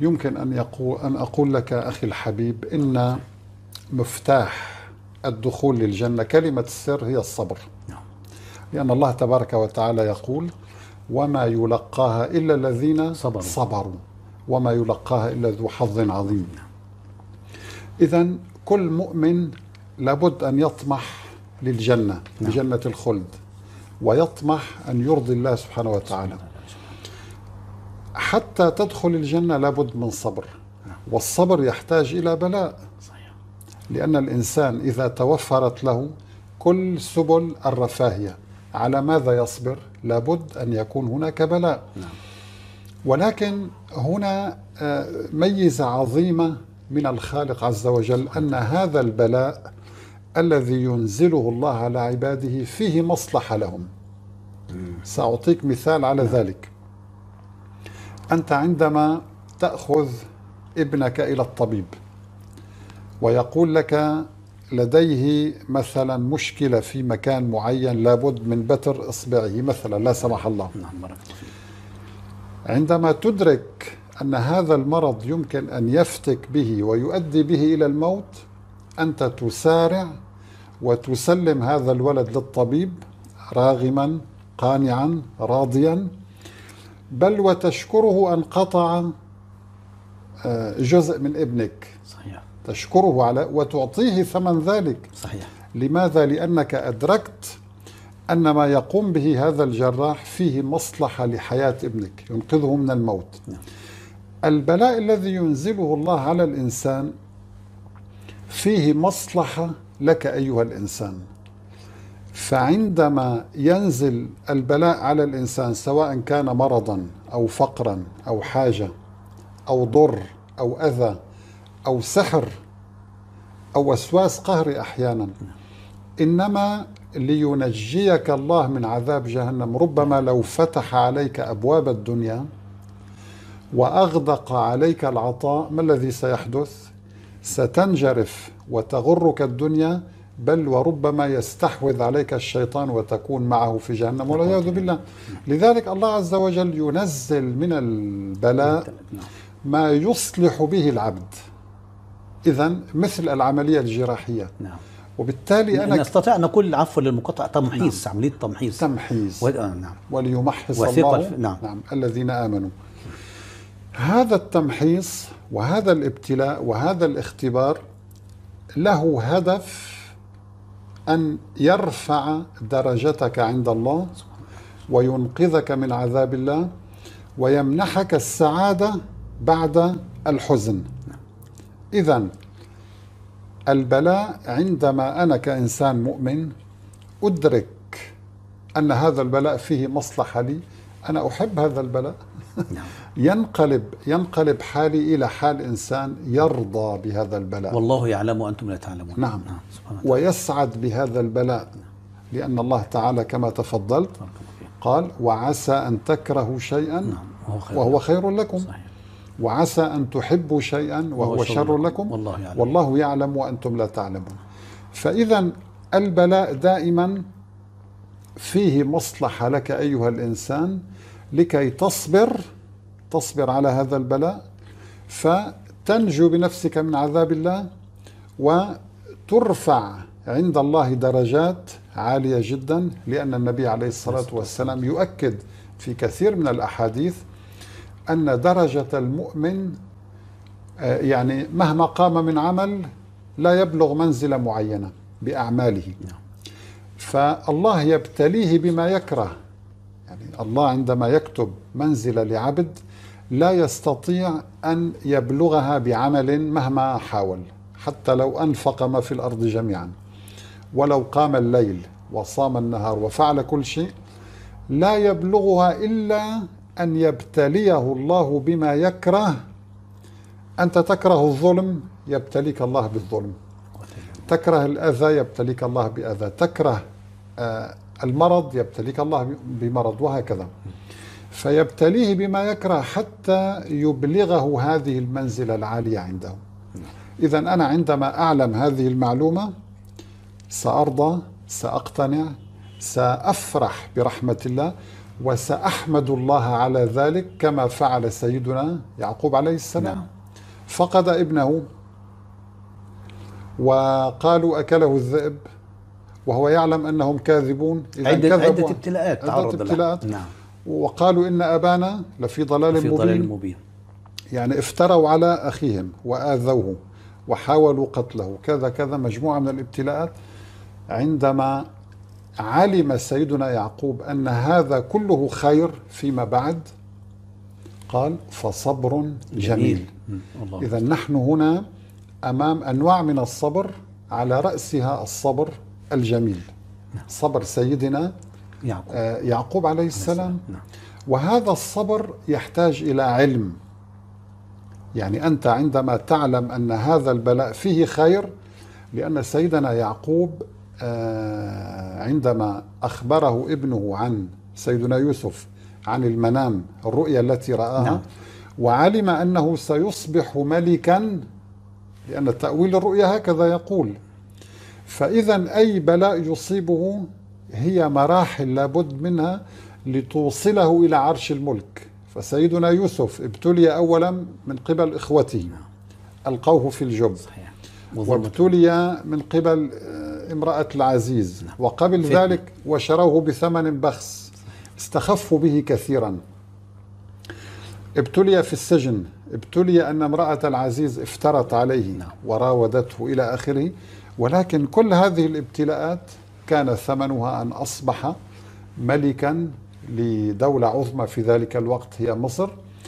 يمكن أن أقول لك أخي الحبيب إن مفتاح الدخول للجنة كلمة السر هي الصبر. لأن الله تبارك وتعالى يقول: وما يلقاها إلا الذين صبروا وما يلقاها إلا ذو حظ عظيم. إذن كل مؤمن لابد أن يطمح للجنة، لجنة الخلد، ويطمح أن يرضي الله سبحانه وتعالى. حتى تدخل الجنة لابد من صبر، والصبر يحتاج إلى بلاء، لأن الإنسان إذا توفرت له كل سبل الرفاهية على ماذا يصبر؟ لابد أن يكون هناك بلاء. ولكن هنا ميزة عظيمة من الخالق عز وجل، أن هذا البلاء الذي ينزله الله على عباده فيه مصلحة لهم. سأعطيك مثال على ذلك. أنت عندما تأخذ ابنك إلى الطبيب ويقول لك لديه مثلا مشكلة في مكان معين، لابد من بتر إصبعه مثلا، لا سمح الله، عندما تدرك أن هذا المرض يمكن أن يفتك به ويؤدي به إلى الموت، أنت تسارع وتسلم هذا الولد للطبيب راغما قانعا راضيا، بل وتشكره أن قطع جزء من ابنك. صحيح. تشكره على وتعطيه ثمن ذلك. صحيح. لماذا؟ لأنك أدركت أن ما يقوم به هذا الجراح فيه مصلحة لحياة ابنك، ينقذه من الموت. البلاء الذي ينزله الله على الإنسان فيه مصلحة لك أيها الإنسان. فعندما ينزل البلاء على الإنسان، سواء كان مرضا أو فقرا أو حاجة أو ضر أو أذى أو سحر أو وسواس قهري أحيانا، إنما لينجيك الله من عذاب جهنم. ربما لو فتح عليك أبواب الدنيا وأغدق عليك العطاء، ما الذي سيحدث؟ ستنجرف وتغرك الدنيا، بل وربما يستحوذ عليك الشيطان وتكون معه في جهنم والعياذ بالله. لذلك الله عز وجل ينزل من البلاء ما يصلح به العبد، إذن مثل العملية الجراحية. وبالتالي أنا نستطيع أن نقول، عفوا للمقاطعة، تمحيص. عملية تمحيص. وليمحص الله الذين آمنوا. هذا التمحيص وهذا الابتلاء وهذا الاختبار له هدف أن يرفع درجتك عند الله وينقذك من عذاب الله ويمنحك السعادة بعد الحزن. إذن البلاء، عندما أنا كإنسان مؤمن أدرك أن هذا البلاء فيه مصلحة لي، أنا أحب هذا البلاء. ينقلب حالي إلى حال إنسان يرضى بهذا البلاء. والله يعلم وأنتم لا تعلمون. نعم. ويسعد بهذا البلاء، لأن الله تعالى كما تفضلت قال: وعسى أن تكرهوا شيئا وهو خير لكم. صحيح. وعسى أن تحبوا شيئا وهو شر لكم، والله يعلم وأنتم لا تعلمون. فإذا البلاء دائما فيه مصلحة لك أيها الإنسان، لكي تصبر على هذا البلاء، فتنجو بنفسك من عذاب الله، وترفع عند الله درجات عالية جدا. لأن النبي عليه الصلاة والسلام يؤكد في كثير من الأحاديث أن درجة المؤمن يعني مهما قام من عمل لا يبلغ منزلة معينة بأعماله، فالله يبتليه بما يكره. يعني الله عندما يكتب منزلة لعبد لا يستطيع أن يبلغها بعمل مهما حاول، حتى لو أنفق ما في الأرض جميعا، ولو قام الليل وصام النهار وفعل كل شيء، لا يبلغها إلا أن يبتليه الله بما يكره. أنت تكره الظلم، يبتليك الله بالظلم. تكره الأذى، يبتليك الله بأذى. تكره المرض، يبتليك الله بمرض، وهكذا. فيبتليه بما يكره حتى يبلغه هذه المنزلة العالية عنده. إذن أنا عندما أعلم هذه المعلومة سأرضى، سأقتنع، سأفرح برحمة الله، وسأحمد الله على ذلك كما فعل سيدنا يعقوب عليه السلام. نعم. فقد ابنه وقالوا أكله الذئب وهو يعلم أنهم كاذبون. عدة ابتلاءات تعرض لها. نعم. وقالوا إن أبانا لفي ضلال مبين. يعني افتروا على أخيهم وآذوه وحاولوا قتله كذا كذا، مجموعة من الابتلاءات. عندما علم سيدنا يعقوب أن هذا كله خير فيما بعد قال فصبر جميل. إذا نحن هنا أمام أنواع من الصبر، على رأسها الصبر الجميل، صبر سيدنا يعقوب عليه السلام. وهذا الصبر يحتاج إلى علم. يعني أنت عندما تعلم أن هذا البلاء فيه خير، لأن سيدنا يعقوب عندما أخبره ابنه عن سيدنا يوسف عن المنام، الرؤيا التي رآها، وعلم أنه سيصبح ملكا، لأن تأويل الرؤيا هكذا يقول. فإذا أي بلاء يصيبه هي مراحل لابد منها لتوصله إلى عرش الملك. فسيدنا يوسف ابتلي أولا من قبل إخوته، ألقوه في الجب، وابتلي من قبل امرأة العزيز، وقبل ذلك وشروه بثمن بخس، استخفوا به كثيرا. ابتلي في السجن، ابتلي أن امرأة العزيز افترت عليه وراودته إلى آخره. ولكن كل هذه الابتلاءات كان ثمنها أن أصبح ملكا لدولة عظمى في ذلك الوقت هي مصر.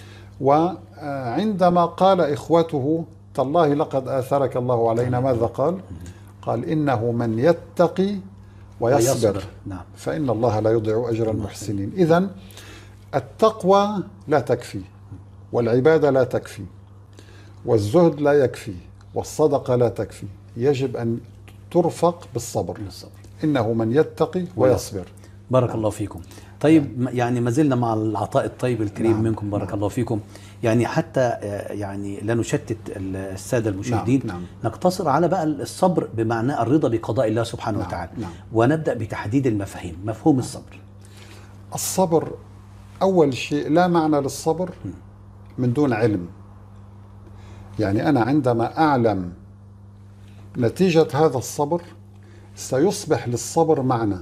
وعندما قال إخوته تالله لقد آثرك الله علينا، ماذا قال؟ قال إنه من يتقي ويصبر فإن الله لا يضيع أجر المحسنين. إذن التقوى لا تكفي، والعبادة لا تكفي، والزهد لا يكفي، والصدقة لا تكفي، يجب أن ترفق بالصبر. إنه من يتقي ويصبر. بارك الله فيكم. طيب يعني ما زلنا مع العطاء الطيب الكريم منكم، بارك الله فيكم. يعني حتى يعني لا نشتت السادة المشاهدين، نقتصر على بقى الصبر بمعنى الرضا بقضاء الله سبحانه وتعالى. ونبدأ بتحديد المفاهيم. مفهوم الصبر. الصبر أول شيء لا معنى للصبر من دون علم. يعني أنا عندما أعلم نتيجة هذا الصبر سيصبح للصبر معنى،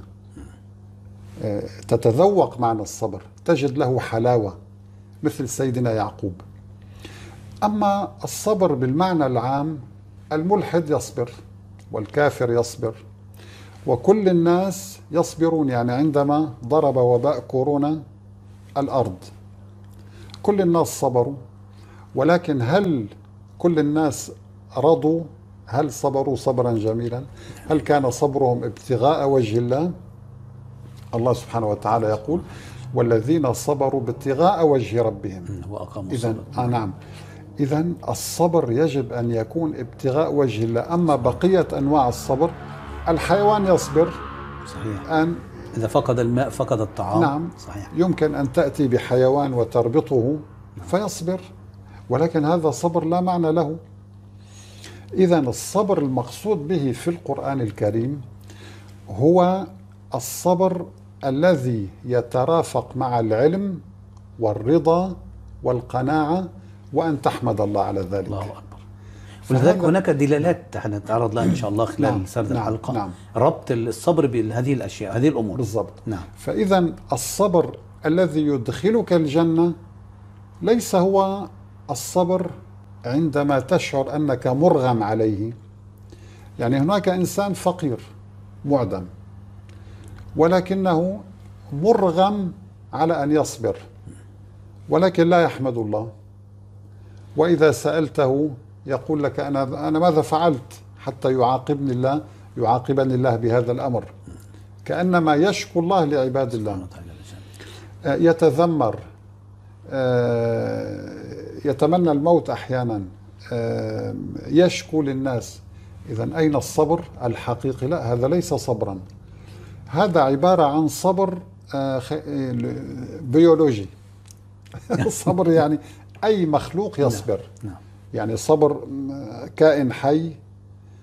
تتذوق معنى الصبر، تجد له حلاوة مثل سيدنا يعقوب. أما الصبر بالمعنى العام، الملحد يصبر والكافر يصبر وكل الناس يصبرون. يعني عندما ضرب وباء كورونا الأرض كل الناس صبروا، ولكن هل كل الناس رضوا؟ هل صبروا صبرا جميلا؟ هل كان صبرهم ابتغاء وجه الله؟ الله سبحانه وتعالى يقول والذين صبروا ابتغاء وجه ربهم وأقاموا الصلاة. نعم. إذن الصبر يجب أن يكون ابتغاء وجه الله. أما بقية أنواع الصبر، الحيوان يصبر، صحيح، إذا فقد الماء فقد الطعام. نعم، صحيح. يمكن أن تأتي بحيوان وتربطه فيصبر، ولكن هذا صبر لا معنى له. إذن الصبر المقصود به في القرآن الكريم هو الصبر الذي يترافق مع العلم والرضا والقناعة وأن تحمد الله على ذلك. الله أكبر. ولذلك هناك دلالات هنتعرض لها إن شاء الله خلال سرد الحلقة. ربط الصبر بهذه الأشياء، هذه الأمور بالضبط. نعم. فإذا الصبر الذي يدخلك الجنة ليس هو الصبر عندما تشعر أنك مرغم عليه. يعني هناك إنسان فقير معدم ولكنه مرغم على أن يصبر، ولكن لا يحمد الله، وإذا سألته يقول لك أنا ماذا فعلت حتى يعاقبني الله بهذا الأمر، كأنما يشكو الله لعباد الله. يتذمر، يتمنى الموت أحيانا، يشكو للناس. إذن أين الصبر الحقيقي؟ لا، هذا ليس صبرا، هذا عبارة عن صبر بيولوجي. الصبر يعني أي مخلوق يصبر. يعني صبر كائن حي،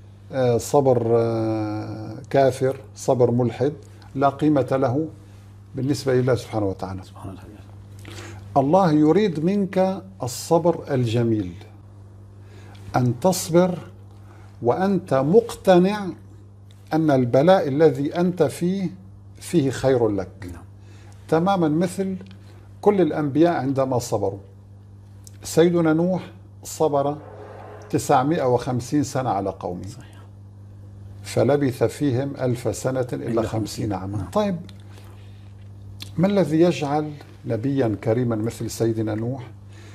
صبر كافر، صبر ملحد لا قيمة له بالنسبة لله سبحانه وتعالى. سبحان الله. الله يريد منك الصبر الجميل، أن تصبر وأنت مقتنع أن البلاء الذي أنت فيه خير لك. تماما مثل كل الأنبياء عندما صبروا. سيدنا نوح صبر 950 سنة على قومه، فلبث فيهم 1000 سنة إلا 50 عاما. طيب، ما الذي يجعل نبيا كريما مثل سيدنا نوح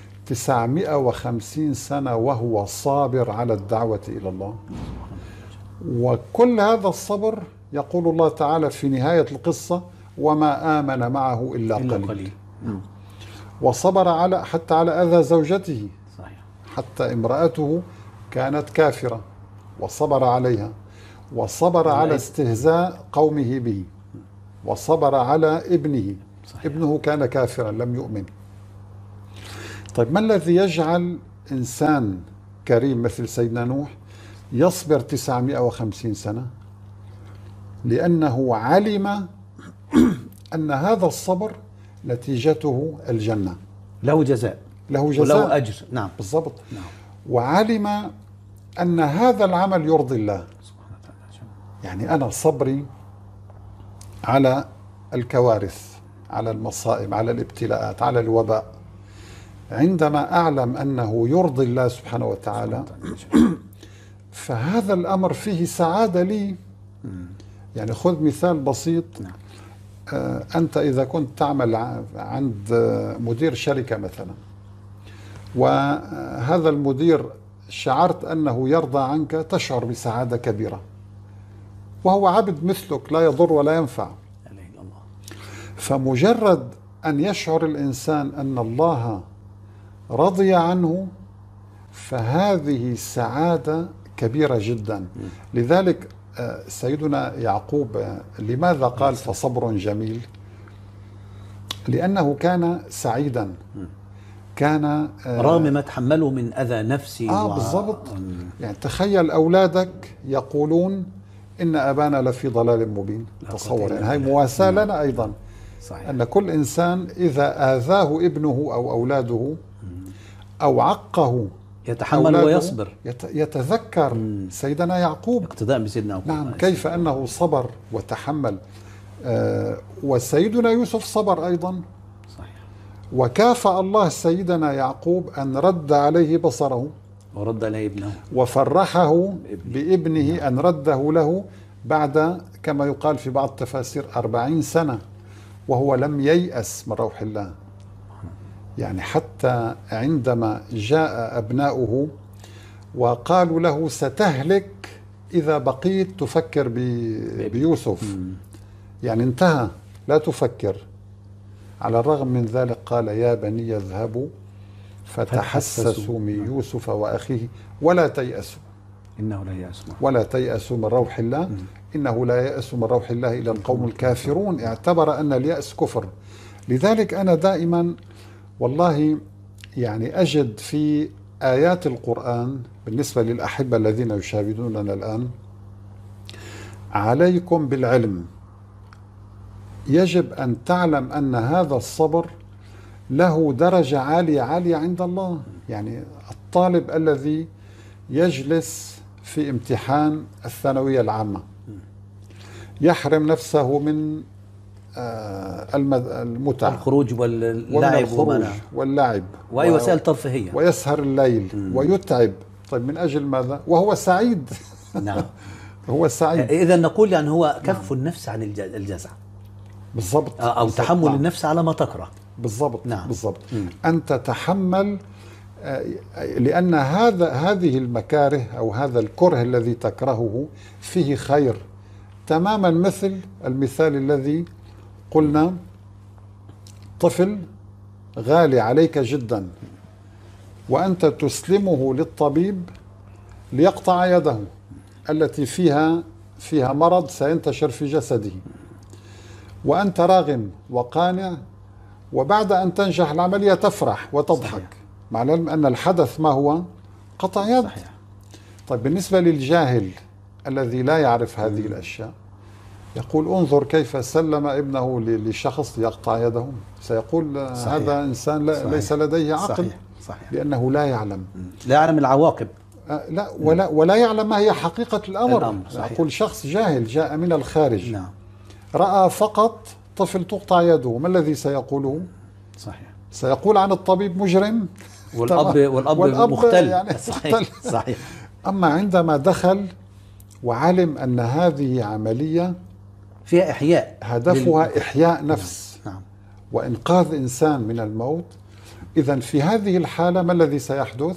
950 سنة وهو صابر على الدعوة إلى الله؟ وكل هذا الصبر يقول الله تعالى في نهاية القصة: وما آمن معه إلا قليل. وصبر حتى على أذى زوجته. صحيح. حتى امرأته كانت كافرة وصبر عليها، وصبر على استهزاء قومه به، وصبر على ابنه. صحيح. ابنه كان كافرا لم يؤمن. طيب، ما الذي يجعل إنسان كريم مثل سيدنا نوح يصبر 950 سنة؟ لأنه علم أن هذا الصبر نتيجته الجنة، له جزاء وله أجر. نعم، بالضبط. نعم. وعلم أن هذا العمل يرضي الله. يعني أنا صبري على الكوارث، على المصائب، على الابتلاءات، على الوباء، عندما أعلم أنه يرضي الله سبحانه وتعالى فهذا الأمر فيه سعادة لي. يعني خذ مثال بسيط. أنت إذا كنت تعمل عند مدير شركة مثلا، وهذا المدير شعرت أنه يرضى عنك، تشعر بسعادة كبيرة، وهو عبد مثلك لا يضر ولا ينفع. فمجرد أن يشعر الإنسان أن الله رضي عنه فهذه سعادة كبيرة جدا. لذلك سيدنا يعقوب لماذا قال فصبر جميل؟ لأنه كان سعيدا، كان رغم ما تحمله من أذى نفسي. بالضبط. يعني تخيل أولادك يقولون إن أبانا لفي ضلال مبين. تصور، يعني هاي مواساة لنا أيضا. صحيح. أن كل إنسان إذا آذاه ابنه أو أولاده أو عقه يتحمل ويصبر، يتذكر سيدنا يعقوب اقتداء بسيدنا يعقوب. نعم، كيف أنه صبر وتحمل. وسيدنا يوسف صبر أيضا. صحيح. وكافأ الله سيدنا يعقوب أن رد عليه بصره ورد عليه ابنه، وفرحه بابنه أن رده له بعد، كما يقال في بعض التفاسير، 40 سنة وهو لم ييأس من روح الله. يعني حتى عندما جاء أبناؤه وقالوا له ستهلك إذا بقيت تفكر بيوسف، يعني انتهى، لا تفكر. على الرغم من ذلك قال يا بني اذهبوا فتحسسوا من يوسف وأخيه ولا تيأسوا إنه لا يأس ولا تيأسوا من روح الله إنه لا يأس من روح الله إلا القوم الكافرون. اعتبر أن اليأس كفر. لذلك أنا دائما والله يعني أجد في آيات القرآن بالنسبة للأحبة الذين يشاهدوننا الآن، عليكم بالعلم. يجب أن تعلم أن هذا الصبر له درجة عالية عند الله. يعني الطالب الذي يجلس في امتحان الثانوية العامة يحرم نفسه من المتعة، الخروج واللعب وأي وسائل ترفيهية، ويسهر الليل ويتعب. طيب من أجل ماذا؟ وهو سعيد. نعم. هو سعيد. إذا نقول يعني هو كف النفس عن الجزع. بالضبط. أو تحمل النفس على ما تكره. بالضبط. نعم. بالضبط. أن تتحمل، لأن هذه المكاره أو هذا الكره الذي تكرهه فيه خير. تماما مثل المثال الذي قلنا، طفل غالي عليك جدا وأنت تسلمه للطبيب ليقطع يده التي فيها مرض سينتشر في جسده، وأنت راغم وقانع، وبعد أن تنجح العملية تفرح وتضحك. صحيح. مع العلم أن الحدث ما هو؟ قطع يد. صحيح. طيب بالنسبة للجاهل الذي لا يعرف هذه الأشياء، يقول انظر كيف سلم ابنه لشخص يقطع يده، سيقول صحيح. هذا إنسان ليس لديه عقل. صحيح. صحيح. لأنه لا يعلم، لا يعلم العواقب. لا ولا يعلم ما هي حقيقة الأمر. صحيح. أقول شخص جاهل جاء من الخارج، نعم. رأى فقط طفل تقطع يده، ما الذي سيقوله؟ صحيح. سيقول عن الطبيب مجرم، والأب مختل. يعني صحيح. صحيح. أما عندما دخل وعلم أن هذه عملية فيها إحياء، هدفها إحياء نفس، نعم. وإنقاذ إنسان من الموت، إذن في هذه الحالة ما الذي سيحدث؟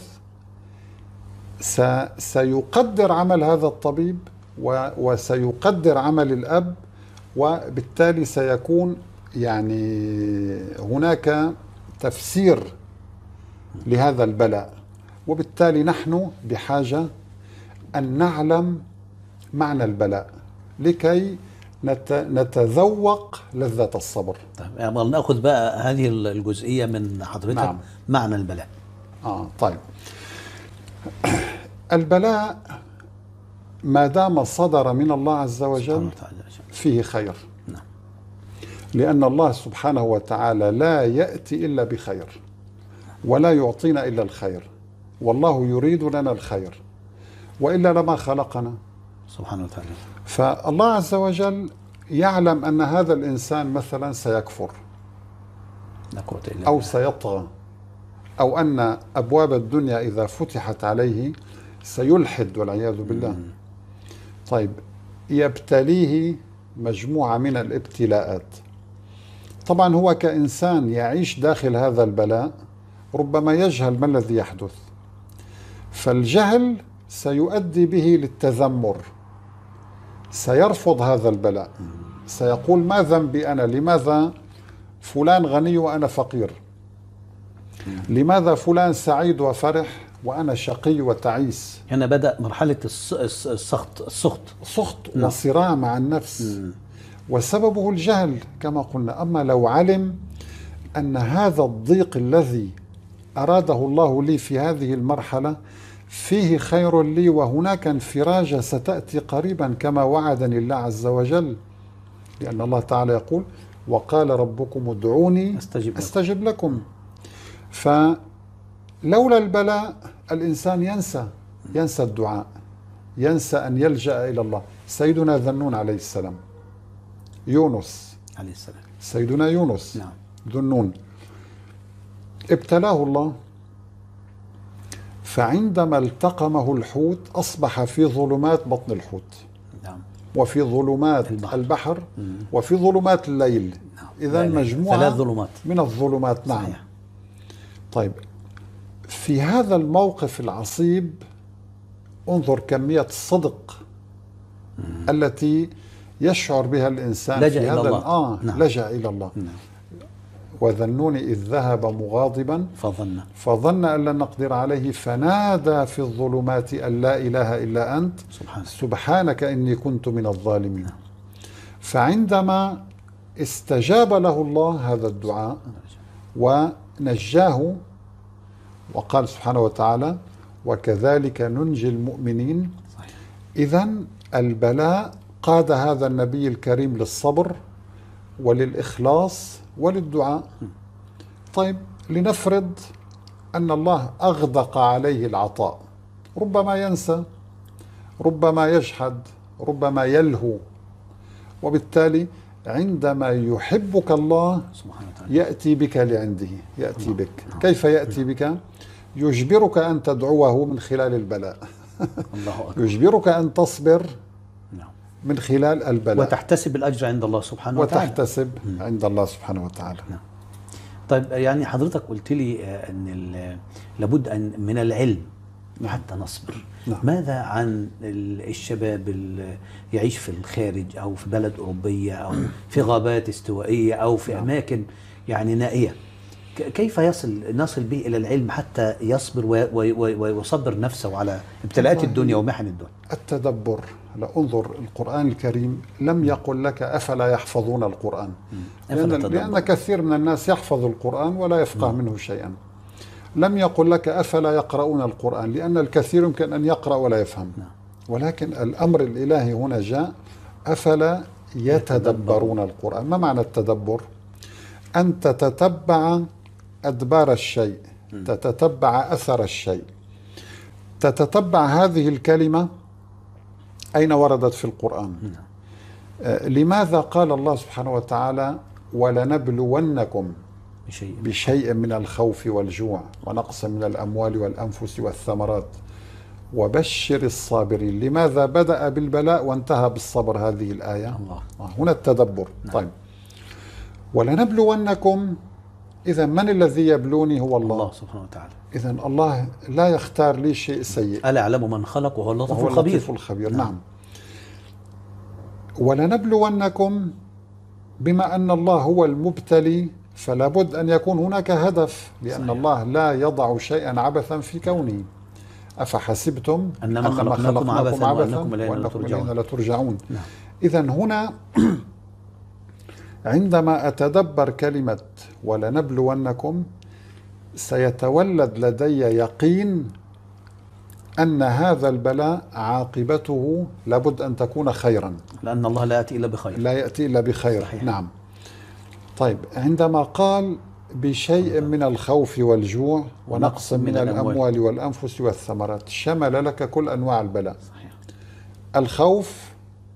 سيقدر عمل هذا الطبيب وسيقدر عمل الأب، وبالتالي سيكون يعني هناك تفسير لهذا البلاء. وبالتالي نحن بحاجة أن نعلم معنى البلاء لكي نتذوق لذة الصبر. طيب نأخذ بقى هذه الجزئية من حضرتك. نعم. معنى البلاء. طيب، البلاء ما دام صدر من الله عز وجل فيه خير. نعم. لأن الله سبحانه وتعالى لا يأتي إلا بخير، ولا يعطينا إلا الخير، والله يريد لنا الخير، وإلا لما خلقنا سبحانه وتعالى. فالله عز وجل يعلم أن هذا الإنسان مثلا سيكفر أو سيطغى، أو أن أبواب الدنيا إذا فتحت عليه سيلحد والعياذ بالله. طيب، يبتليه مجموعة من الابتلاءات. طبعا هو كإنسان يعيش داخل هذا البلاء ربما يجهل ما الذي يحدث، فالجهل سيؤدي به للتذمر، سيرفض هذا البلاء، سيقول ما ذنبي أنا؟ لماذا فلان غني وأنا فقير؟ لماذا فلان سعيد وفرح وأنا شقي وتعيس؟ هنا بدأ مرحلة السخط وصراع مع النفس، وسببه الجهل كما قلنا. أما لو علم أن هذا الضيق الذي أراده الله لي في هذه المرحلة فيه خير لي، وهناك انفراجة ستأتي قريبا كما وعدني الله عز وجل، لأن الله تعالى يقول وقال ربكم ادعوني أستجب لكم. فلولا البلاء الإنسان ينسى الدعاء، ينسى أن يلجأ إلى الله. سيدنا ذنون عليه السلام، يونس عليه السلام، سيدنا يونس، نعم، ذنون، ابتلاه الله، فعندما التقمه الحوت أصبح في ظلمات بطن الحوت، نعم، وفي ظلمات البحر وفي ظلمات الليل. نعم. إذن مجموعة 3 ظلمات من الظلمات. نعم. صحيح. طيب، في هذا الموقف العصيب انظر كمية الصدق التي يشعر بها الإنسان لجأ في إلى هذا الله. نعم. لجأ إلى الله. نعم. وذنون إذ ذهب مغاضبا فظن أن لن نقدر عليه فنادى في الظلمات أن لا إله إلا أنت سبحانك إني كنت من الظالمين. فعندما استجاب له الله هذا الدعاء ونجاه، وقال سبحانه وتعالى وكذلك ننجي المؤمنين. إذن البلاء قاد هذا النبي الكريم للصبر وللإخلاص وللدعاء. طيب، لنفرض أن الله أغدق عليه العطاء، ربما ينسى، ربما يجحد، ربما يلهو، وبالتالي عندما يحبك الله يأتي بك لعنده، يأتي بك. كيف يأتي بك؟ يجبرك أن تدعوه من خلال البلاء، يجبرك أن تصبر من خلال البلاء، وتحتسب الأجر عند الله سبحانه وتعالى، وتحتسب عند الله سبحانه وتعالى. طيب، يعني حضرتك قلت لي أن لابد أن من العلم حتى نصبر. نعم. ماذا عن الشباب اللي يعيش في الخارج أو في بلد أوروبية أو في غابات استوائية أو في أماكن يعني نائية؟ كيف نصل به إلى العلم حتى يصبر ويصبر نفسه على ابتلاءات الدنيا ومحن الدنيا؟ التدبر. لا، انظر، القرآن الكريم لم يقل لك أفلا يحفظون القرآن، لأن كثير من الناس يحفظ القرآن ولا يفقه منه شيئا. لم يقل لك أفلا يقرؤون القرآن، لأن الكثير يمكن أن يقرأ ولا يفهم. ولكن الأمر الإلهي هنا جاء أفلا يتدبرون القرآن. ما معنى التدبر؟ أن تتتبع أدبار الشيء، تتتبع أثر الشيء. تتتبع هذه الكلمة أين وردت في القرآن؟ لماذا قال الله سبحانه وتعالى ولنبلونكم بشيء من الخوف والجوع ونقص من الأموال والأنفس والثمرات وبشر الصابرين؟ لماذا بدأ بالبلاء وانتهى بالصبر هذه الآية؟ هنا التدبر. طيب، ولنبلونكم، إذا من الذي يبلوني؟ هو الله سبحانه وتعالى. إذا الله لا يختار لي شيء سيء. ألا يعلم من خلق وهو اللطيف الخبير. نعم. ولنبلونكم، بما أن الله هو المبتلي فلا بد أن يكون هناك هدف، لأن صحيح. الله لا يضع شيئا عبثا في كونه. أفحسبتم أنما خلقناكم عبثا وأنكم إلينا لا ترجعون. إذا هنا عندما أتدبر كلمة ولنبلونكم سيتولد لدي يقين أن هذا البلاء عاقبته لابد أن تكون خيرا، لأن الله لا يأتي إلا بخير. لا يأتي إلا بخير. صحيح. نعم. طيب، عندما قال بشيء من الخوف والجوع ونقص من الأموال والأنفس والثمرات، شمل لك كل أنواع البلاء. صحيح. الخوف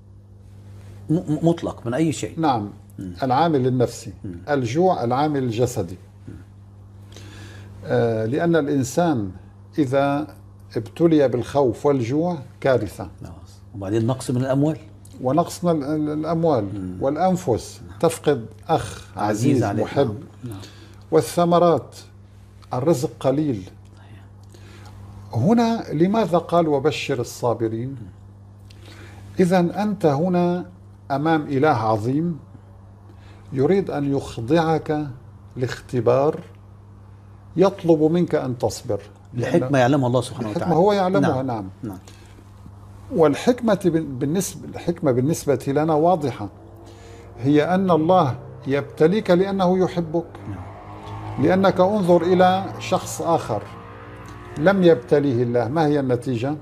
مطلق من أي شيء. نعم. العامل النفسي. الجوع العامل الجسدي. لأن الإنسان إذا ابتلي بالخوف والجوع كارثة. وبعدين نقص من الأموال ونقص من الأموال والأنفس، تفقد أخ عزيز محب. والثمرات، الرزق قليل. هنا لماذا قال وبشر الصابرين؟ إذن أنت هنا أمام إله عظيم يريد أن يخضعك لاختبار، يطلب منك أن تصبر. الحكمة يعلمها الله سبحانه وتعالى. هو يعلمها. نعم. والحكمة بالنسبة لنا واضحة، هي أن الله يبتليك لأنه يحبك. لأنك انظر إلى شخص آخر لم يبتليه الله، ما هي النتيجة؟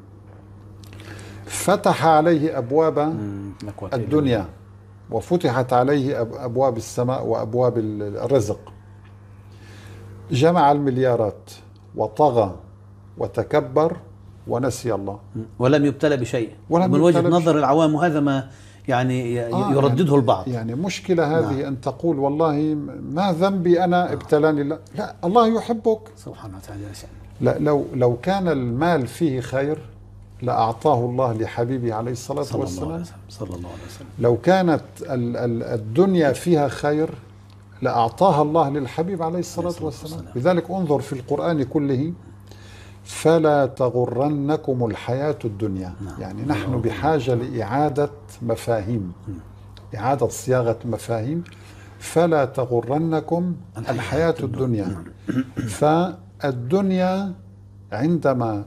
فتح عليه أبواب الدنيا وفتحت عليه أبواب السماء وأبواب الرزق، جمع المليارات وطغى وتكبر ونسي الله ولم يبتلى بشيء من وجهة نظر العوام، وهذا ما يعني يردده البعض. يعني مشكلة هذه. أن تقول والله ما ذنبي أنا ابتلاني الله. لا، الله يحبك سبحانه وتعالى. لا، لو كان المال فيه خير لأعطاه الله لحبيبه عليه الصلاة والسلام. صلى الله عليه وسلم. لو كانت الدنيا فيها خير لأعطاها الله للحبيب عليه الصلاة والسلام. لذلك انظر في القرآن كله فلا تغرنكم الحياة الدنيا. يعني نحن بحاجة لإعادة مفاهيم، إعادة صياغة مفاهيم. فلا تغرنكم الحياة الدنيا. فالدنيا عندما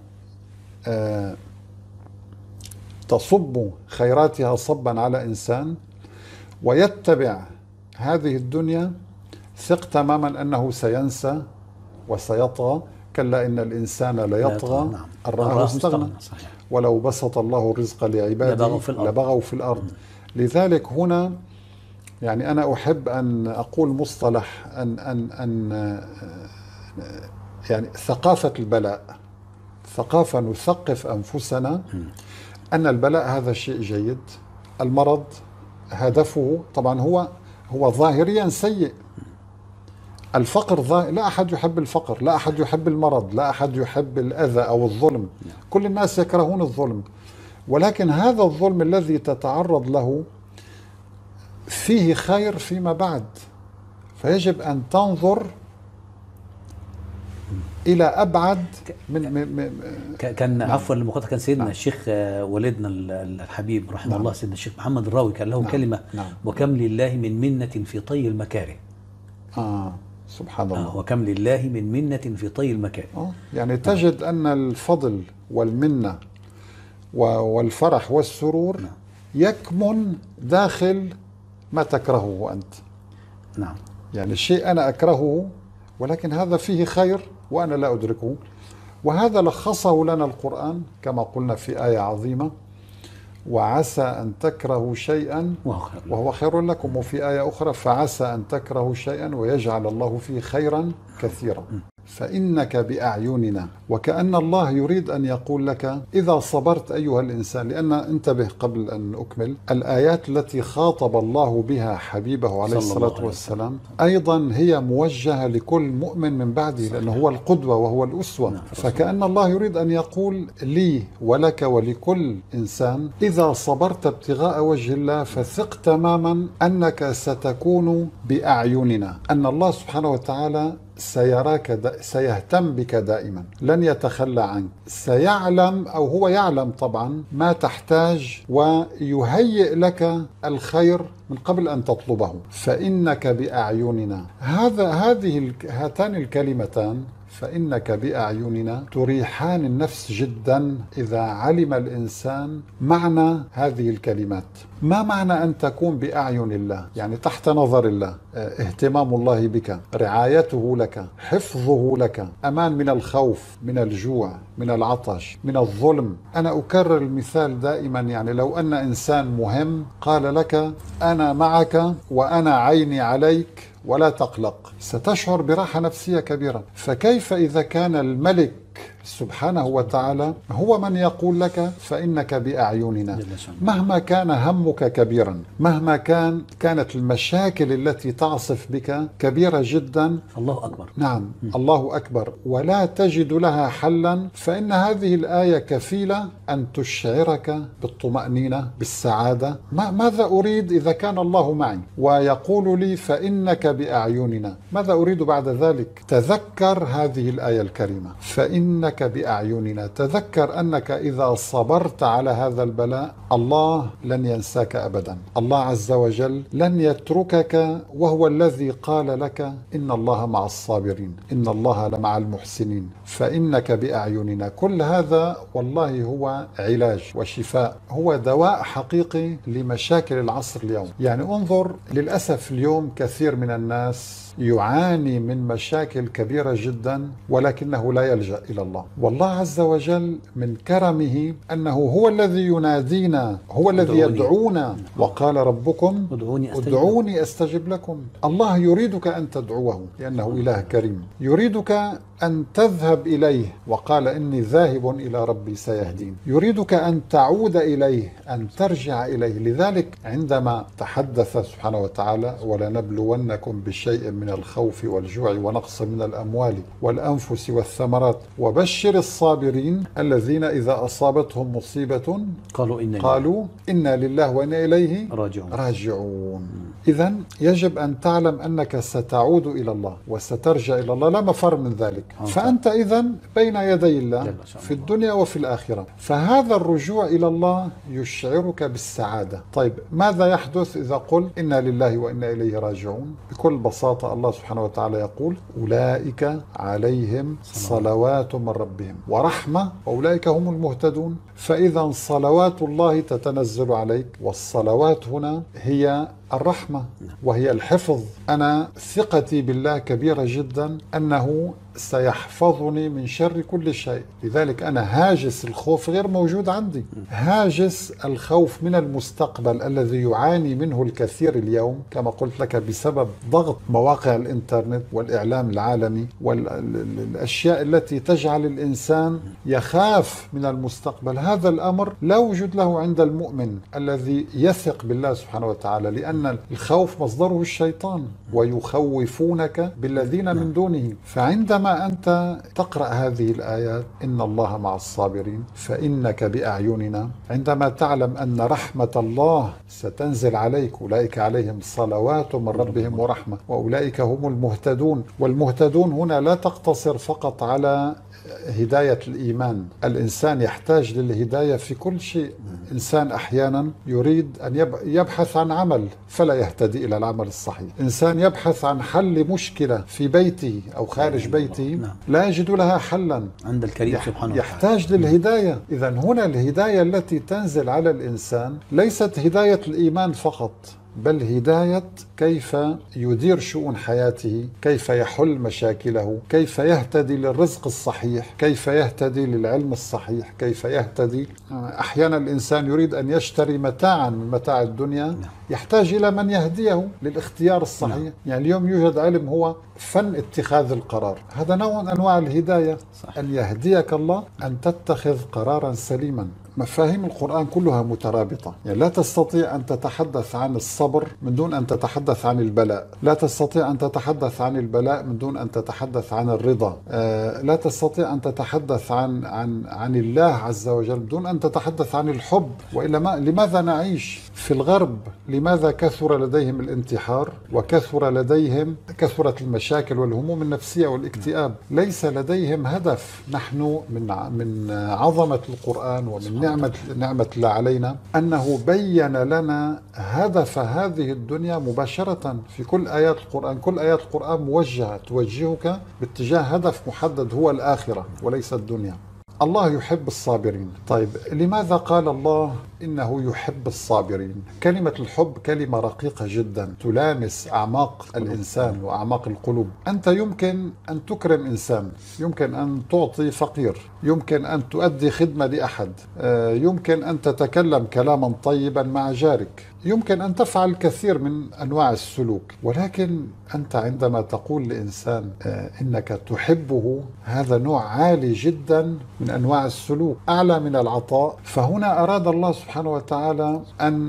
تصب خيراتها صبا على إنسان ويتبع هذه الدنيا، ثق تماما أنه سينسى وسيطغى. كلا إن الإنسان ليطغى أن رآه استغنى. ولو بسط الله الرزق لعباده لبغوا في الأرض. لذلك هنا يعني أنا أحب أن أقول مصطلح أن يعني ثقافة البلاء، ثقافة نثقف أنفسنا أن البلاء هذا شيء جيد. المرض هدفه طبعا هو ظاهريا سيء. الفقر لا أحد يحب الفقر، لا أحد يحب المرض، لا أحد يحب الأذى أو الظلم. كل الناس يكرهون الظلم، ولكن هذا الظلم الذي تتعرض له فيه خير فيما بعد، فيجب أن تنظر إلى أبعد كان عفوا المقاطعة. كان سيدنا الشيخ والدنا الحبيب رحمه الله سيدنا الشيخ محمد الراوي كان له كلمة وكم لله من منة في طي المكاره. سبحان الله. وكم لله من منة في طي المكاره. يعني تجد أن الفضل والمنة والفرح والسرور يكمن داخل ما تكرهه أنت. نعم. يعني الشيء أنا أكرهه ولكن هذا فيه خير وأنا لا أدركه. وهذا لخصه لنا القرآن كما قلنا في آية عظيمة: وعسى أن تكرهوا شيئا وهو خير لكم. وفي آية أخرى فعسى أن تكرهوا شيئا ويجعل الله فيه خيرا كثيرا. فإنك بأعيننا. وكأن الله يريد أن يقول لك إذا صبرت أيها الإنسان، لأن انتبه قبل أن أكمل، الآيات التي خاطب الله بها حبيبه عليه الصلاة والسلام أيضا هي موجهة لكل مؤمن من بعده، لأنه هو القدوة وهو الأسوة. فكأن الله يريد أن يقول لي ولك ولكل إنسان إذا صبرت ابتغاء وجه الله فثق تماما أنك ستكون بأعيننا، أن الله سبحانه وتعالى سيراك، سيهتم بك دائما، لن يتخلى عنك، سيعلم أو هو يعلم طبعا ما تحتاج ويهيئ لك الخير من قبل أن تطلبه. فإنك بأعيننا، هاتان الكلمتان فإنك بأعيننا تريحان النفس جدا إذا علم الإنسان معنى هذه الكلمات. ما معنى أن تكون بأعين الله؟ يعني تحت نظر الله، اهتمام الله بك، رعايته لك، حفظه لك، أمان من الخوف، من الجوع، من العطش، من الظلم. أنا أكرر المثال دائما، يعني لو أن إنسان مهم قال لك أنا معك وأنا عيني عليك ولا تقلق، ستشعر براحة نفسية كبيرة. فكيف إذا كان الملك سبحانه وتعالى هو من يقول لك فإنك بأعيننا؟ مهما كان همك كبيرا، مهما كانت المشاكل التي تعصف بك كبيرة جدا، الله أكبر. نعم، الله أكبر، ولا تجد لها حلا، فإن هذه الآية كفيلة أن تشعرك بالطمأنينة، بالسعادة. ماذا أريد إذا كان الله معي ويقول لي فإنك بأعيننا؟ ماذا أريد بعد ذلك؟ تذكر هذه الآية الكريمة، فإنك بأعيننا. تذكر أنك إذا صبرت على هذا البلاء الله لن ينساك أبدا، الله عز وجل لن يتركك، وهو الذي قال لك إن الله مع الصابرين، إن الله لمع المحسنين. فإنك بأعيننا، كل هذا والله هو علاج وشفاء، هو دواء حقيقي لمشاكل العصر اليوم. يعني انظر، للأسف اليوم كثير من الناس يعاني من مشاكل كبيرة جدا ولكنه لا يلجأ إلى الله. والله عز وجل من كرمه أنه هو الذي ينادينا، هو الذي يدعونا، وقال ربكم ادعوني أستجب لكم. الله يريدك أن تدعوه لأنه إله كريم، يريدك أن تذهب إليه، وقال إني ذاهب إلى ربي سيهدين. يريدك أن تعود إليه، أن ترجع إليه. لذلك عندما تحدث سبحانه وتعالى ولنبلونكم بشيء من الخوف والجوع ونقص من الأموال والأنفس والثمرات وبشر الصابرين الذين إذا أصابتهم مصيبة قالوا إنا لله وإنا إليه راجعون. إذن يجب أن تعلم أنك ستعود إلى الله وسترجع إلى الله، لا مفر من ذلك. فأنت إذن بين يدي الله في الدنيا وفي الآخرة. فهذا الرجوع إلى الله يشعرك بالسعادة. طيب ماذا يحدث إذا قل إنا لله وإنا إليه راجعون؟ بكل بساطة الله سبحانه وتعالى يقول أولئك عليهم صلوات من ربهم ورحمة وأولئك هم المهتدون. فإذا صلوات الله تتنزل عليك، والصلوات هنا هي الرحمة وهي الحفظ. أنا ثقتي بالله كبيرة جدا أنه سيحفظني من شر كل شيء. لذلك أنا هاجس الخوف غير موجود عندي، هاجس الخوف من المستقبل الذي يعاني منه الكثير اليوم كما قلت لك بسبب ضغط مواقع الإنترنت والإعلام العالمي والأشياء التي تجعل الإنسان يخاف من المستقبل. هذا الأمر لا وجود له عند المؤمن الذي يثق بالله سبحانه وتعالى، لأن الخوف مصدره الشيطان ويخوفونك بالذين من دونه. فعندما أنت تقرأ هذه الآيات إن الله مع الصابرين فإنك بأعيننا، عندما تعلم أن رحمة الله ستنزل عليك، أولئك عليهم صلوات من ربهم ورحمة وأولئك هم المهتدون. والمهتدون هنا لا تقتصر فقط على هداية الإيمان، الإنسان يحتاج للهداية في كل شيء. إنسان أحيانا يريد أن يبحث عن عمل فلا يهتدي إلى العمل الصحيح، إنسان يبحث عن حل مشكلة في بيته أو خارج بيته لا يجد لها حلا عند الكريم سبحانه، يحتاج للهداية. إذن هنا الهداية التي تنزل على الإنسان ليست هداية الإيمان فقط، بل هداية كيف يدير شؤون حياته، كيف يحل مشاكله، كيف يهتدي للرزق الصحيح، كيف يهتدي للعلم الصحيح، كيف يهتدي. أحيانا الإنسان يريد أن يشتري متاعا من متاع الدنيا، يحتاج إلى من يهديه للاختيار الصحيح. يعني اليوم يوجد علم هو فن اتخاذ القرار، هذا نوع من أنواع الهداية. أن يهديك الله أن تتخذ قرارا سليما. مفاهيم القرآن كلها مترابطة، يعني لا تستطيع أن تتحدث عن الصبر من دون أن تتحدث عن البلاء، لا تستطيع أن تتحدث عن البلاء من دون أن تتحدث عن الرضا، لا تستطيع أن تتحدث عن الله عز وجل من دون أن تتحدث عن الحب. وإلا لماذا نعيش في الغرب؟ لماذا كثر لديهم الانتحار كثرت المشاكل والهموم النفسية والاكتئاب؟ ليس لديهم هدف. نحن من عظمة القرآن ومن نعمة الله علينا أنه بين لنا هدف هذه الدنيا مباشرة في كل آيات القرآن. كل آيات القرآن موجهة توجهك باتجاه هدف محدد هو الآخرة وليس الدنيا. الله يحب الصابرين. طيب لماذا قال الله إنه يحب الصابرين؟ كلمة الحب كلمة رقيقة جدا تلامس أعماق الإنسان وأعماق القلوب. أنت يمكن أن تكرم إنسان، يمكن أن تعطي فقير، يمكن أن تؤدي خدمة لأحد، يمكن أن تتكلم كلاما طيبا مع جارك، يمكن أن تفعل الكثير من أنواع السلوك. ولكن أنت عندما تقول لإنسان إنك تحبه، هذا نوع عالي جدا من أنواع السلوك، أعلى من العطاء. فهنا أراد الله سبحانه وتعالى أن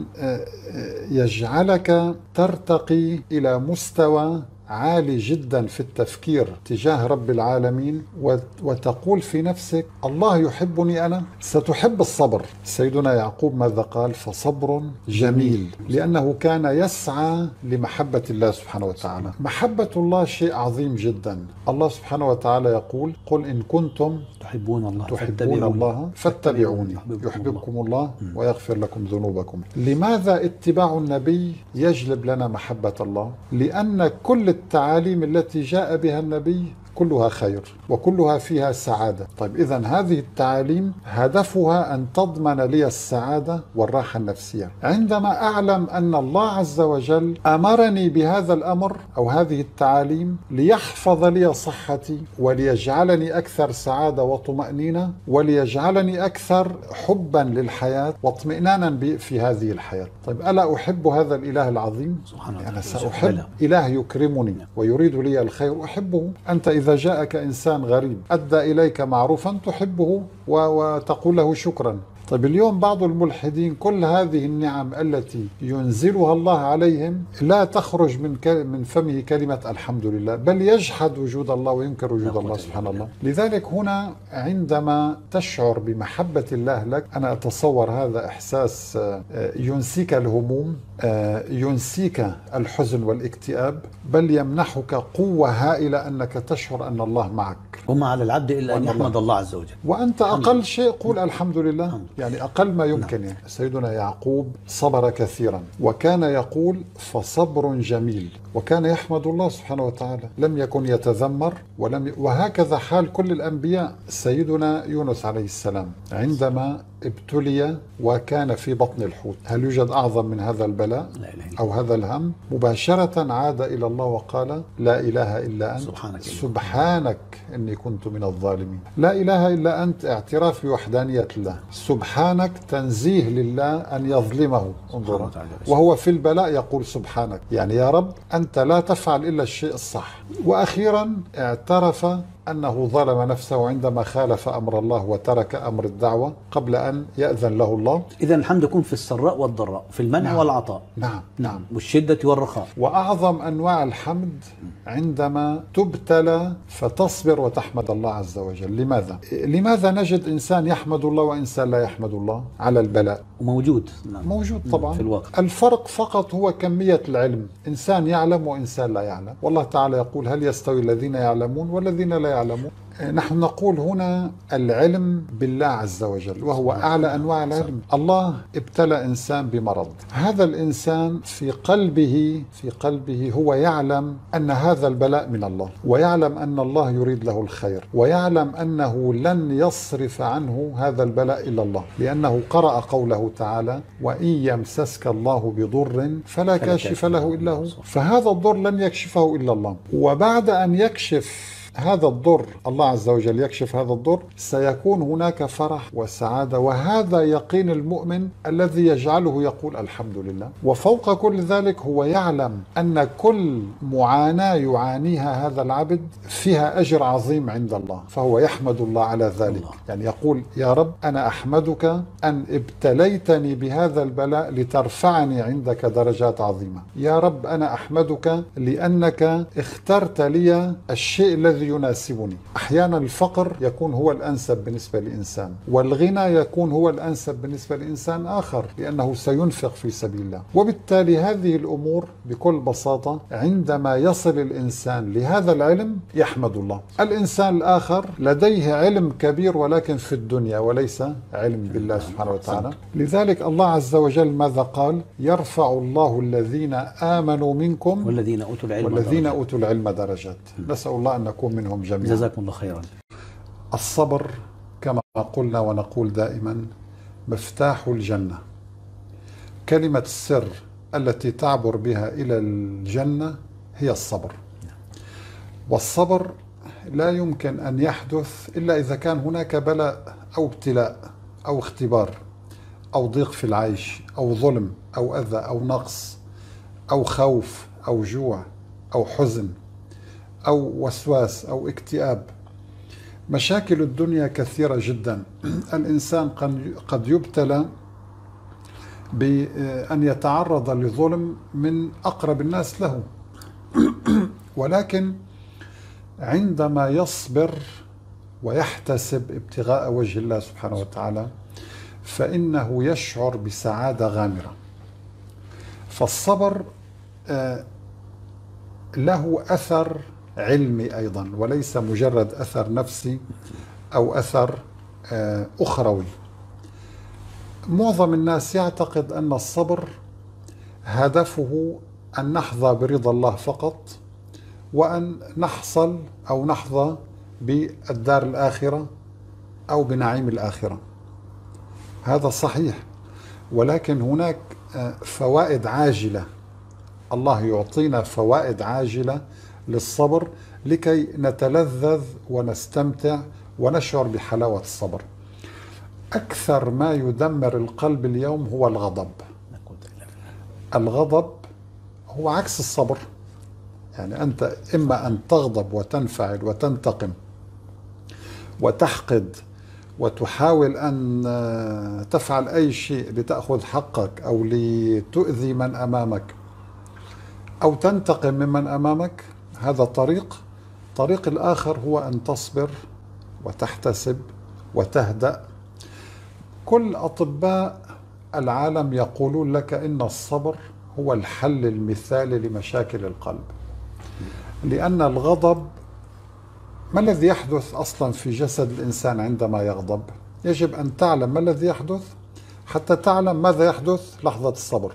يجعلك ترتقي إلى مستوى عالي جدا في التفكير تجاه رب العالمين، وتقول في نفسك الله يحبني أنا، ستحب الصبر. سيدنا يعقوب ماذا قال؟ فصبر جميل، لأنه كان يسعى لمحبة الله سبحانه وتعالى. محبة الله شيء عظيم جدا. الله سبحانه وتعالى يقول قل إن كنتم تحبون الله فاتبعوني يحببكم الله ويغفر لكم ذنوبكم. لماذا اتباع النبي يجلب لنا محبة الله؟ لأن كل التعاليم التي جاء بها النبي كلها خير وكلها فيها سعادة. طيب إذن هذه التعاليم هدفها أن تضمن لي السعادة والراحة النفسية. عندما أعلم أن الله عز وجل أمرني بهذا الأمر أو هذه التعاليم ليحفظ لي صحتي وليجعلني أكثر سعادة وطمأنينة وليجعلني أكثر حبا للحياة واطمئنانا في هذه الحياة. طيب ألا أحب هذا الإله العظيم؟ أنا سأحب إله يكرمني ويريد لي الخير، أحبه. أنت إذا جاءك إنسان غريب أدى إليك معروفا تحبه وتقول له شكرا. طيب اليوم بعض الملحدين كل هذه النعم التي ينزلها الله عليهم لا تخرج من فمه كلمة الحمد لله، بل يجحد وجود الله وينكر وجود الله سبحان الله. لذلك هنا عندما تشعر بمحبة الله لك، أنا أتصور هذا إحساس ينسيك الهموم، ينسيك الحزن والاكتئاب، بل يمنحك قوة هائلة أنك تشعر أن الله معك. وما على العبد إلا أن يحمد الله عز وجل. وأنت أقل شيء قول الحمد لله، يعني أقل ما يمكن. يعني سيدنا يعقوب صبر كثيرا وكان يقول فصبر جميل، وكان يحمد الله سبحانه وتعالى، لم يكن يتذمر وهكذا حال كل الأنبياء. سيدنا يونس عليه السلام عندما ابتلي وكان في بطن الحوت، هل يوجد أعظم من هذا البلاء أو هذا الهم؟ مباشرة عاد إلى الله وقال لا إله إلا أنت سبحانك إني كنت من الظالمين. لا إله إلا أنت اعتراف بوحدانية الله، سبحانك تنزيه لله أن يظلمه. انظر، وهو في البلاء يقول سبحانك، يعني يا رب أنت لا تفعل إلا الشيء الصح. وأخيرا اعترف أنه ظلم نفسه عندما خالف أمر الله وترك أمر الدعوة قبل أن يأذن له الله. إذن الحمد يكون في السراء والضراء، في المنع والعطاء. نعم والشدة والرخاء. وأعظم أنواع الحمد عندما تبتلى فتصبر وتحمد الله عز وجل. لماذا نجد إنسان يحمد الله وإنسان لا يحمد الله على البلاء؟ موجود موجود طبعا في الواقع. الفرق فقط هو كمية العلم، إنسان يعلم وإنسان لا يعلم. والله تعالى يقول هل يستوي الذين يعلمون والذين لا يعلمون؟ نحن نقول هنا العلم بالله عز وجل، وهو أعلى أنواع العلم. الله ابتلى إنسان بمرض، هذا الإنسان في قلبه هو يعلم أن هذا البلاء من الله، ويعلم أن الله يريد له الخير، ويعلم أنه لن يصرف عنه هذا البلاء إلا الله، لأنه قرأ قوله تعالى: وإن يمسسك الله بضر فلا كاشف له إلا هو. فهذا الضر لن يكشفه إلا الله، وبعد أن يكشف هذا الضر، الله عز وجل يكشف هذا الضر، سيكون هناك فرح وسعادة، وهذا يقين المؤمن الذي يجعله يقول الحمد لله. وفوق كل ذلك هو يعلم أن كل معاناة يعانيها هذا العبد فيها أجر عظيم عند الله، فهو يحمد الله على ذلك. يعني يقول: يا رب أنا أحمدك أن ابتليتني بهذا البلاء لترفعني عندك درجات عظيمة. يا رب أنا أحمدك لأنك اخترت لي الشيء الذي يناسبني. أحيانا الفقر يكون هو الأنسب بالنسبة لإنسان، والغنى يكون هو الأنسب بالنسبة لإنسان آخر، لأنه سينفق في سبيل الله. وبالتالي هذه الأمور بكل بساطة عندما يصل الإنسان لهذا العلم يحمد الله. الإنسان الآخر لديه علم كبير ولكن في الدنيا وليس علم بالله سبحانه وتعالى. لذلك الله عز وجل ماذا قال؟ يرفع الله الذين آمنوا منكم والذين أوتوا العلم درجات. نسأل الله أن نكون منهم جميعا. جزاكم الله خيرا. الصبر كما قلنا ونقول دائما مفتاح الجنة. كلمة السر التي تعبر بها إلى الجنة هي الصبر. والصبر لا يمكن أن يحدث إلا إذا كان هناك بلاء أو ابتلاء أو اختبار أو ضيق في العيش أو ظلم أو أذى أو نقص أو خوف أو جوع أو حزن أو وسواس أو اكتئاب. مشاكل الدنيا كثيرة جدا. الإنسان قد يبتلى بأن يتعرض لظلم من أقرب الناس له، ولكن عندما يصبر ويحتسب ابتغاء وجه الله سبحانه وتعالى فإنه يشعر بسعادة غامرة. فالصبر له أثر علمي أيضا، وليس مجرد أثر نفسي أو أثر أخروي. معظم الناس يعتقد أن الصبر هدفه أن نحظى برضا الله فقط، وأن نحصل أو نحظى بالدار الآخرة أو بنعيم الآخرة. هذا صحيح، ولكن هناك فوائد عاجلة. الله يعطينا فوائد عاجلة للصبر لكي نتلذذ ونستمتع ونشعر بحلاوة الصبر. أكثر ما يدمر القلب اليوم هو الغضب. الغضب هو عكس الصبر. يعني أنت إما أن تغضب وتنفعل وتنتقم وتحقد وتحاول أن تفعل أي شيء لتأخذ حقك أو لتؤذي من أمامك أو تنتقم ممن أمامك. هذا طريق الآخر هو أن تصبر وتحتسب وتهدأ. كل أطباء العالم يقولون لك إن الصبر هو الحل المثالي لمشاكل القلب، لأن الغضب، ما الذي يحدث أصلا في جسد الإنسان عندما يغضب؟ يجب أن تعلم ما الذي يحدث حتى تعلم ماذا يحدث لحظة الصبر.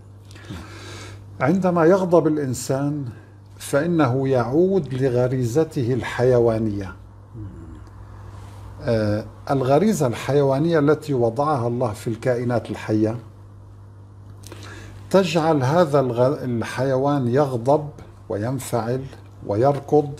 عندما يغضب الإنسان فإنه يعود لغريزته الحيوانية. الغريزة الحيوانية التي وضعها الله في الكائنات الحية تجعل هذا الحيوان يغضب وينفعل ويركض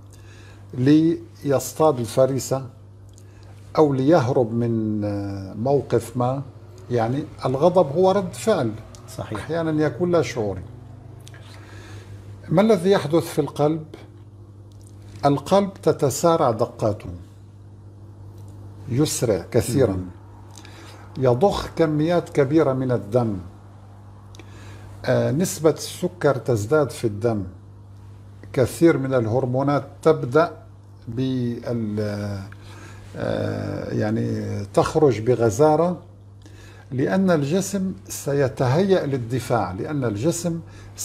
ليصطاد الفريسة أو ليهرب من موقف ما. يعني الغضب هو رد فعل، صحيح. أحيانا يكون لا شعوري. ما الذي يحدث في القلب؟ القلب تتسارع دقاته، يسرع كثيرا، يضخ كميات كبيرة من الدم، نسبة السكر تزداد في الدم، كثير من الهرمونات تبدأ يعني تخرج بغزارة، لأن الجسم سيتهيأ للدفاع، لأن الجسم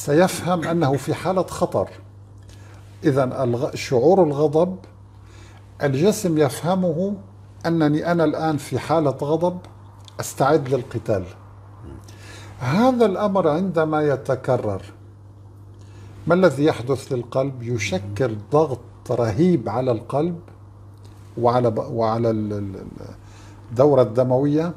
سيفهم أنه في حالة خطر. إذن شعور الغضب الجسم يفهمه أنني أنا الآن في حالة غضب أستعد للقتال. هذا الأمر عندما يتكرر ما الذي يحدث للقلب؟ يشكل ضغط رهيب على القلب وعلى الدورة الدموية،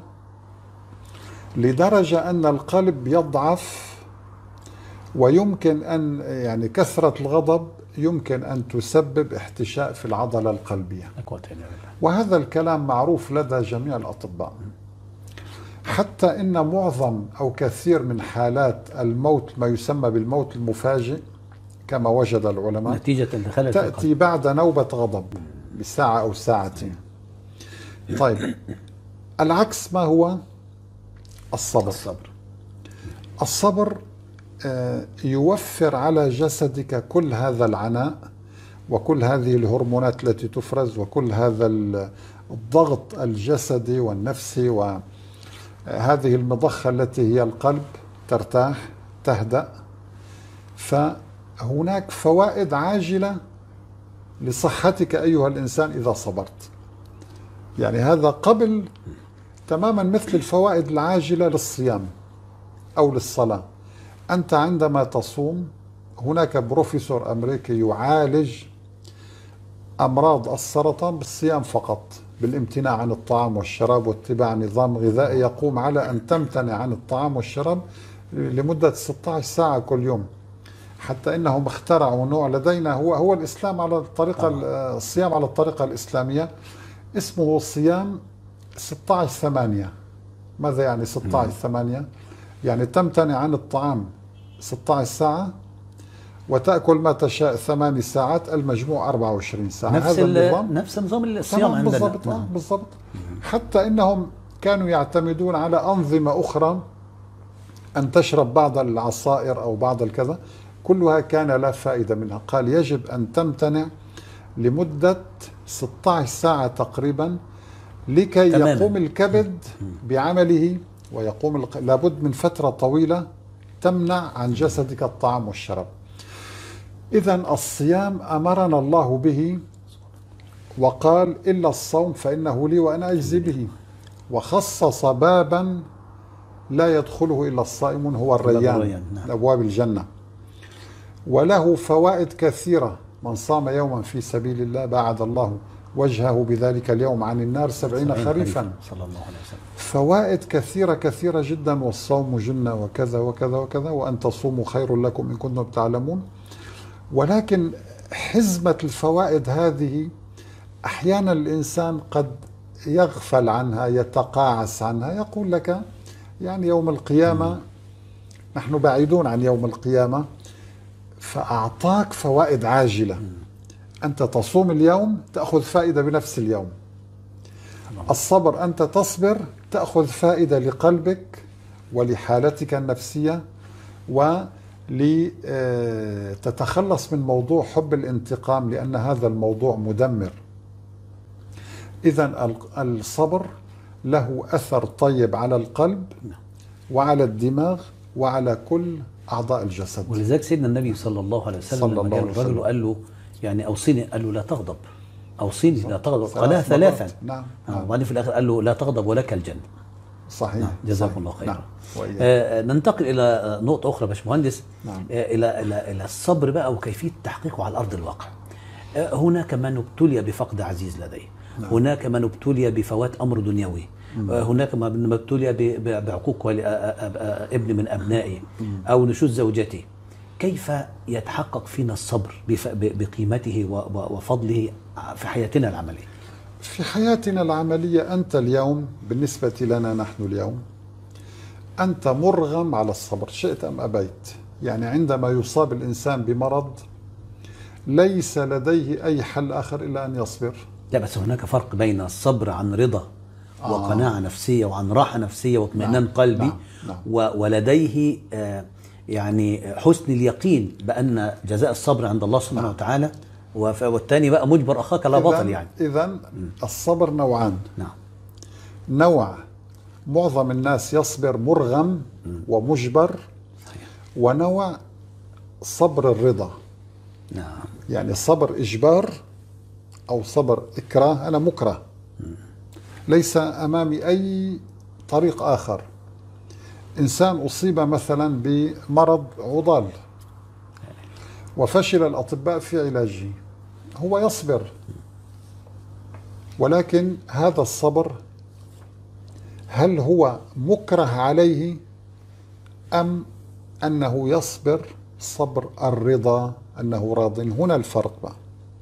لدرجة أن القلب يضعف، ويمكن أن يعني كثرة الغضب يمكن أن تسبب احتشاء في العضلة القلبية. وهذا الكلام معروف لدى جميع الأطباء، حتى إن معظم أو كثير من حالات الموت ما يسمى بالموت المفاجئ كما وجد العلماء نتيجة الخلل تأتي بعد نوبة غضب بساعة أو ساعتين. طيب العكس ما هو؟ الصبر يوفر على جسدك كل هذا العناء وكل هذه الهرمونات التي تفرز وكل هذا الضغط الجسدي والنفسي، وهذه المضخة التي هي القلب ترتاح تهدأ. فهناك فوائد عاجلة لصحتك أيها الإنسان إذا صبرت. يعني هذا قبل تماما مثل الفوائد العاجلة للصيام أو للصلاة. أنت عندما تصوم، هناك بروفيسور أمريكي يعالج أمراض السرطان بالصيام فقط، بالامتناع عن الطعام والشراب واتباع نظام غذائي يقوم على أن تمتنع عن الطعام والشراب لمدة 16 ساعة كل يوم. حتى إنهم اخترعوا نوع لدينا هو الإسلام على الطريقة الصيام على الطريقة الإسلامية، اسمه صيام 16/8. ماذا يعني 16/8؟ يعني تمتنع عن الطعام 16 ساعة وتأكل ما تشاء 8 ساعات، المجموع 24 ساعة. هذا النظام نفس نظام الصيام عندنا. بالضبط. بالضبط. حتى إنهم كانوا يعتمدون على أنظمة أخرى، أن تشرب بعض العصائر أو بعض الكذا، كلها كان لا فائدة منها. قال يجب أن تمتنع لمدة 16 ساعة تقريبا لكي يقوم الكبد بعمله ويقوم لابد من فترة طويلة تمنع عن جسدك الطعام والشراب. إذن الصيام أمرنا الله به وقال إلا الصوم فإنه لي وأنا أجزي به، وخصص بابا لا يدخله إلا الصائمون هو الريان، أبواب الجنة، وله فوائد كثيرة. من صام يوما في سبيل الله باعد الله وجهه بذلك اليوم عن النار 70 خريفا. صلى الله عليه وسلم. فوائد كثيرة كثيرة جدا. والصوم جنة وكذا وكذا وكذا، وأن تصوموا خير لكم إن كنتم تعلمون. ولكن حزمة الفوائد هذه أحيانا الإنسان قد يغفل عنها، يتقاعس عنها، يقول لك يعني يوم القيامة نحن بعيدون عن يوم القيامة، فأعطاك فوائد عاجلة. أنت تصوم اليوم تأخذ فائدة بنفس اليوم. الصبر أنت تصبر تأخذ فائدة لقلبك ولحالتك النفسية، ولتتخلص من موضوع حب الانتقام، لأن هذا الموضوع مدمر. إذن الصبر له أثر طيب على القلب وعلى الدماغ وعلى كل أعضاء الجسد. ولذلك سيدنا النبي صلى الله عليه وسلم لما جاء الرجل وقال له يعني أوصيني، قال له لا تغضب، أوصيني لا تغضب، قالها 3. نعم. وبعدين في الآخر قال له لا تغضب ولك الجنة. صحيح. جزاكم الله خيرا. ننتقل إلى نقطة أخرى باشمهندس. إلى الصبر بقى وكيفية تحقيقه على أرض الواقع. هناك من ابتلي بفقد عزيز لديه، هناك من ابتلي بفوات أمر دنيوي، هناك من ابتلي بعقوق ابن من أبنائه أو نشوز زوجته. كيف يتحقق فينا الصبر بقيمته وفضله في حياتنا العملية؟ في حياتنا العملية أنت اليوم بالنسبة لنا نحن اليوم أنت مرغم على الصبر شئت أم أبيت. يعني عندما يصاب الإنسان بمرض ليس لديه أي حل آخر إلا أن يصبر. لا بس هناك فرق بين الصبر عن رضا وقناعة نفسية وعن راحة نفسية واطمئنان قلبي ولديه يعني حسن اليقين بأن جزاء الصبر عند الله سبحانه وتعالى، والثاني بقى مجبر أخاك لا بطل. يعني إذن الصبر نوعان. نوع معظم الناس يصبر مرغم ومجبر، ونوع صبر الرضا. يعني صبر إجبار أو صبر إكراه أنا مكره، ليس أمامي أي طريق آخر. إنسان أصيب مثلا بمرض عضال وفشل الأطباء في علاجه، هو يصبر، ولكن هذا الصبر هل هو مكره عليه أم أنه يصبر صبر الرضا أنه راض؟ هنا الفرق بقى.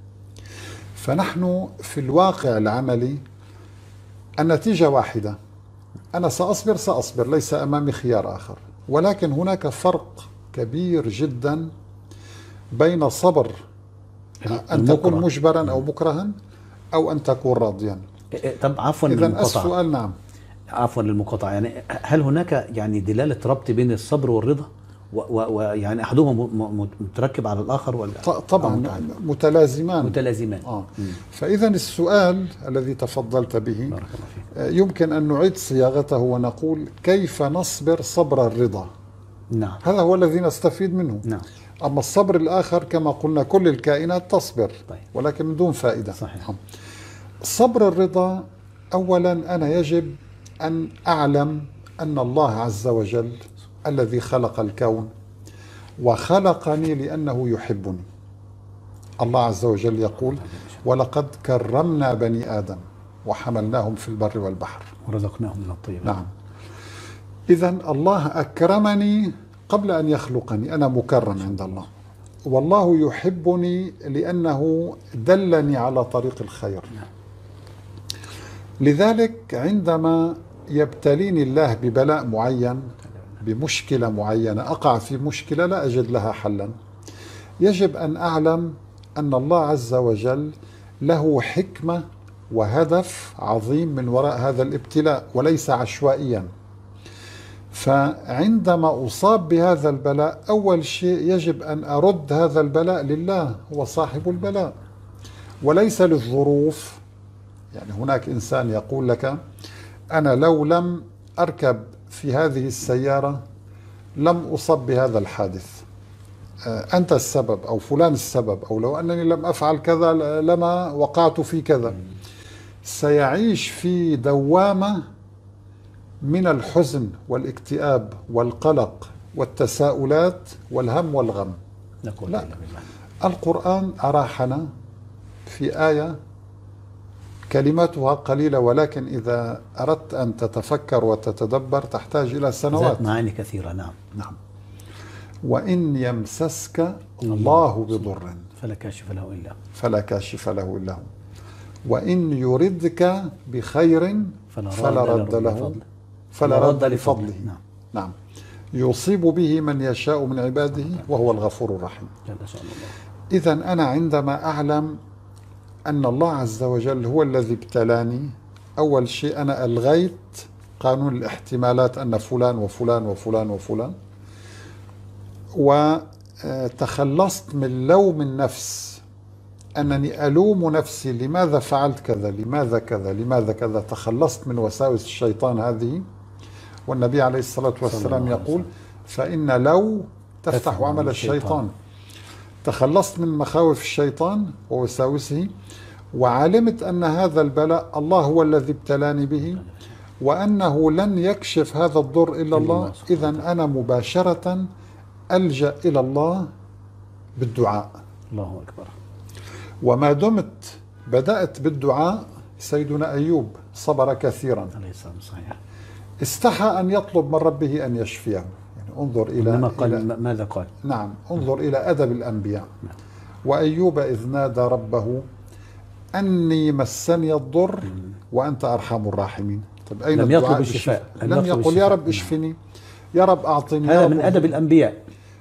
فنحن في الواقع العملي النتيجة واحدة، أنا سأصبر، ليس أمامي خيار آخر. ولكن هناك فرق كبير جدا بين صبر أن تكون مجبرا أو مكرها أو أن تكون راضيا. طب عفوا إذن السؤال نعم، عفوا للمقاطعة، يعني هل هناك يعني دلالة ربط بين الصبر والرضا ويعني أحدهما متركب على الآخر ولا؟ طبعا متلازمان. فإذا السؤال الذي تفضلت به يمكن أن نعيد صياغته ونقول كيف نصبر صبر الرضا. نعم. هذا هو الذي نستفيد منه. نعم. أما الصبر الآخر كما قلنا كل الكائنات تصبر، طيب. ولكن من دون فائدة. صحيح. صبر الرضا أولا أنا يجب أن أعلم أن الله عز وجل الذي خلق الكون وخلقني لأنه يحبني. الله عز وجل يقول ولقد كرمنا بني آدم وحملناهم في البر والبحر ورزقناهم من الطيبات. نعم. إذن الله أكرمني قبل أن يخلقني، أنا مكرم عند الله، والله يحبني لأنه دلني على طريق الخير. لذلك عندما يبتليني الله ببلاء معين، بمشكلة معينة، أقع في مشكلة لا أجد لها حلا، يجب أن أعلم أن الله عز وجل له حكمة وهدف عظيم من وراء هذا الابتلاء وليس عشوائيا. فعندما أصاب بهذا البلاء أول شيء يجب أن أرد هذا البلاء لله، هو صاحب البلاء وليس للظروف. يعني هناك إنسان يقول لك أنا لو لم أركب في هذه السيارة لم أصب بهذا الحادث، أنت السبب أو فلان السبب، أو لو أنني لم أفعل كذا لما وقعت في كذا. سيعيش في دوامة من الحزن والاكتئاب والقلق والتساؤلات والهم والغم. لا، القرآن أراحنا في آية كلماتها قليلة، ولكن إذا أردت أن تتفكر وتتدبر تحتاج إلى سنوات، معاني كثيرة. نعم. نعم. وإن يمسسك الله بضر فلا كاشف له إلا هو، وإن يردك بخير فلا رد لفضله. نعم. يصيب به من يشاء من عباده وهو الغفور الرحيم. إذا أنا عندما أعلم أن الله عز وجل هو الذي ابتلاني، أول شيء أنا ألغيت قانون الاحتمالات أن فلان وفلان وفلان وفلان، وتخلصت من لوم النفس أنني ألوم نفسي لماذا فعلت كذا، لماذا كذا، لماذا كذا. تخلصت من وساوس الشيطان هذه، والنبي عليه الصلاة والسلام يقول فإن لو تفتح عمل الشيطان. تخلصت من مخاوف الشيطان ووساوسه، وعلمت أن هذا البلاء الله هو الذي ابتلاني به، وأنه لن يكشف هذا الضر إلا الله. إذن أنا مباشرة ألجأ إلى الله بالدعاء. الله أكبر. وما دمت بدأت بالدعاء، سيدنا أيوب صبر كثيرا، استحى أن يطلب من ربه أن يشفيه. يعني انظر ماذا قال؟ نعم، انظر إلى أدب الأنبياء. وأيوب إذ نادى ربه أني مسني الضر وأنت أرحم الراحمين. طيب أين لم يطلب الشفاء، لم يقل يا رب اشفني، يا رب أعطني. هذا من أدب الأنبياء،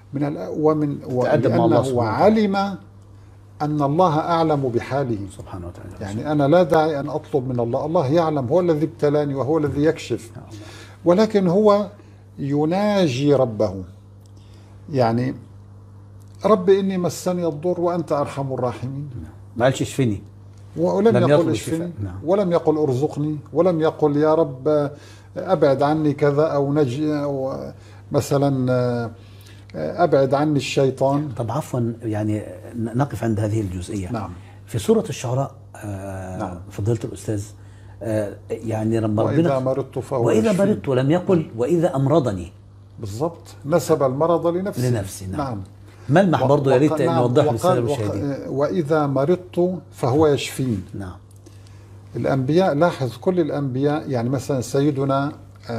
وأنه علم أن الله أعلم بحاله سبحانه وتعالى. يعني أنا لا داعي أن أطلب من الله، الله يعلم، هو الذي ابتلاني وهو الذي يكشف. ولكن هو يناجي ربه، يعني رب إني مسني الضر وأنت أرحم الراحمين. ما قالش اشفني، ولم يقل اشفني، ولم يقل ارزقني، ولم يقل يا رب أبعد عني كذا، أو نجي، أو مثلا أبعد عني الشيطان. طب عفوا، يعني نقف عند هذه الجزئية. نعم. في سورة الشعراء نعم. فضيلة الأستاذ، يعني لما وإذا مرضت فهو وإذا يشفين. مرضت ولم يقل وإذا أمرضني. بالضبط، نسب المرض لنفسه. نعم. نعم. ملمح برضه يا ريت نوضحه للسادة المشاهدين. وإذا مرضت فهو يشفين. نعم. الأنبياء، لاحظ كل الأنبياء، يعني مثلا سيدنا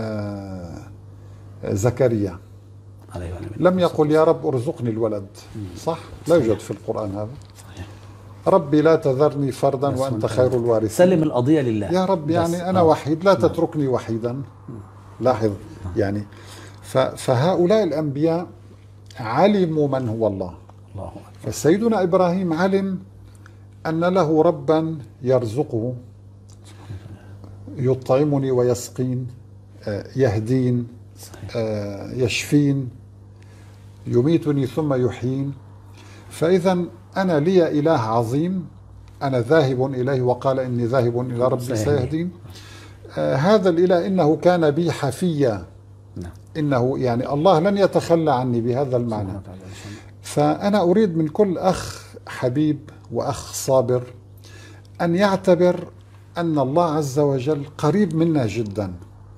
زكريا لم يقل يا رب ارزقني الولد، صح؟ لا يوجد في القرآن هذا. صحيح. ربي لا تذرني فردا وأنت خير الوارثين. سلم القضية لله يا رب، يعني أنا وحيد، لا تتركني وحيدا. لاحظ يعني، فهؤلاء الأنبياء علموا من هو الله. فسيدنا إبراهيم علم أن له ربا يرزقه، يطعمني ويسقين، يهدين، يشفين، يميتني ثم يحيين. فإذا أنا لي إله عظيم أنا ذاهب إليه، وقال إني ذاهب إلى ربي سيهدين. هذا الإله إنه كان بي حفيا، إنه يعني الله لن يتخلى عني بهذا المعنى. فأنا أريد من كل أخ حبيب وأخ صابر أن يعتبر أن الله عز وجل قريب منا جدا،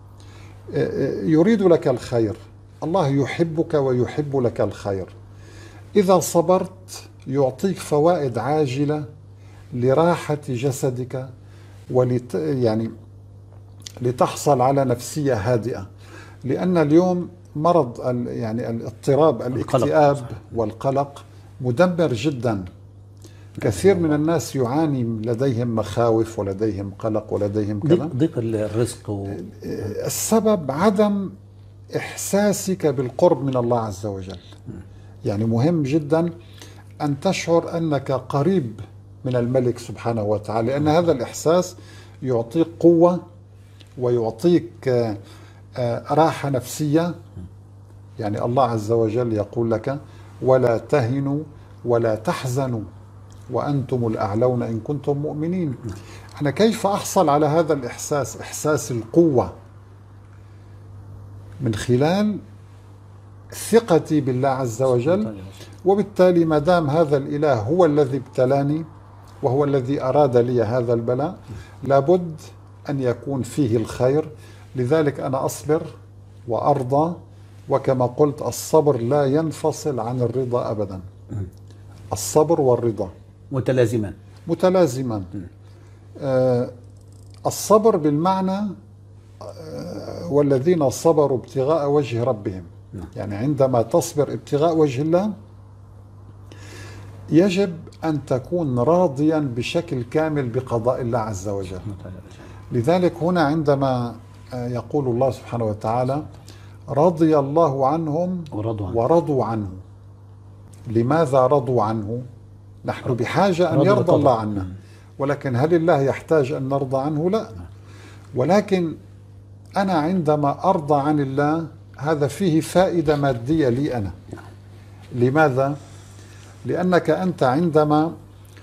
يريد لك الخير. الله يحبك ويحب لك الخير. إذا صبرت يعطيك فوائد عاجلة لراحة جسدك، يعني لتحصل على نفسية هادئة. لأن اليوم مرض يعني الاضطراب، الاكتئاب والقلق مدمر جدا. كثير من الناس يعاني، لديهم مخاوف ولديهم قلق ولديهم كذا، ضيق الرزق السبب عدم إحساسك بالقرب من الله عز وجل. يعني مهم جدا أن تشعر أنك قريب من الملك سبحانه وتعالى، لأن هذا الإحساس يعطيك قوة ويعطيك راحة نفسية. يعني الله عز وجل يقول لك ولا تهنوا ولا تحزنوا وأنتم الأعلون إن كنتم مؤمنين. أنا كيف أحصل على هذا الإحساس، إحساس القوة؟ من خلال ثقتي بالله عز وجل. وبالتالي ما دام هذا الإله هو الذي ابتلاني وهو الذي أراد لي هذا البلاء، لابد أن يكون فيه الخير. لذلك أنا أصبر وأرضى، وكما قلت الصبر لا ينفصل عن الرضا أبدا. الصبر والرضا متلازمان. الصبر بالمعنى والذين صبروا ابتغاء وجه ربهم. يعني عندما تصبر ابتغاء وجه الله يجب أن تكون راضيا بشكل كامل بقضاء الله عز وجل. لذلك هنا عندما يقول الله سبحانه وتعالى رضي الله عنهم ورضوا عنه. لماذا رضوا عنه؟ نحن بحاجة أن يرضى الله عنا، ولكن هل الله يحتاج أن نرضى عنه؟ لا. ولكن أنا عندما أرضى عن الله هذا فيه فائدة مادية لي أنا. لماذا؟ لأنك أنت عندما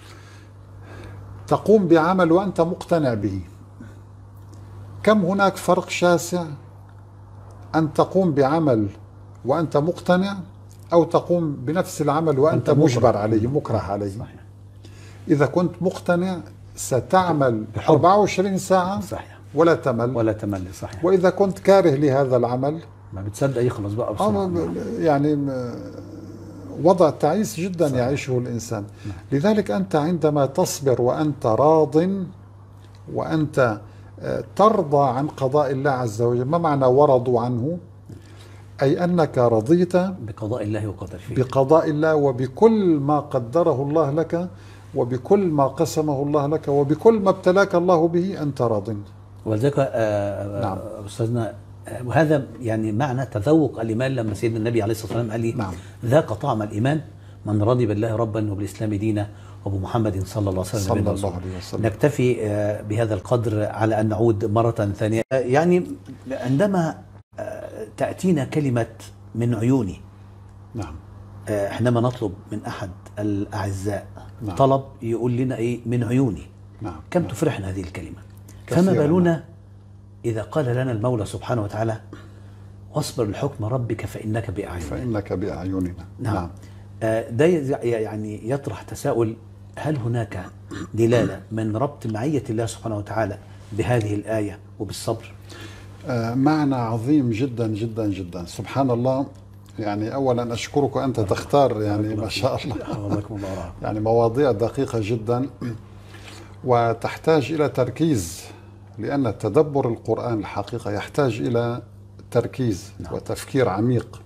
تقوم بعمل وأنت مقتنع به، كم هناك فرق شاسع أن تقوم بعمل وأنت مقتنع، أو تقوم بنفس العمل وأنت مجبر عليه، مكره عليه. صحيح. إذا كنت مقتنع ستعمل 24 ساعة ولا تمل. صحيح. وإذا كنت كاره لهذا العمل ما بتصدق يخلص بقى بسرعة. يعني وضع تعيس جدا. صحيح. يعيشه الإنسان. لذلك أنت عندما تصبر وأنت راض وأنت ترضى عن قضاء الله عز وجل. ما معنى ورضوا عنه؟ أي أنك رضيت بقضاء الله وقدره، بقضاء الله وبكل ما قدره الله لك وبكل ما قسمه الله لك وبكل ما ابتلاك الله به أنت راض. ولذلك نعم. أستاذنا، وهذا يعني معنى تذوق الإيمان. لما سيدنا النبي عليه الصلاة والسلام قال لي نعم. ذاق طعم الإيمان من رضي بالله ربا وبالإسلام دينا وبمحمد صلى الله عليه وسلم. نكتفي بهذا القدر على أن نعود مرة ثانية. يعني عندما تأتينا كلمة من عيوني، نعم، حينما نطلب من أحد الأعزاء نعم. طلب يقول لنا إيه؟ من عيوني. نعم. كم تفرحنا هذه الكلمة. فما بالنا إذا قال لنا المولى سبحانه وتعالى واصبر لحكم ربك فإنك بأعيننا. نعم. ده يعني يطرح تساؤل، هل هناك دلالة من ربط معية الله سبحانه وتعالى بهذه الآية وبالصبر؟ معنى عظيم جدا جدا جدا. سبحان الله. يعني أولا أشكرك، أنت تختار يعني ما شاء الله يعني مواضيع دقيقة جدا وتحتاج إلى تركيز، لأن تدبر القرآن الحقيقة يحتاج إلى تركيز وتفكير عميق.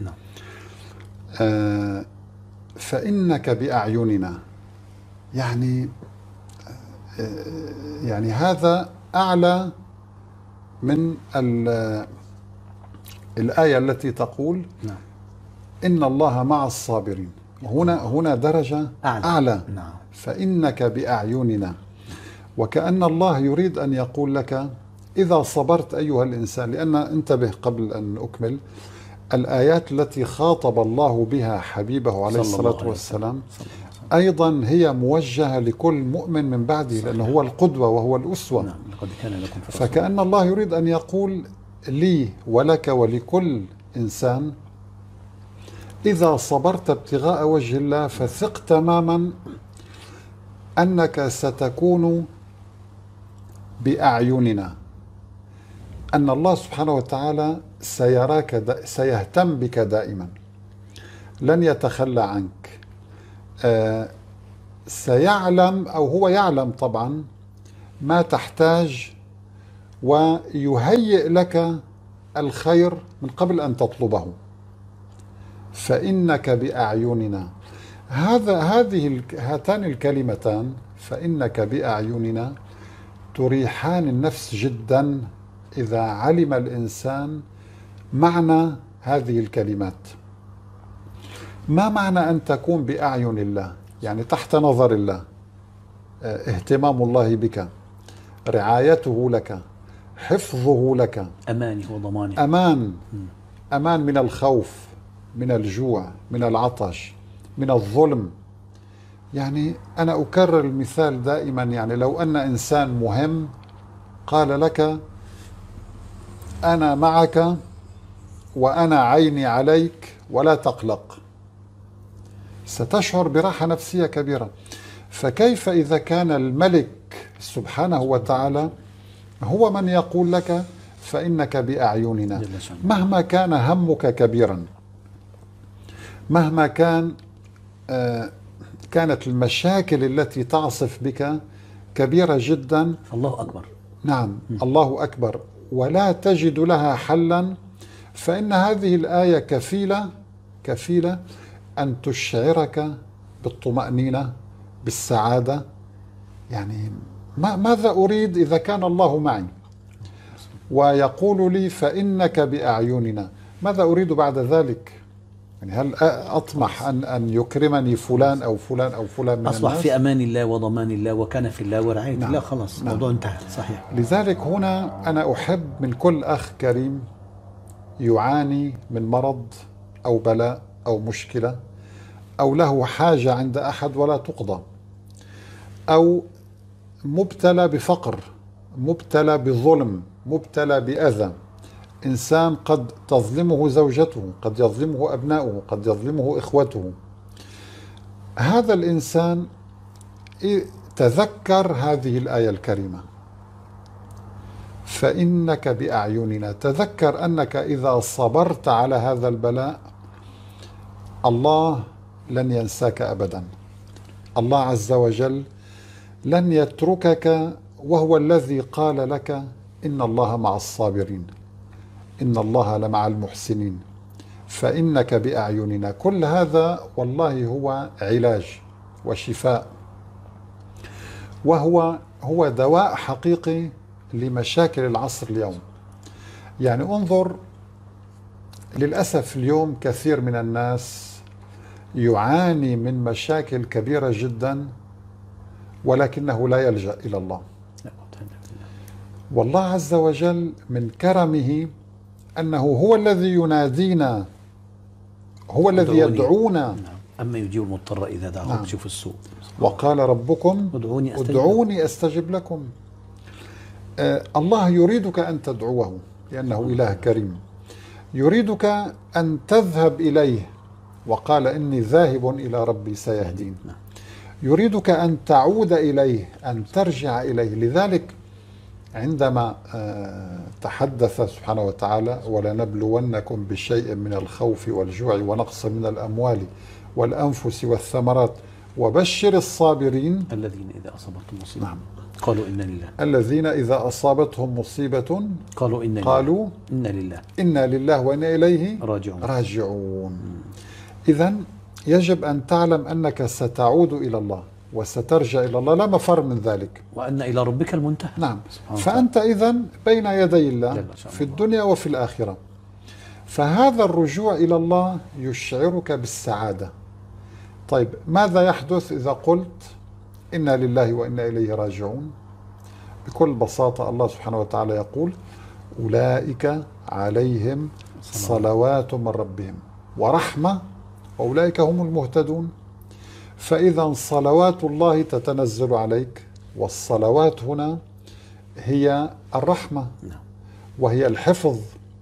فإنك بأعيننا، يعني هذا أعلى من الآية التي تقول إن الله مع الصابرين. هنا درجة أعلى. فإنك بأعيننا، وكأن الله يريد أن يقول لك إذا صبرت أيها الإنسان. لأن انتبه قبل أن أكمل، الآيات التي خاطب الله بها حبيبه عليه الصلاة والسلام أيضا هي موجهة لكل مؤمن من بعده، لأنه هو القدوة وهو الأسوة. فكأن الله يريد أن يقول لي ولك ولكل إنسان إذا صبرت ابتغاء وجه الله فثق تماما أنك ستكون بأعيننا، أن الله سبحانه وتعالى سيراك، سيهتم بك دائما، لن يتخلى عنك. سيعلم، أو هو يعلم طبعا ما تحتاج، ويهيئ لك الخير من قبل أن تطلبه. فإنك بأعيننا، هاتان الكلمتان فإنك بأعيننا تريحان النفس جدا إذا علم الإنسان معنى هذه الكلمات. ما معنى أن تكون بأعين الله؟ يعني تحت نظر الله، اهتمام الله بك، رعايته لك، حفظه لك، أمانه وضمانه، أمان من الخوف، من الجوع، من العطش، من الظلم. يعني أنا أكرر المثال دائما، يعني لو أن إنسان مهم قال لك أنا معك وأنا عيني عليك ولا تقلق، ستشعر براحة نفسية كبيرة. فكيف إذا كان الملك سبحانه وتعالى هو من يقول لك فإنك بأعيننا، مهما كان همك كبيرا، مهما كانت المشاكل التي تعصف بك كبيرة جدا، الله أكبر. نعم، الله أكبر، ولا تجد لها حلا، فإن هذه الآية كفيلة أن تشعرك بالطمأنينة، بالسعادة. يعني ماذا أريد إذا كان الله معي ويقول لي فإنك بأعيننا؟ ماذا أريد بعد ذلك؟ يعني هل أطمح أن يكرمني فلان أو فلان أو فلان من أصبح الناس؟ في أمان الله وضمان الله وكان في الله ورعاية الله، خلاص الموضوع انتهى. صحيح. لذلك هنا أنا أحب من كل أخ كريم يعاني من مرض أو بلاء أو مشكلة، أو له حاجة عند أحد ولا تقضى، أو مبتلى بفقر، مبتلى بظلم، مبتلى بأذى، إنسان قد تظلمه زوجته، قد يظلمه أبناؤه، قد يظلمه إخوته. هذا الإنسان تذكر هذه الآية الكريمة فإنك بأعيننا، تذكر أنك إذا صبرت على هذا البلاء الله لن ينساك أبدا. الله عز وجل لن يتركك، وهو الذي قال لك إن الله مع الصابرين، إن الله لمع المحسنين، فإنك بأعيننا. كل هذا والله هو علاج وشفاء، وهو دواء حقيقي لمشاكل العصر اليوم. يعني انظر، للأسف اليوم كثير من الناس يعاني من مشاكل كبيرة جدا ولكنه لا يلجأ إلى الله. والله عز وجل من كرمه أنه هو الذي ينادينا، هو الذي يدعونا. أما يجيب المضطر إذا دعاه. شوف السوء. وقال ربكم ادعوني أستجب لكم. الله يريدك أن تدعوه لأنه إله كريم، يريدك أن تذهب إليه، وقال إني ذاهب إلى ربي سيهدين. يريدك أن تعود إليه، أن ترجع إليه. لذلك عندما تحدث سبحانه وتعالى: ولنبلونكم بشيء من الخوف والجوع ونقص من الأموال والأنفس والثمرات وبشر الصابرين الذين إذا أصابتهم مصيبة نعم قالوا إنا لله. الذين إذا أصابتهم مصيبة قالوا إنا لله إنا لله وإنا إليه راجعون. إذن يجب أن تعلم أنك ستعود إلى الله وسترجع إلى الله، لا مفر من ذلك، وأن إلى ربك المنتهى. نعم. فأنت إذن بين يدي الله في الدنيا وفي الآخرة. فهذا الرجوع إلى الله يشعرك بالسعادة. طيب ماذا يحدث إذا قلت إنا لله وإنا إليه راجعون؟ بكل بساطة الله سبحانه وتعالى يقول: أولئك عليهم صلوات من ربهم ورحمة وأولئك هم المهتدون. فإذا صلوات الله تتنزل عليك، والصلوات هنا هي الرحمة وهي الحفظ.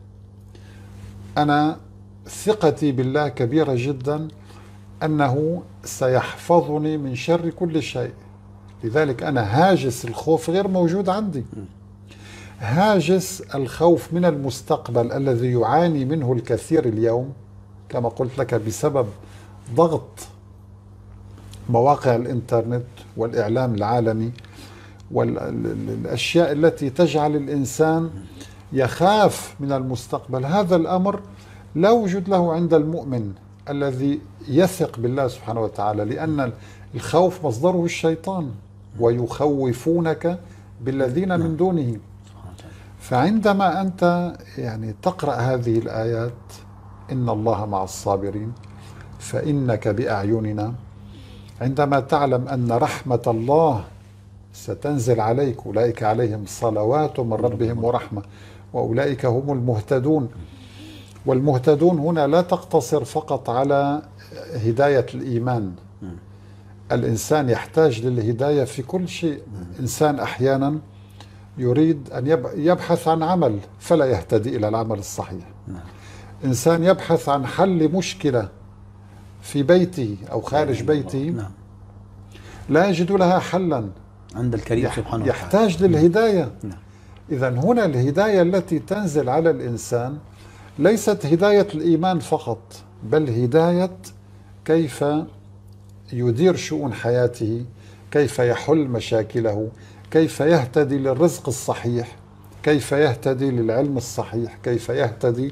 أنا ثقتي بالله كبيرة جدا أنه سيحفظني من شر كل شيء. لذلك أنا هاجس الخوف غير موجود عندي. هاجس الخوف من المستقبل الذي يعاني منه الكثير اليوم كما قلت لك بسبب ضغط مواقع الإنترنت والإعلام العالمي والأشياء التي تجعل الإنسان يخاف من المستقبل. هذا الأمر لا وجود له عند المؤمن الذي يثق بالله سبحانه وتعالى، لأن الخوف مصدره الشيطان، ويخوفونك بالذين من دونه. فعندما أنت يعني تقرأ هذه الآيات: إن الله مع الصابرين فإنك بأعيننا، عندما تعلم أن رحمة الله ستنزل عليك: أولئك عليهم صلوات من ربهم ورحمة وأولئك هم المهتدون. والمهتدون هنا لا تقتصر فقط على هداية الإيمان. الإنسان يحتاج للهداية في كل شيء. إنسان أحيانا يريد أن يبحث عن عمل فلا يهتدي إلى العمل الصحيح. إنسان يبحث عن حل مشكلة في بيته أو خارج بيته لا يجد لها حلا عند الكريم سبحانه وتعالى، يحتاج للهداية. إذن هنا الهداية التي تنزل على الإنسان ليست هداية الإيمان فقط، بل هداية كيف يدير شؤون حياته، كيف يحل مشاكله، كيف يهتدي للرزق الصحيح، كيف يهتدي للعلم الصحيح، كيف يهتدي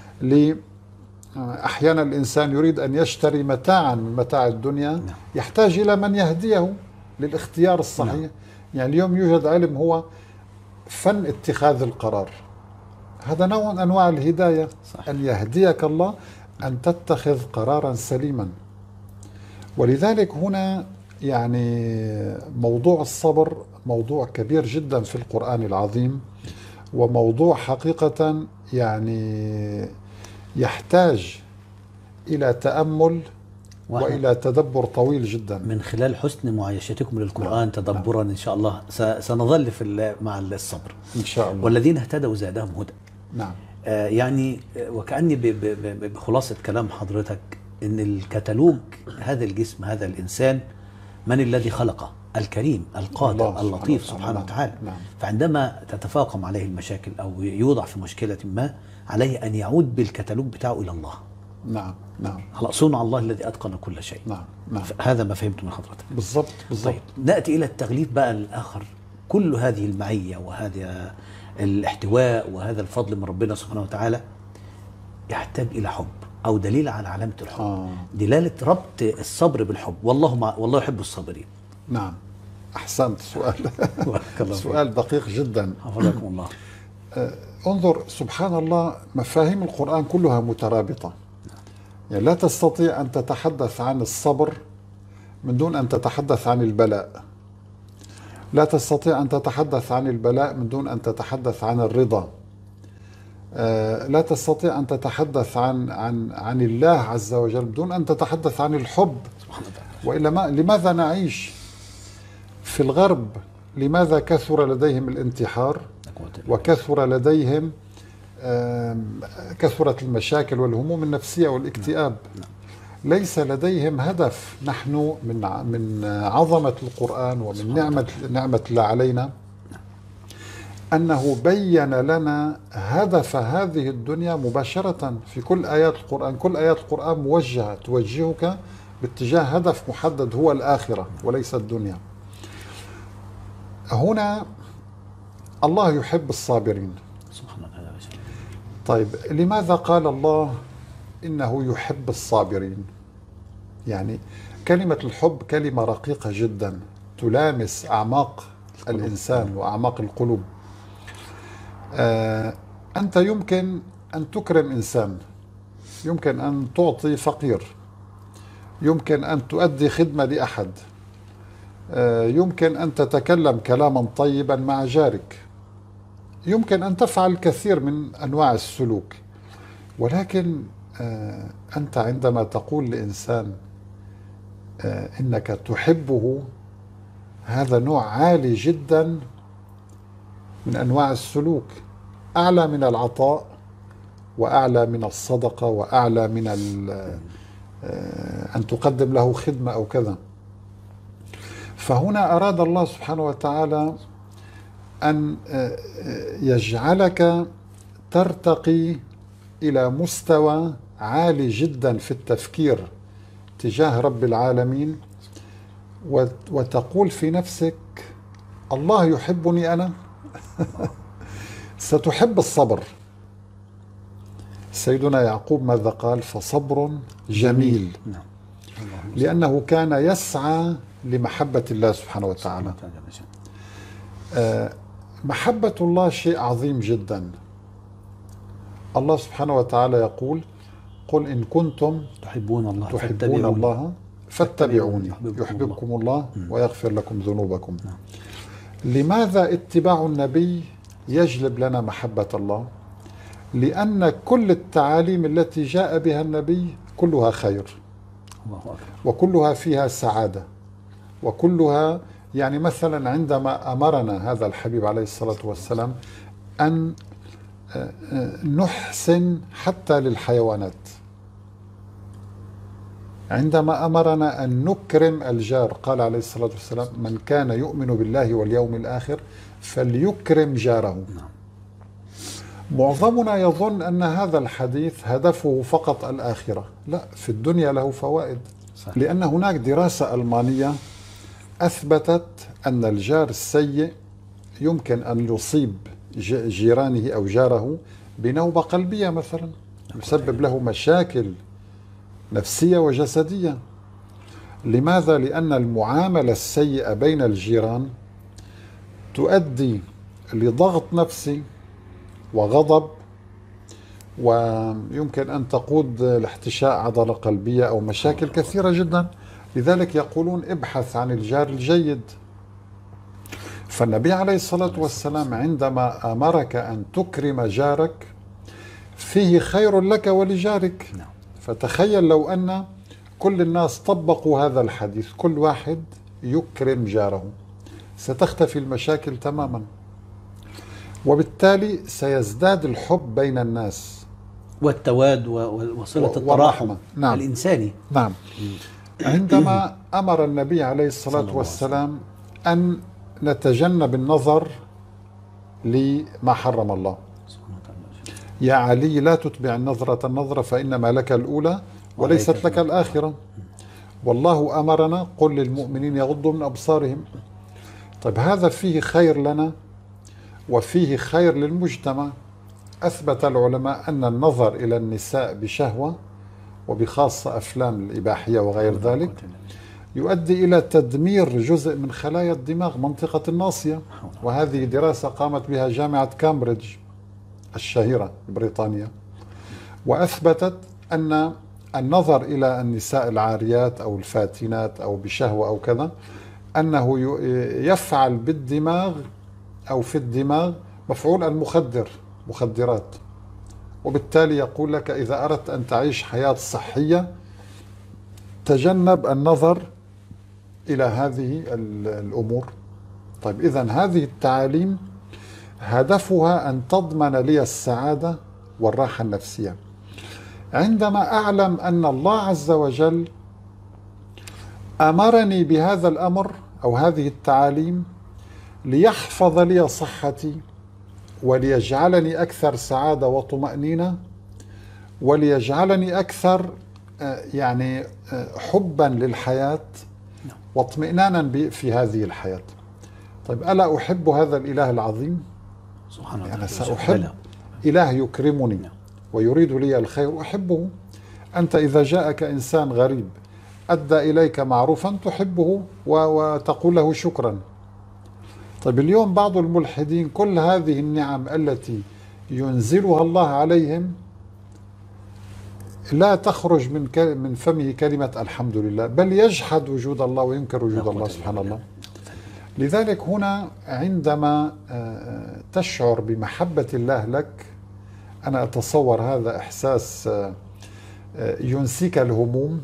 أحيانا الإنسان يريد أن يشتري متاعا من متاع الدنيا، يحتاج إلى من يهديه للاختيار الصحيح. يعني اليوم يوجد علم هو فن اتخاذ القرار، هذا نوع من أنواع الهداية. أن يهديك الله أن تتخذ قرارا سليما. ولذلك هنا يعني موضوع الصبر موضوع كبير جدا في القرآن العظيم، وموضوع حقيقة يعني يحتاج إلى تأمل وإلى تدبر طويل جدا. من خلال حسن معايشتكم للقرآن تدبرا إن شاء الله سنظل مع الصبر إن شاء الله. والذين اهتدوا زادهم هدى. نعم. يعني وكأني بخلاصة كلام حضرتك إن الكتالوج هذا الجسم هذا الإنسان من الذي خلقه؟ الكريم القادر اللطيف سبحانه وتعالى. نعم. فعندما تتفاقم عليه المشاكل أو يوضع في مشكلة ما، عليه أن يعود بالكتالوج بتاعه إلى الله. نعم نعم. صنع الله الذي أتقن كل شيء. نعم نعم. هذا ما فهمت من حضرتك. بالضبط بالضبط. طيب نأتي إلى التغليف بقى الآخر. كل هذه المعية وهذا الاحتواء وهذا الفضل من ربنا سبحانه وتعالى يحتاج إلى حب أو دليل على علامة الحب. دلالة ربط الصبر بالحب. والله يحب الصابرين. نعم. أحسنت. سؤال دقيق جدا. حفظكم الله. انظر سبحان الله، مفاهيم القرآن كلها مترابطة. يعني لا تستطيع أن تتحدث عن الصبر من دون أن تتحدث عن البلاء. لا تستطيع أن تتحدث عن البلاء من دون أن تتحدث عن الرضا. لا تستطيع أن تتحدث عن الله عز وجل بدون أن تتحدث عن الحب. وإلا لماذا نعيش في الغرب؟ لماذا كثر لديهم الانتحار وكثر لديهم كثرت المشاكل والهموم النفسية والاكتئاب؟ ليس لديهم هدف. نحن من عظمة القرآن ومن نعمة الله علينا أنه بين لنا هدف هذه الدنيا مباشرة في كل آيات القرآن. كل آيات القرآن موجهة توجهك باتجاه هدف محدد هو الآخرة وليس الدنيا. هنا الله يحب الصابرين. سبحان الله. طيب لماذا قال الله إنه يحب الصابرين؟ يعني كلمة الحب كلمة رقيقة جدا تلامس أعماق الإنسان وأعماق القلوب. أنت يمكن أن تكرم إنسان، يمكن أن تعطي فقير، يمكن أن تؤدي خدمة لأحد، يمكن أن تتكلم كلاما طيبا مع جارك، يمكن أن تفعل الكثير من أنواع السلوك. ولكن أنت عندما تقول لإنسان إنك تحبه، هذا نوع عالي جدا من أنواع السلوك، أعلى من العطاء وأعلى من الصدقة وأعلى من أن تقدم له خدمة أو كذا. فهنا أراد الله سبحانه وتعالى أن يجعلك ترتقي إلى مستوى عالي جدا في التفكير تجاه رب العالمين، وتقول في نفسك الله يحبني أنا. ستحب الصبر. سيدنا يعقوب ماذا قال؟ فصبر جميل، لأنه كان يسعى لمحبة الله سبحانه وتعالى. محبة الله شيء عظيم جدا. الله سبحانه وتعالى يقول قل إن كنتم تحبون الله فاتبعوني يحببكم الله ويغفر لكم ذنوبكم. لماذا اتباع النبي يجلب لنا محبة الله؟ لأن كل التعاليم التي جاء بها النبي كلها خير، وكلها فيها سعادة، وكلها يعني مثلا عندما أمرنا هذا الحبيب عليه الصلاة والسلام أن نحسن حتى للحيوانات، عندما أمرنا أن نكرم الجار قال عليه الصلاة والسلام من كان يؤمن بالله واليوم الآخر فليكرم جاره. معظمنا يظن أن هذا الحديث هدفه فقط الآخرة. لا، في الدنيا له فوائد. صحيح. لأن هناك دراسة ألمانية أثبتت أن الجار السيء يمكن أن يصيب جيرانه أو جاره بنوبة قلبية مثلا، يسبب له مشاكل نفسية وجسدية. لماذا؟ لأن المعاملة السيئة بين الجيران تؤدي لضغط نفسي وغضب، ويمكن أن تقود لاحتشاء عضلة قلبية أو مشاكل كثيرة جدا. لذلك يقولون ابحث عن الجار الجيد. فالنبي عليه الصلاة والسلام عندما أمرك أن تكرم جارك فيه خير لك ولجارك. فتخيل لو أن كل الناس طبقوا هذا الحديث، كل واحد يكرم جاره، ستختفي المشاكل تماما، وبالتالي سيزداد الحب بين الناس والتواد وصلة التراحم الإنساني. نعم. عندما أمر النبي عليه الصلاة والسلام أن نتجنب النظر لما حرم الله، يا علي لا تتبع النظرة فإنما لك الأولى وليست لك الآخرة، والله أمرنا قل للمؤمنين يغضوا من أبصارهم. طيب هذا فيه خير لنا وفيه خير للمجتمع. أثبت العلماء أن النظر إلى النساء بشهوة، وبخاصة أفلام الإباحية وغير ذلك، يؤدي إلى تدمير جزء من خلايا الدماغ، منطقة الناصية. وهذه دراسة قامت بها جامعة كامبريدج الشهيرة بريطانيا، وأثبتت أن النظر إلى النساء العاريات أو الفاتنات أو بشهوة أو كذا أنه يفعل بالدماغ أو في الدماغ مفعول مخدرات. وبالتالي يقول لك إذا أردت أن تعيش حياة صحية تجنب النظر إلى هذه الأمور. طيب إذن هذه التعاليم هدفها أن تضمن لي السعادة والراحة النفسية. عندما أعلم أن الله عز وجل أمرني بهذا الأمر أو هذه التعاليم ليحفظ لي صحتي، وليجعلني أكثر سعادة وطمأنينة، وليجعلني أكثر يعني حبا للحياة واطمئنانا في هذه الحياة. طيب ألا أحب هذا الإله العظيم؟ سبحانه وتعالى. أنا سأحب إله يكرمني ويريد لي الخير، أحبه. أنت إذا جاءك إنسان غريب أدى إليك معروفا تحبه وتقول له شكرا. طيب اليوم بعض الملحدين كل هذه النعم التي ينزلها الله عليهم لا تخرج من فمه كلمة الحمد لله، بل يجحد وجود الله وينكر وجود الله سبحان الله. لذلك هنا عندما تشعر بمحبة الله لك، أنا أتصور هذا إحساس ينسيك الهموم،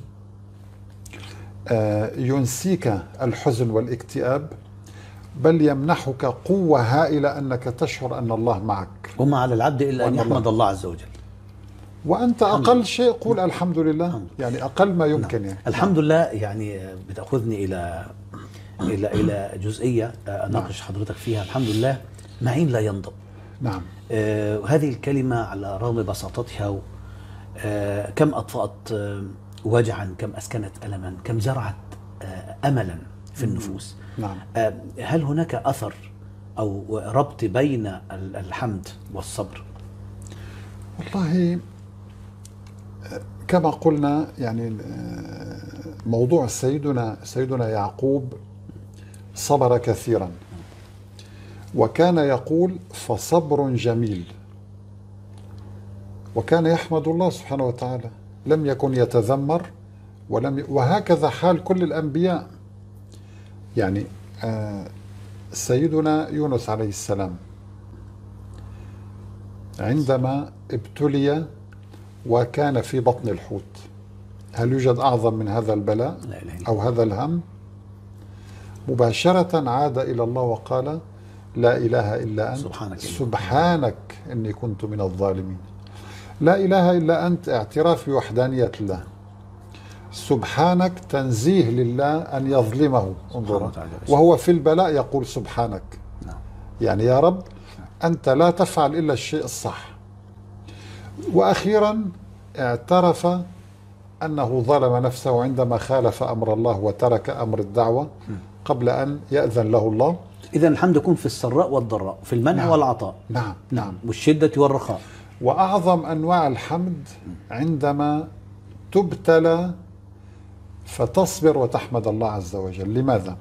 ينسيك الحزن والاكتئاب، بل يمنحك قوة هائلة أنك تشعر أن الله معك. وما على العبد إلا أن يحمد الله عز وجل. وأنت أقل شيء قول الحمد لله، يعني أقل ما يمكن. يعني الحمد لله. يعني بتأخذني إلى جزئية أناقش حضرتك فيها. الحمد لله معين لا ينضب. نعم. هذه الكلمة على رغم بساطتها كم أطفأت وجعا، كم أسكنت ألما، كم زرعت أملا في النفوس. نعم. هل هناك أثر أو ربط بين الحمد والصبر؟ والله كما قلنا، يعني موضوع سيدنا يعقوب صبر كثيرا، وكان يقول فصبر جميل، وكان يحمد الله سبحانه وتعالى، لم يكن يتذمر وهكذا حال كل الأنبياء. يعني سيدنا يونس عليه السلام عندما ابتلي وكان في بطن الحوت، هل يوجد أعظم من هذا البلاء أو هذا الهم؟ مباشرة عاد إلى الله وقال لا إله إلا أنت سبحانك إني كنت من الظالمين. لا إله إلا أنت اعتراف بوحدانية الله، سبحانك تنزيه لله أن يظلمه، انظر، وهو في البلاء يقول سبحانك. يعني يا رب أنت لا تفعل إلا الشيء الصح. وأخيرا اعترف أنه ظلم نفسه عندما خالف أمر الله وترك أمر الدعوة قبل أن يأذن له الله. إذا الحمد يكون في السراء والضراء، في المنع والعطاء. نعم. والشدة والرخاء. وأعظم أنواع الحمد عندما تبتلى فتصبر وتحمد الله عز وجل. لماذا؟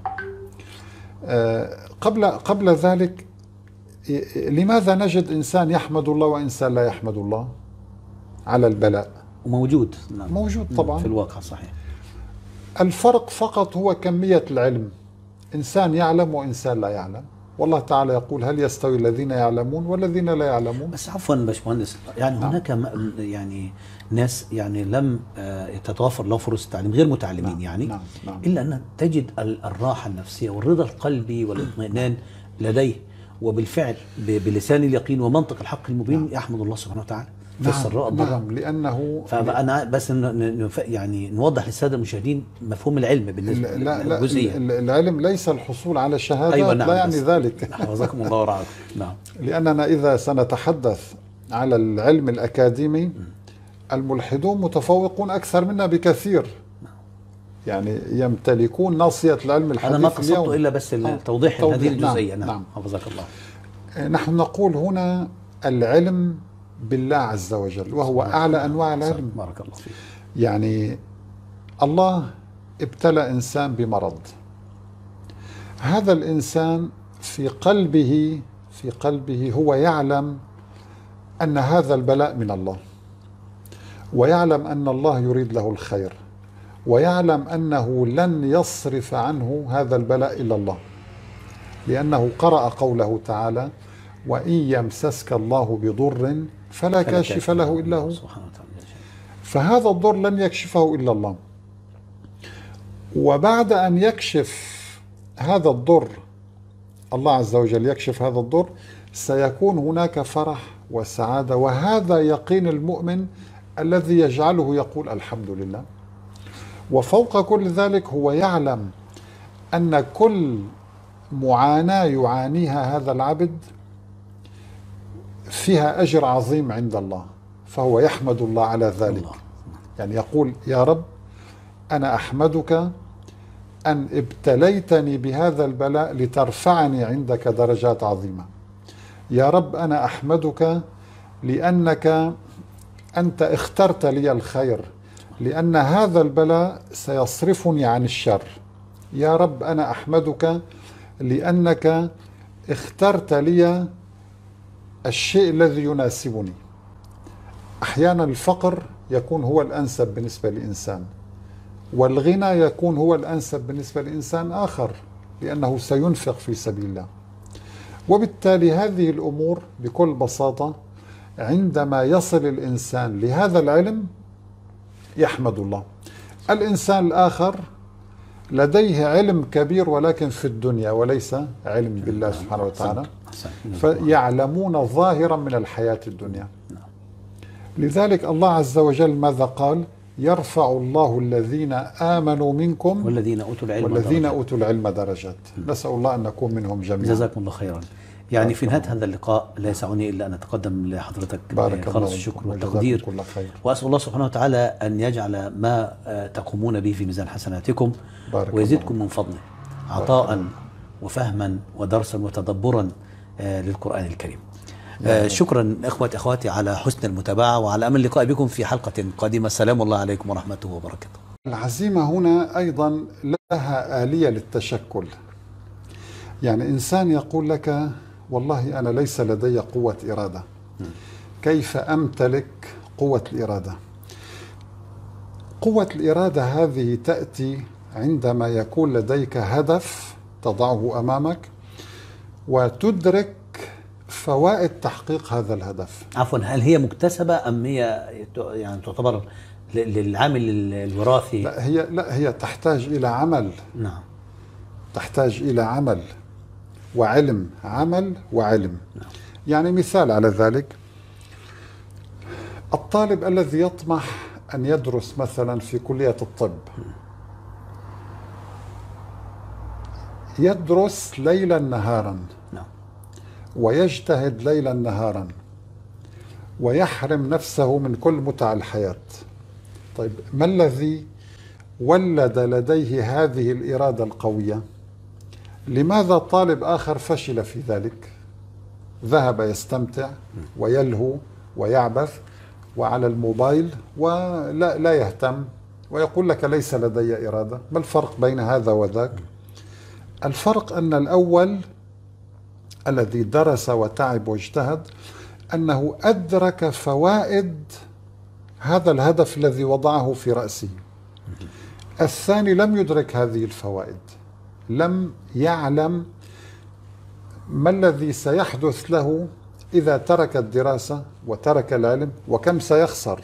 قبل ذلك لماذا نجد إنسان يحمد الله وإنسان لا يحمد الله على البلاء؟ موجود. موجود طبعا في الواقع. صحيح. الفرق فقط هو كمية العلم، إنسان يعلم وإنسان لا يعلم. والله تعالى يقول هل يستوي الذين يعلمون والذين لا يعلمون؟ بس عفوا باشمهندس، يعني هناك يعني ناس يعني لم تتوفر لهم فرص التعليم، غير متعلمين يعني. إلا أن تجد الراحة النفسية والرضا القلبي والاطمئنان لديه، وبالفعل بلسان اليقين ومنطق الحق المبين يحمد الله سبحانه وتعالى في السراء والضراء. لأنه فأنا بس يعني نوضح للسادة المشاهدين مفهوم العلم بالنسبة للجزئية. العلم ليس الحصول على شهادات. أيوة نعم. لا يعني ذلك. حفظكم الله ورعاكم. نعم. لأننا إذا سنتحدث على العلم الأكاديمي الملحدون متفوقون أكثر منا بكثير، يعني يمتلكون ناصية العلم الحديث. أنا ما قصدت إلا بس توضيح هذه الجزئية. نعم. حفظك الله. نحن نقول هنا العلم بالله عز وجل، وهو أعلى أنواع العلم. بارك الله فيك. يعني الله ابتلى إنسان بمرض، هذا الإنسان في قلبه هو يعلم أن هذا البلاء من الله، ويعلم أن الله يريد له الخير، ويعلم أنه لن يصرف عنه هذا البلاء إلا الله، لأنه قرأ قوله تعالى وإن يمسسك الله بضر فلا كاشف له إلا هو. فهذا الضر لن يكشفه إلا الله. وبعد أن يكشف هذا الضر، الله عز وجل يكشف هذا الضر، سيكون هناك فرح وسعادة. وهذا يقين المؤمن الذي يجعله يقول الحمد لله. وفوق كل ذلك هو يعلم أن كل معاناة يعانيها هذا العبد فيها أجر عظيم عند الله، فهو يحمد الله على ذلك. يعني يقول يا رب أنا أحمدك أن ابتليتني بهذا البلاء لترفعني عندك درجات عظيمة. يا رب أنا أحمدك لأنك أنت اخترت لي الخير، لأن هذا البلاء سيصرفني عن الشر. يا رب أنا أحمدك لأنك اخترت لي الشيء الذي يناسبني. أحيانا الفقر يكون هو الأنسب بالنسبة لإنسان، والغنى يكون هو الأنسب بالنسبة لإنسان آخر، لأنه سينفق في سبيل الله. وبالتالي هذه الأمور بكل بساطة عندما يصل الإنسان لهذا العلم يحمد الله. الإنسان الآخر لديه علم كبير ولكن في الدنيا وليس علم بالله سبحانه وتعالى، فيعلمون ظاهرا من الحياة الدنيا. لذلك الله عز وجل ماذا قال؟ يرفع الله الذين آمنوا منكم والذين أوتوا العلم درجات. نسأل الله أن نكون منهم جميعا. جزاكم الله خيرا. يعني في نهاية هذا اللقاء لا يسعني إلا أن أتقدم لحضرتك خالص الشكر والتقدير، وأسأل الله سبحانه وتعالى أن يجعل ما تقومون به في ميزان حسناتكم ويزيدكم من فضله عطاء وفهما ودرسا وتدبرا للقرآن الكريم. شكرا أخواتي على حسن المتابعة، وعلى أمل اللقاء بكم في حلقة قادمة. سلام الله عليكم ورحمته وبركاته. العزيمة هنا أيضا لها آلية للتشكل. يعني إنسان يقول لك والله أنا ليس لدي قوة إرادة، كيف أمتلك قوة الإرادة؟ قوة الإرادة هذه تأتي عندما يكون لديك هدف تضعه أمامك وتدرك فوائد تحقيق هذا الهدف. عفوا، هل هي مكتسبة أم هي يعني تعتبر للعامل الوراثي؟ لا هي تحتاج إلى عمل. نعم، تحتاج إلى عمل وعلم، عمل وعلم. نعم. يعني مثال على ذلك، الطالب الذي يطمح أن يدرس مثلا في كلية الطب يدرس ليلا نهارا، نعم، ويجتهد ليلا نهارا ويحرم نفسه من كل متع الحياة. طيب ما الذي ولد لديه هذه الإرادة القوية؟ لماذا طالب آخر فشل في ذلك؟ ذهب يستمتع ويلهو ويعبث وعلى الموبايل ولا يهتم ويقول لك ليس لدي إرادة. ما الفرق بين هذا وذاك؟ الفرق أن الأول الذي درس وتعب واجتهد أنه أدرك فوائد هذا الهدف الذي وضعه في رأسه. الثاني لم يدرك هذه الفوائد، لم يعلم ما الذي سيحدث له إذا ترك الدراسة وترك العلم وكم سيخسر.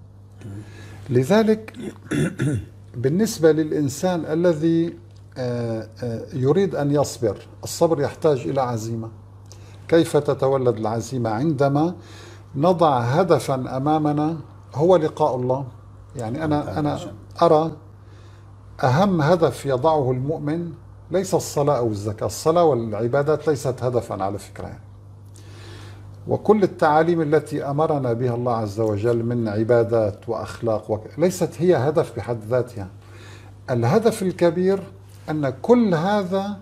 لذلك بالنسبة للإنسان الذي يريد أن يصبر، الصبر يحتاج إلى عزيمة. كيف تتولد العزيمة؟ عندما نضع هدفا أمامنا هو لقاء الله. يعني أنا أرى أهم هدف يضعه المؤمن ليس الصلاة أو الزكاة. الصلاة والعبادات ليست هدفا على فكرة يعني. وكل التعاليم التي أمرنا بها الله عز وجل من عبادات وأخلاق ليست هي هدف بحد ذاتها. الهدف الكبير أن كل هذا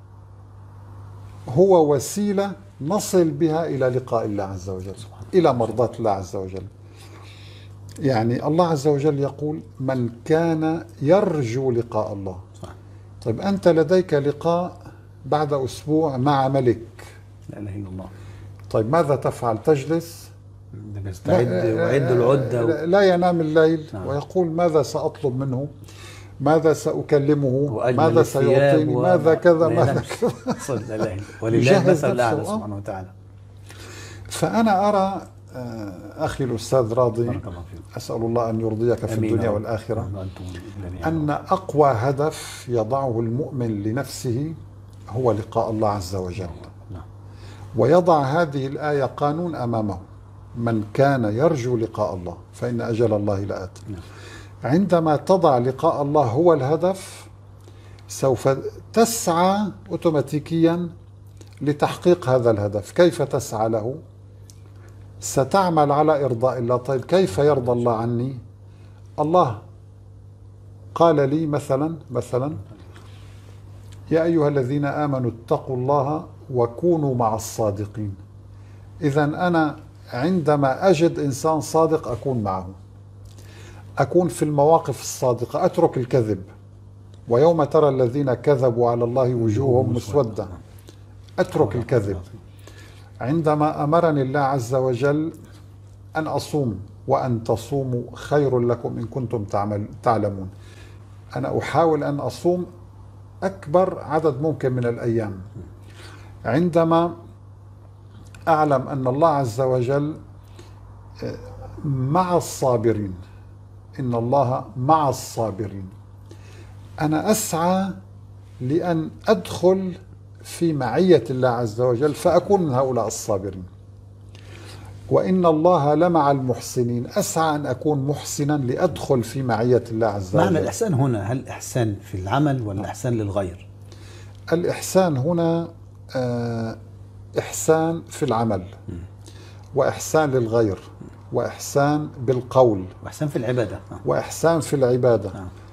هو وسيلة نصل بها إلى لقاء الله عز وجل، إلى مرضاة الله عز وجل. يعني الله عز وجل يقول من كان يرجو لقاء الله. طيب أنت لديك لقاء بعد أسبوع مع ملك، لا إله إلا الله. طيب ماذا تفعل؟ تجلس نستعد وعد العدة لا ينام الليل ويقول ماذا سأطلب منه، ماذا سأكلمه، ماذا سيعطيني، ماذا كذا ماذا كذا. ولله المثل الأعلى سبحانه وتعالى. فأنا أرى أخي الأستاذ راضي، أسأل الله أن يرضيك في الدنيا والآخرة، أن أقوى هدف يضعه المؤمن لنفسه هو لقاء الله عز وجل، ويضع هذه الآية قانون أمامه. من كان يرجو لقاء الله فإن أجل الله لآت. عندما تضع لقاء الله هو الهدف سوف تسعى أوتوماتيكيا لتحقيق هذا الهدف. كيف تسعى له؟ ستعمل على إرضاء الله. طيب كيف يرضى الله عني؟ الله قال لي مثلا يا أيها الذين آمنوا اتقوا الله وكونوا مع الصادقين. إذا أنا عندما أجد إنسان صادق أكون معه، أكون في المواقف الصادقة، أترك الكذب. ويوم ترى الذين كذبوا على الله وجوههم مسودة، أترك الكذب. عندما أمرني الله عز وجل أن أصوم وأن تصوموا خير لكم إن كنتم تعلمون، أنا أحاول أن أصوم أكبر عدد ممكن من الأيام. عندما أعلم أن الله عز وجل مع الصابرين، إن الله مع الصابرين، أنا أسعى لأن أدخل في معية الله عز وجل فأكون من هؤلاء الصابرين. وإن الله لمع المحسنين، أسعى أن أكون محسنا لأدخل في معية الله عز وجل. معنى الإحسان هنا هل إحسان في العمل ولا إحسان للغير؟ الإحسان هنا إحسان في العمل، وإحسان للغير، وإحسان بالقول، وإحسان في العبادة، وإحسان في العبادة،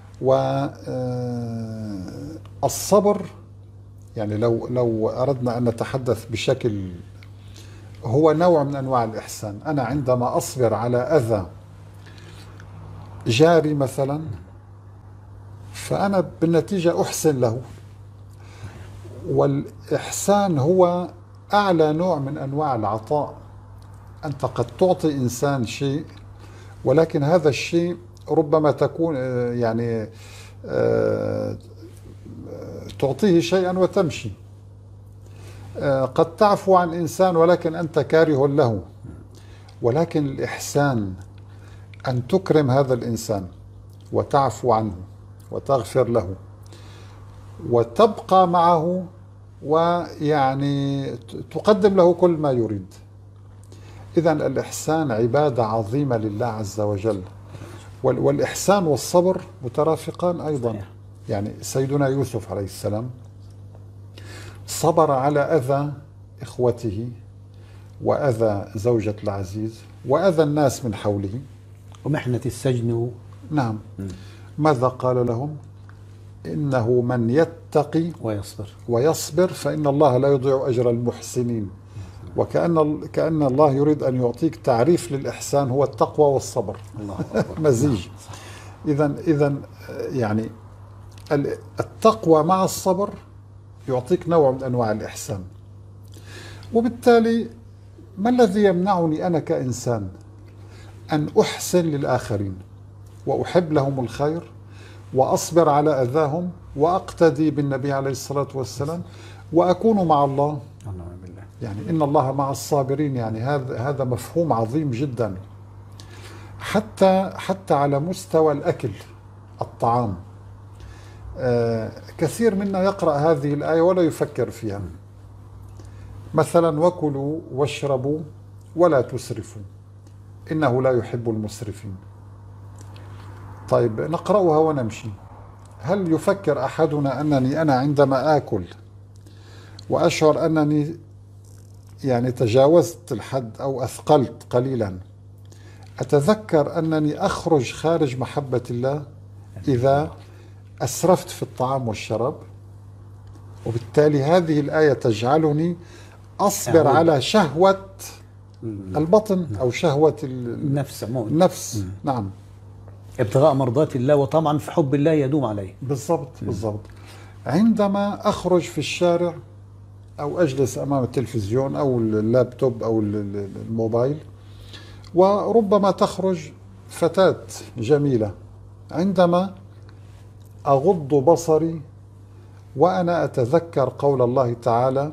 والصبر. يعني لو أردنا أن نتحدث بشكل، هو نوع من أنواع الإحسان. أنا عندما أصبر على أذى جاري مثلا، فأنا بالنتيجة أحسن له. والإحسان هو أعلى نوع من أنواع العطاء. أنت قد تعطي إنسان شيء، ولكن هذا الشيء ربما تكون يعني تعطيه شيئا وتمشي. قد تعفو عن إنسان ولكن أنت كاره له. ولكن الإحسان أن تكرم هذا الإنسان وتعفو عنه وتغفر له وتبقى معه، ويعني تقدم له كل ما يريد. إذن الإحسان عبادة عظيمة لله عز وجل. والإحسان والصبر مترافقان أيضا. يعني سيدنا يوسف عليه السلام صبر على أذى إخوته وأذى زوجة العزيز وأذى الناس من حوله ومحنة السجن. نعم. ماذا قال لهم؟ إنه من يتقي ويصبر فإن الله لا يضيع أجر المحسنين. وكأن الله يريد أن يعطيك تعريف للإحسان هو التقوى والصبر. مزيج. إذن يعني التقوى مع الصبر يعطيك نوع من أنواع الإحسان. وبالتالي ما الذي يمنعني أنا كإنسان أن أحسن للآخرين وأحب لهم الخير وأصبر على أذاهم وأقتدي بالنبي عليه الصلاة والسلام وأكون مع الله؟ يعني إن الله مع الصابرين. يعني هذا مفهوم عظيم جدا. حتى على مستوى الأكل، الطعام، كثير منا يقرأ هذه الآية ولا يفكر فيها. مثلا وكلوا واشربوا ولا تسرفوا إنه لا يحب المسرفين. طيب نقرأها ونمشي. هل يفكر أحدنا أنني أنا عندما آكل وأشعر أنني يعني تجاوزت الحد أو أثقلت قليلا، أتذكر أنني أخرج خارج محبة الله إذا أسرفت في الطعام والشراب؟ وبالتالي هذه الآية تجعلني أصبر على شهوة البطن أو شهوة النفس. نعم. ابتغاء مرضات الله وطبعا في حب الله يدوم عليه. بالضبط. عندما أخرج في الشارع أو أجلس أمام التلفزيون أو اللابتوب أو الموبايل، وربما تخرج فتاة جميلة، عندما أغض بصري وأنا أتذكر قول الله تعالى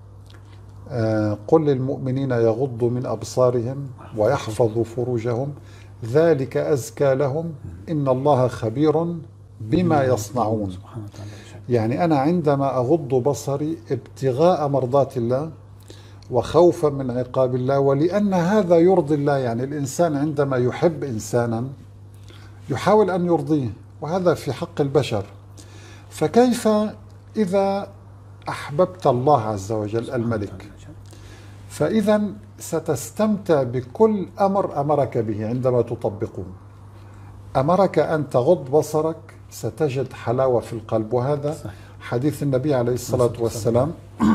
قل للمؤمنين يغضوا من أبصارهم ويحفظوا فروجهم ذلك أزكى لهم إن الله خبير بما يصنعون. يعني أنا عندما أغض بصري ابتغاء مرضات الله وخوفا من عقاب الله، ولأن هذا يرضي الله. يعني الإنسان عندما يحب إنسانا يحاول أن يرضيه، وهذا في حق البشر. فكيف إذا أحببت الله عز وجل الملك؟ فإذا ستستمتع بكل أمر أمرك به عندما تطبقه. أمرك أن تغض بصرك، ستجد حلاوة في القلب، وهذا حديث النبي عليه الصلاة والسلام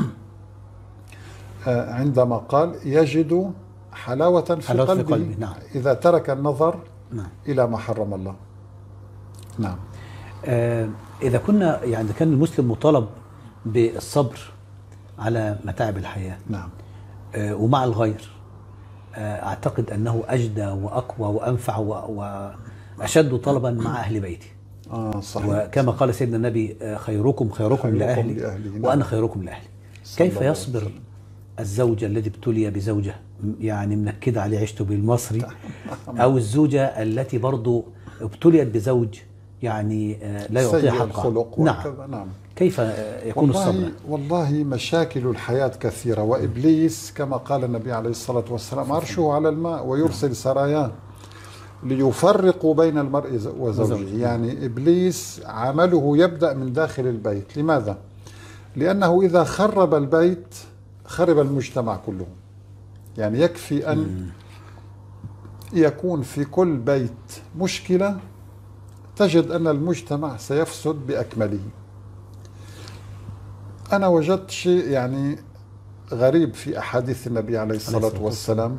عندما قال يجد حلاوة في قلبه نعم. إذا ترك النظر نعم. إلى ما حرم الله. نعم. إذا كنا يعني كان المسلم مطالب بالصبر على متاعب الحياة نعم. ومع الغير، أعتقد أنه أجدى وأقوى وأنفع وأشد طلبا مع أهل بيتي. صحيح. وكما قال سيدنا النبي خيركم لأهلي نعم. وأنا خيركم لأهلي. كيف يصبر الزوجة التي ابتلي بزوجة يعني منكدة عليه عيشته بالمصري، أو الزوجة التي برضو ابتليت بزوج يعني لا يعطيها حقها؟ نعم. كيف يكون الصبر؟ والله مشاكل الحياة كثيرة، وإبليس كما قال النبي عليه الصلاة والسلام عرشه على الماء ويرسل سراياه ليفرقوا بين المرء وزوجه. يعني إبليس عمله يبدأ من داخل البيت. لماذا؟ لأنه إذا خرب البيت خرب المجتمع كله. يعني يكفي أن يكون في كل بيت مشكلة تجد أن المجتمع سيفسد بأكمله. أنا وجدت شيء يعني غريب في أحاديث النبي عليه الصلاة والسلام،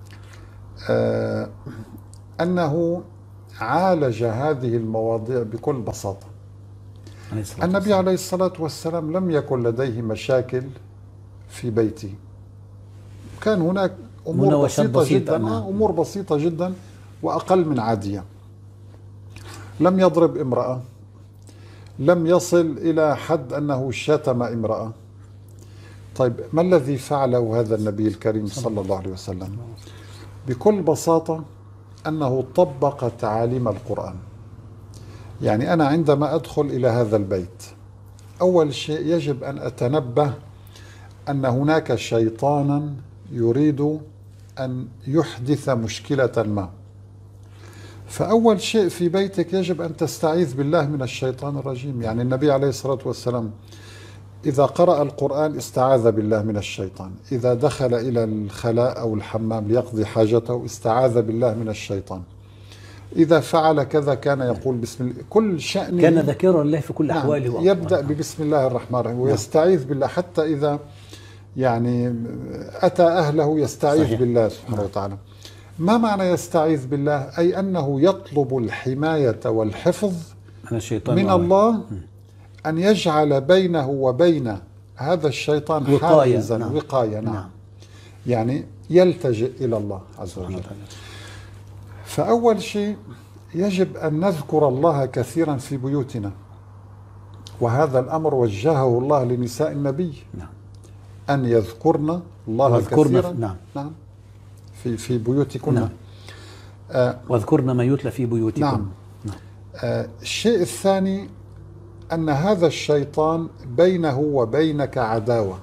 أنه عالج هذه المواضيع بكل بساطة. النبي عليه الصلاة والسلام لم يكن لديه مشاكل في بيته، كان هناك أمور بسيطة جدا، أمور بسيطة جدا وأقل من عادية. لم يضرب امرأة، لم يصل إلى حد أنه شتم امرأة. طيب ما الذي فعله هذا النبي الكريم صلى الله عليه وسلم؟ بكل بساطة أنه طبق تعاليم القرآن. يعني أنا عندما أدخل إلى هذا البيت أول شيء يجب أن أتنبه أن هناك شيطانا يريد أن يحدث مشكلة ما. فأول شيء في بيتك يجب أن تستعيذ بالله من الشيطان الرجيم. يعني النبي عليه الصلاة والسلام إذا قرأ القرآن استعاذ بالله من الشيطان، إذا دخل إلى الخلاء أو الحمام ليقضي حاجته استعاذ بالله من الشيطان، إذا فعل كذا كان يقول بسم الله. كل شأن كان ذاكرا الله في كل أحواله. يبدأ ببسم الله الرحمن الرحيم ويستعيذ بالله، حتى إذا يعني أتى أهله يستعيذ صحيح. بالله سبحانه وتعالى. ما معنى يستعيذ بالله؟ أي أنه يطلب الحماية والحفظ من الله، أن يجعل بينه وبين هذا الشيطان حاجزا وقاية. نعم. يعني يلتجئ إلى الله عز وجل. فأول شيء يجب أن نذكر الله كثيرا في بيوتنا، وهذا الأمر وجهه الله لنساء النبي أن يذكرن الله كثيرا. نعم. في بيوتكن. نعم. واذكرن ما يتلى في بيوتكم. نعم. الشيء الثاني أن هذا الشيطان بينه وبينك عداوة.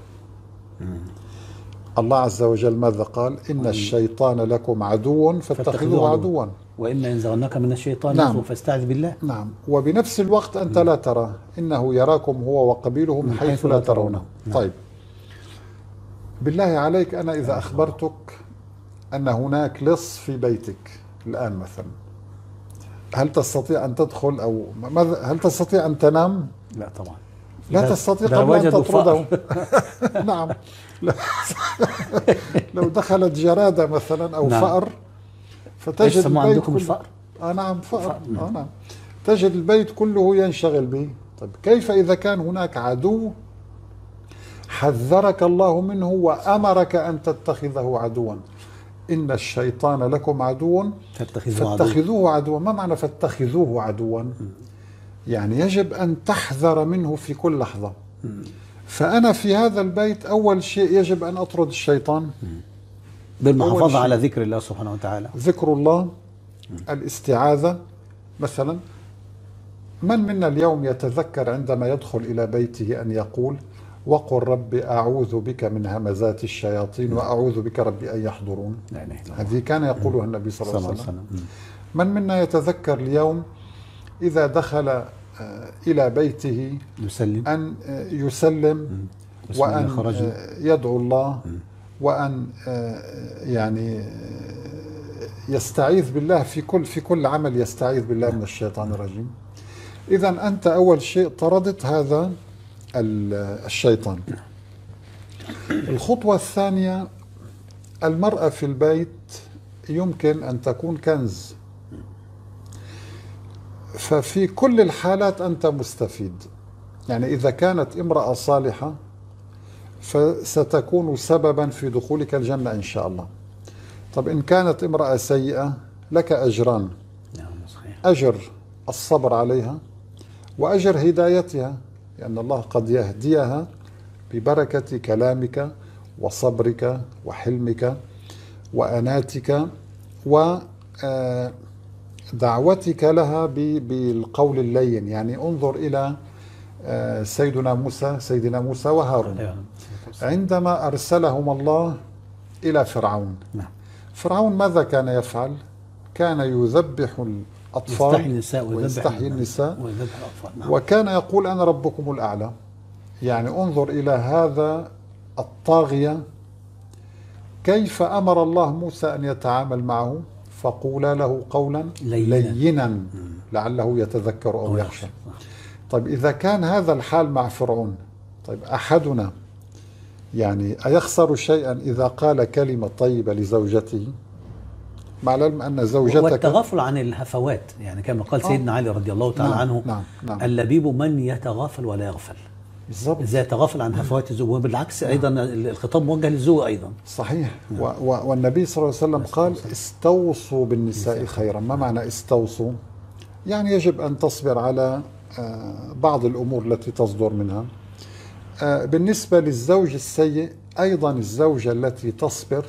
الله عز وجل ماذا قال؟ إن الشيطان لكم عدو فاتخذوه عدوا، وإن ينزغنك من الشيطان نزغ فاستعذ بالله. نعم. وبنفس الوقت أنت لا ترى، إنه يراكم هو وقبيله من حيث لا ترونه. طيب بالله عليك، أنا إذا أخبرتك أن هناك لص في بيتك الآن مثلا، هل تستطيع أن تدخل أو هل تستطيع أن تنام؟ لا طبعا. لا تستطيع قبل أن تطرده. نعم. لو دخلت جرادة مثلا أو فأر فتجد البيت عندكم الفأر؟ نعم فأر. نعم. تجد البيت كله ينشغل به. طيب كيف إذا كان هناك عدو حذرك الله منه وأمرك أن تتخذه عدوا؟ إن الشيطان لكم عدو فاتخذوه عدوا. ما معنى فاتخذوه عدوا؟ يعني يجب أن تحذر منه في كل لحظة. فأنا في هذا البيت أول شيء يجب أن أطرد الشيطان بالمحافظة على ذكر الله سبحانه وتعالى. ذكر الله، الاستعاذة. مثلا من منا اليوم يتذكر عندما يدخل إلى بيته أن يقول وقل رب أعوذ بك من همزات الشياطين وأعوذ بك رب أن يحضرون. هذه كان يقولها النبي صلى الله عليه وسلم. من منا يتذكر اليوم إذا دخل إلى بيته أن يسلم وأن يدعو الله وأن يعني يستعيذ بالله في كل عمل، يستعيذ بالله من الشيطان الرجيم. إذن أنت أول شيء طردت هذا الشيطان. الخطوة الثانية، المرأة في البيت يمكن أن تكون كنز، ففي كل الحالات أنت مستفيد. يعني إذا كانت امرأة صالحة فستكون سببا في دخولك الجنة إن شاء الله. طب إن كانت امرأة سيئة لك أجران، أجر الصبر عليها وأجر هدايتها، لأن الله قد يهديها ببركة كلامك وصبرك وحلمك وأناتك ودعوتك لها بالقول اللين. يعني انظر إلى سيدنا موسى وهارون عندما أرسلهم الله إلى فرعون. فرعون ماذا كان يفعل؟ كان يذبح الأطفال ويستحيي النساء وكان يقول أنا ربكم الأعلى. يعني انظر إلى هذا الطاغية كيف أمر الله موسى أن يتعامل معه، فقولا له قولا لينا لعله يتذكر أو يخشى. طيب إذا كان هذا الحال مع فرعون، طيب أحدنا يعني أيخسر شيئا إذا قال كلمة طيبة لزوجته، مع العلم أن زوجتك والتغافل عن الهفوات. يعني كما قال سيدنا علي رضي الله تعالى عنه اللبيب من يتغافل ولا يغفل. بالضبط، إذا يتغافل عن هفوات الزوج، وبالعكس أيضا الخطاب موجه للزوج أيضا. صحيح. والنبي صلى الله عليه وسلم قال استوصوا بالنساء خيرا. ما معنى استوصوا؟ يعني يجب أن تصبر على بعض الأمور التي تصدر منها. بالنسبة للزوج السيء أيضا الزوجة التي تصبر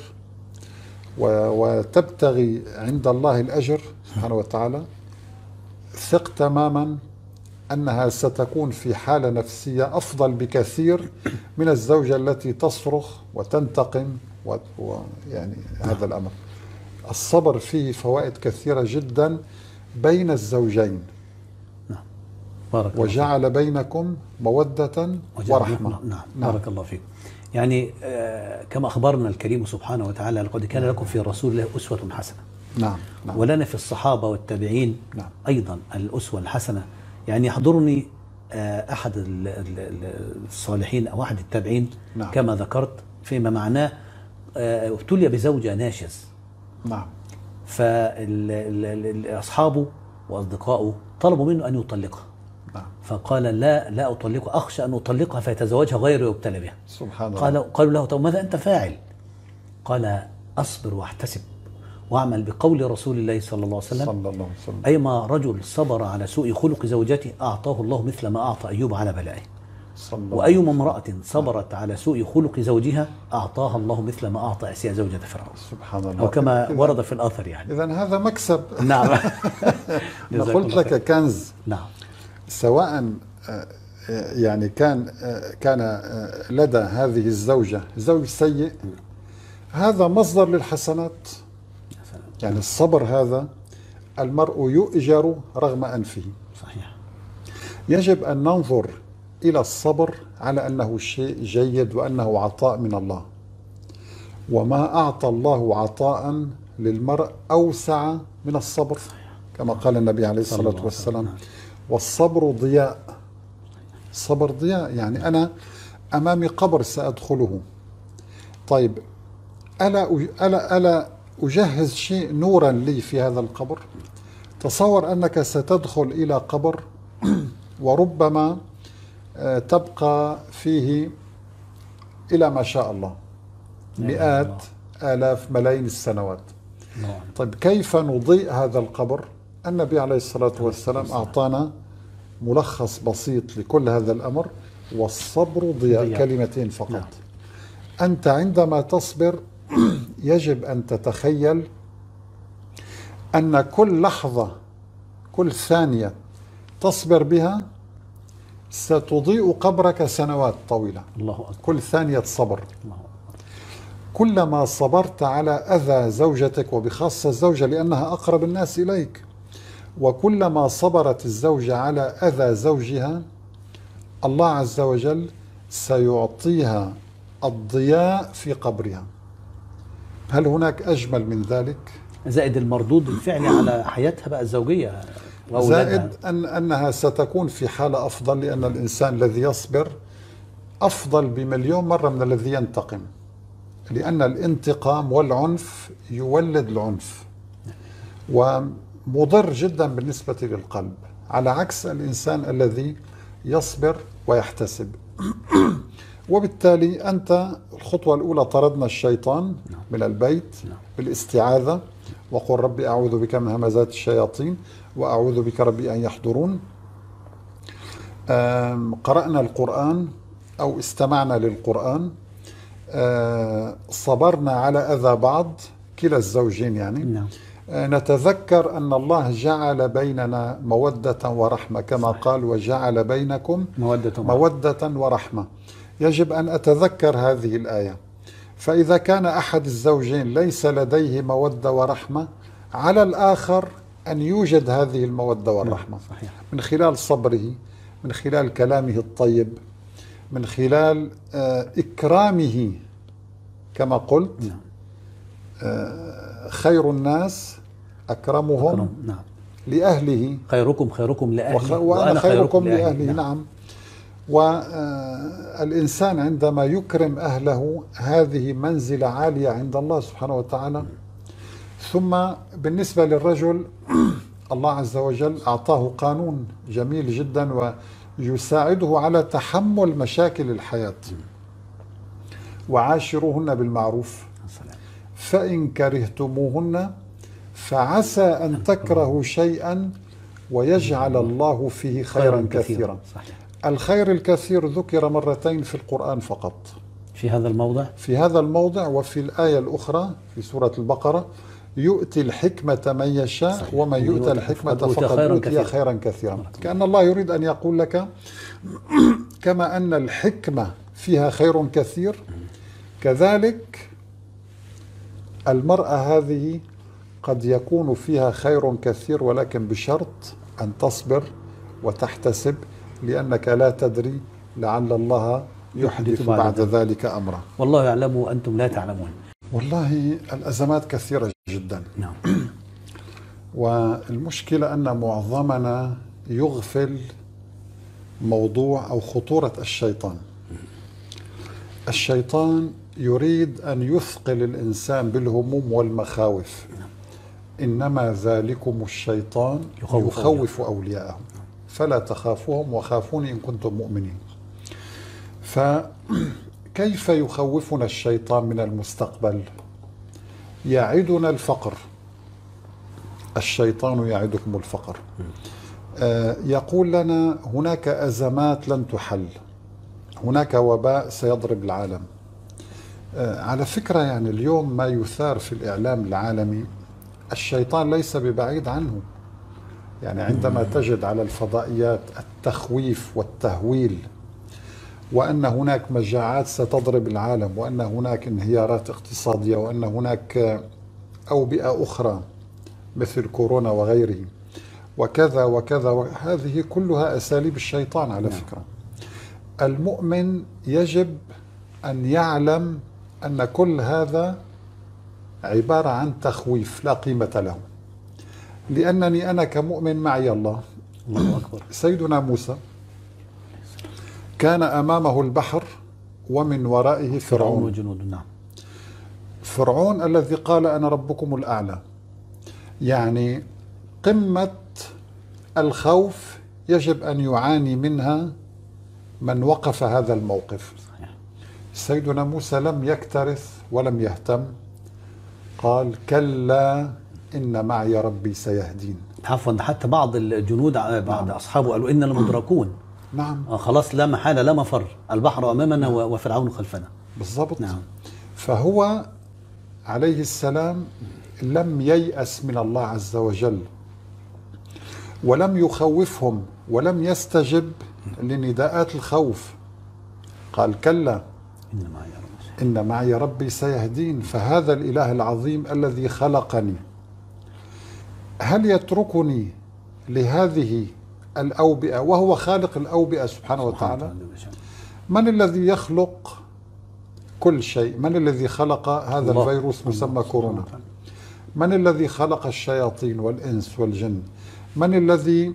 وتبتغي عند الله الأجر سبحانه وتعالى، ثق تماما أنها ستكون في حالة نفسية أفضل بكثير من الزوجة التي تصرخ وتنتقم يعني هذا الأمر. الصبر فيه فوائد كثيرة جدا بين الزوجين. وجعل بينكم مودة ورحمة. بارك الله فيك. يعني كما أخبرنا الكريم سبحانه وتعالى لقد كان لكم في رسول الله أسوة حسنة. ولنا في الصحابة والتابعين أيضا الأسوة الحسنة. يعني يحضرني أحد الصالحين أو أحد التابعين كما ذكرت، فيما معناه ابتلي بزوجة ناشز. فأصحابه وأصدقائه طلبوا منه أن يطلقها. فقال لا أطلقها، أخشى أن أطلقها فيتزوجها غيره ويبتلى بها. سبحان الله. قالوا له طب ماذا أنت فاعل؟ قال أصبر واحتسب واعمل بقول رسول الله صلى الله عليه وسلم. أيما رجل صبر على سوء خلق زوجته أعطاه الله مثل ما أعطى أيوب على بلائه، وأيما امرأة صبرت على سوء خلق زوجها أعطاها الله مثل ما أعطى أسيا زوجة فرعون. سبحان الله. أو كما ورد في الآثر. يعني إذن هذا مكسب. نعم. قلت لك كنز. نعم. سواء يعني كان لدى هذه الزوجة زوج سيء، هذا مصدر للحسنات. يعني الصبر هذا المرء يؤجر رغم أنفه. صحيح. يجب أن ننظر إلى الصبر على أنه شيء جيد وأنه عطاء من الله، وما أعطى الله عطاء للمرء أوسع من الصبر، كما قال النبي عليه الصلاة والسلام والصبر ضياء. الصبر ضياء. يعني أنا أمامي قبر سأدخله، طيب ألا أجهز شيء نورا لي في هذا القبر؟ تصور أنك ستدخل إلى قبر وربما تبقى فيه إلى ما شاء الله مئات آلاف ملايين السنوات. طيب كيف نضيء هذا القبر؟ النبي عليه الصلاة والسلام أعطانا ملخص بسيط لكل هذا الأمر: والصبر ضياء. كلمتين فقط. أنت عندما تصبر يجب أن تتخيل أن كل لحظة كل ثانية تصبر بها ستضيء قبرك سنوات طويلة. الله أكبر. كل ثانية صبر. الله أكبر. كلما صبرت على أذى زوجتك، وبخاصة الزوجة لأنها أقرب الناس إليك، وكلما صبرت الزوجة على أذى زوجها، الله عز وجل سيعطيها الضياء في قبرها. هل هناك أجمل من ذلك؟ زائد المردود الفعلي على حياتها بقى الزوجية وأولادها. زائد أنها ستكون في حالة أفضل، لأن الإنسان الذي يصبر أفضل بمليون مرة من الذي ينتقم، لأن الانتقام والعنف يولد العنف ومضر جدا بالنسبة للقلب، على عكس الإنسان الذي يصبر ويحتسب. وبالتالي أنت الخطوة الأولى طردنا الشيطان من البيت بالاستعاذة، وقل ربي أعوذ بك من همزات الشياطين وأعوذ بك ربي أن يحضرون. قرأنا القرآن أو استمعنا للقرآن، صبرنا على أذى بعض كلا الزوجين يعني. نتذكر أن الله جعل بيننا مودة ورحمة، كما قال وجعل بينكم مودة ورحمة. يجب أن أتذكر هذه الآية. فإذا كان أحد الزوجين ليس لديه مودة ورحمة، على الآخر أن يوجد هذه المودة والرحمة من خلال صبره، من خلال كلامه الطيب، من خلال إكرامه، كما قلت خير الناس أكرمهم لأهله، خيركم خيركم لأهله وأنا خيركم لأهله. نعم. والإنسان عندما يكرم أهله هذه منزلة عالية عند الله سبحانه وتعالى. ثم بالنسبة للرجل، الله عز وجل أعطاه قانون جميل جدا ويساعده على تحمل مشاكل الحياة. وعاشروهن بالمعروف فإن كرهتموهن فعسى أن تكرهوا شيئا ويجعل الله فيه خيرا كثيرا. الخير الكثير ذكر مرتين في القرآن فقط، في هذا الموضع، في هذا الموضع وفي الآية الأخرى في سورة البقرة، يؤتي الحكمة من يشاء ومن يؤتى الحكمة فقد أوتي خيرا كثيرا. كأن الله يريد أن يقول لك كما أن الحكمة فيها خير كثير، كذلك المرأة هذه قد يكون فيها خير كثير، ولكن بشرط أن تصبر وتحتسب، لأنك لا تدري لعل الله يحدث بعد ذلك أمرا. والله يعلم وأنتم لا تعلمون. والله الأزمات كثيرة جدا. نعم. والمشكلة أن معظمنا يغفل موضوع أو خطورة الشيطان. الشيطان يريد أن يثقل الإنسان بالهموم والمخاوف. إنما ذلكم الشيطان يخوف أولياءه فلا تخافوهم وخافوني إن كنتم مؤمنين. فكيف يخوفنا الشيطان من المستقبل؟ يعدنا الفقر. الشيطان يعدكم الفقر. يقول لنا هناك أزمات لن تحل، هناك وباء سيضرب العالم. على فكرة يعني اليوم ما يثار في الإعلام العالمي الشيطان ليس ببعيد عنه. يعني عندما تجد على الفضائيات التخويف والتهويل، وأن هناك مجاعات ستضرب العالم، وأن هناك انهيارات اقتصادية، وأن هناك أوبئة أخرى مثل كورونا وغيره وكذا وكذا، هذه كلها أساليب الشيطان على فكرة. المؤمن يجب أن يعلم أن كل هذا عبارة عن تخويف لا قيمة له، لأنني أنا كمؤمن معي الله. الله أكبر. سيدنا موسى كان أمامه البحر ومن ورائه فرعون وجنوده. نعم. فرعون الذي قال أنا ربكم الأعلى. يعني قمة الخوف يجب أن يعاني منها من وقف هذا الموقف. سيدنا موسى لم يكترث ولم يهتم، قال كلا إن معي ربي سيهدين. عفوا، حتى بعض الجنود بعض أصحابه قالوا إننا لمدركون. نعم. خلاص لا محالة لا مفر، البحر أمامنا وفرعون خلفنا. بالضبط. نعم. فهو عليه السلام لم ييأس من الله عز وجل، ولم يخوفهم، ولم يستجب لنداءات الخوف، قال كلا إن معي ربي سيهدين. فهذا الإله العظيم الذي خلقني هل يتركني لهذه الأوبئة وهو خالق الأوبئة سبحانه وتعالى؟ من الذي يخلق كل شيء؟ من الذي خلق هذا الفيروس مسمى كورونا؟ من الذي خلق الشياطين والإنس والجن؟ من الذي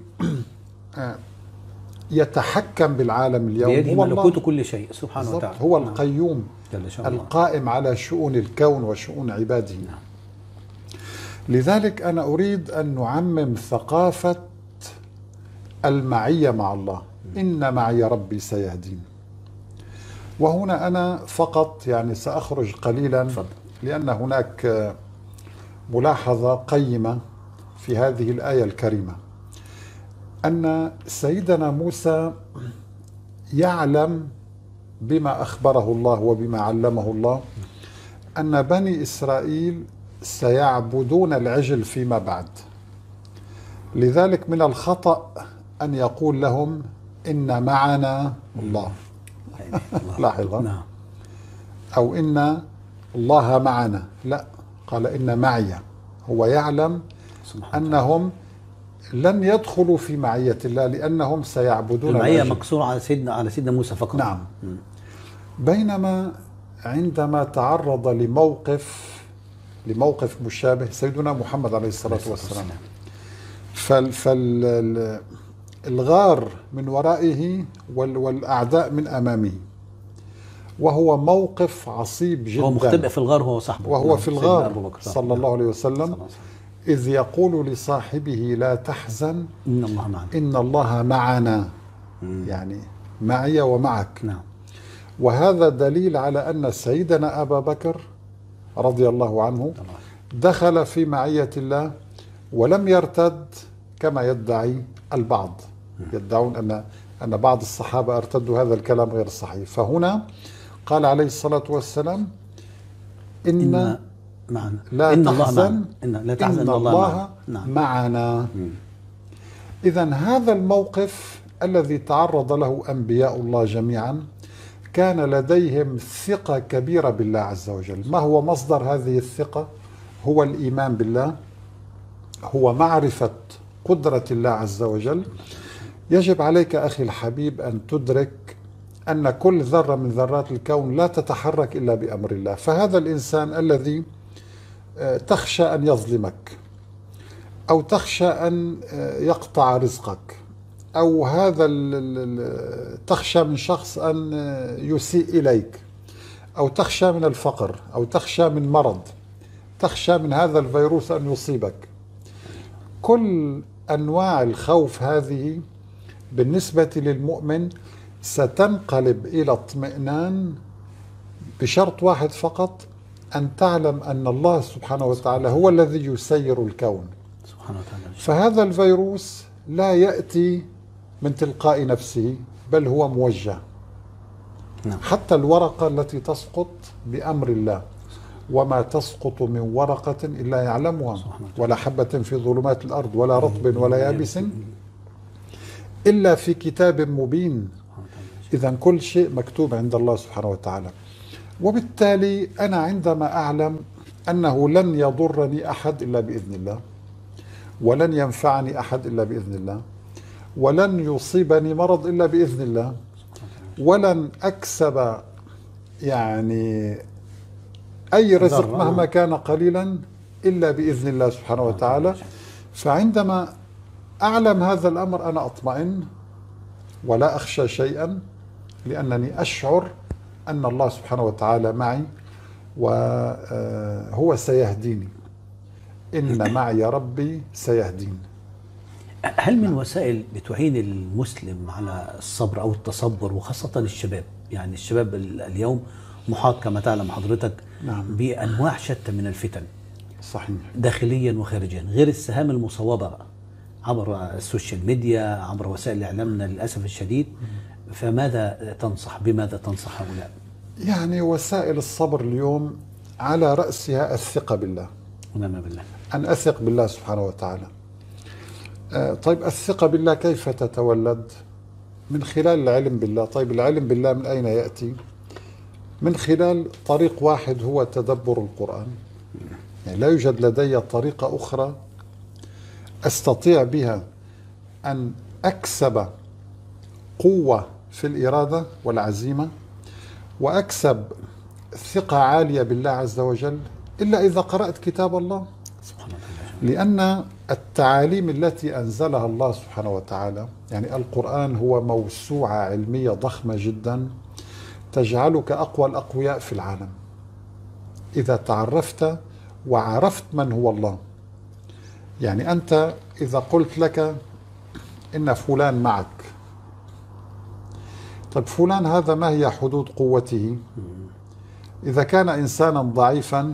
يتحكم بالعالم اليوم؟ بيده ملكوت كل شيء سبحانه وتعالى. هو القيوم القائم على شؤون الكون وشؤون عباده. لذلك أنا أريد أن نعمم ثقافة المعية مع الله. إن معي ربي سيهدين. وهنا أنا فقط يعني سأخرج قليلا لأن هناك ملاحظة قيمة في هذه الآية الكريمة، أن سيدنا موسى يعلم بما أخبره الله وبما علمه الله أن بني إسرائيل سيعبدون العجل فيما بعد. لذلك من الخطأ أن يقول لهم إن معنا الله. لاحظا، أو إن الله معنا، لا، قال إن معي. هو يعلم أنهم لن يدخلوا في معية الله لأنهم سيعبدون المعية مقصورة على سيدنا موسى فقط. نعم. بينما عندما تعرض لموقف مشابه سيدنا محمد عليه الصلاة والسلام، فالغار من ورائه والأعداء من أمامه، وهو موقف عصيب جدا. هو مختبئ في الغار هو صاحبه، وهو في الغار صلى الله عليه وسلم، إذ يقول لصاحبه لا تحزن إن الله معنا. إن الله معنا، يعني معي ومعك. نعم. وهذا دليل على أن سيدنا أبا بكر رضي الله عنه دخل في معية الله ولم يرتد كما يدعي البعض. يدعون أن بعض الصحابة ارتدوا. هذا الكلام غير صحيح. فهنا قال عليه الصلاة والسلام إن معنا. لا إن تحزن لا تحزن إن الله معنا. إذن هذا الموقف الذي تعرض له أنبياء الله جميعا كان لديهم ثقة كبيرة بالله عز وجل. ما هو مصدر هذه الثقة؟ هو الإيمان بالله، هو معرفة قدرة الله عز وجل. يجب عليك أخي الحبيب أن تدرك أن كل ذرة من ذرات الكون لا تتحرك إلا بأمر الله. فهذا الإنسان الذي تخشى أن يظلمك، أو تخشى أن يقطع رزقك، أو هذا تخشى من شخص أن يسيء إليك، أو تخشى من الفقر، أو تخشى من مرض، تخشى من هذا الفيروس أن يصيبك. كل أنواع الخوف هذه بالنسبة للمؤمن ستنقلب إلى اطمئنان بشرط واحد فقط، أن تعلم أن الله سبحانه وتعالى هو الذي يسير الكون سبحانه وتعالى. فهذا الفيروس لا يأتي من تلقاء نفسه، بل هو موجه. نعم. حتى الورقة التي تسقط بأمر الله، وما تسقط من ورقة إلا يعلمها، ولا حبة في ظلمات الأرض ولا رطب ولا يابس إلا في كتاب مبين. إذن كل شيء مكتوب عند الله سبحانه وتعالى. وبالتالي أنا عندما أعلم أنه لن يضرني أحد إلا بإذن الله، ولن ينفعني أحد إلا بإذن الله، ولن يصيبني مرض إلا بإذن الله، ولن أكسب يعني أي رزق مهما كان قليلا إلا بإذن الله سبحانه وتعالى. فعندما أعلم هذا الأمر أنا أطمئن ولا أخشى شيئا، لأنني أشعر أن الله سبحانه وتعالى معي وهو سيهديني. إن معي ربي سيهدين. هل من وسائل بتعين المسلم على الصبر أو التصبر، وخاصة الشباب؟ يعني الشباب اليوم محاط كما تعلم حضرتك بأنواع شتى من الفتن، صحيح، داخليا وخارجيا، غير السهام المصوبة بقى عبر السوشيال ميديا، عبر وسائل إعلامنا للأسف الشديد. فماذا تنصح؟ بماذا تنصح هؤلاء؟ يعني وسائل الصبر اليوم على رأسها الثقة بالله. ونعم بالله. أن أثق بالله سبحانه وتعالى. طيب الثقة بالله كيف تتولد؟ من خلال العلم بالله. طيب العلم بالله من أين يأتي؟ من خلال طريق واحد هو تدبر القرآن. يعني لا يوجد لدي طريقة أخرى أستطيع بها أن أكسب قوة في الإرادة والعزيمة وأكسب ثقة عالية بالله عز وجل إلا إذا قرأت كتاب الله. لأن التعاليم التي أنزلها الله سبحانه وتعالى، يعني القرآن هو موسوعة علمية ضخمة جدا تجعلك أقوى الأقوياء في العالم إذا تعرفت وعرفت من هو الله. يعني أنت إذا قلت لك إن فلان معك، طيب فلان هذا ما هي حدود قوته؟ إذا كان إنسانا ضعيفا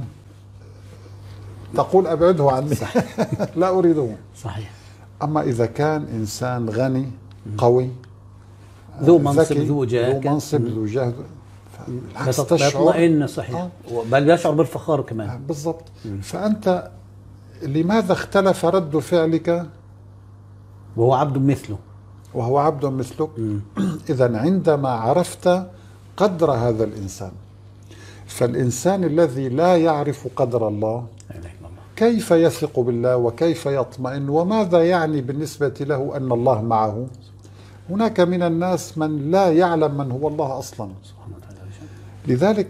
تقول أبعده عني لا أريده. صحيح. أما إذا كان إنسان غني قوي ذو منصب ذو جاه، ذو منصب ذو جاه، تطمئن. صحيح. بل يشعر بالفخار كمان. بالضبط. فأنت لماذا اختلف رد فعلك وهو عبد مثله؟ وهو عبد مثلك. إذن عندما عرفت قدر هذا الإنسان، فالإنسان الذي لا يعرف قدر الله كيف يثق بالله وكيف يطمئن وماذا يعني بالنسبة له أن الله معه؟ هناك من الناس من لا يعلم من هو الله أصلا. لذلك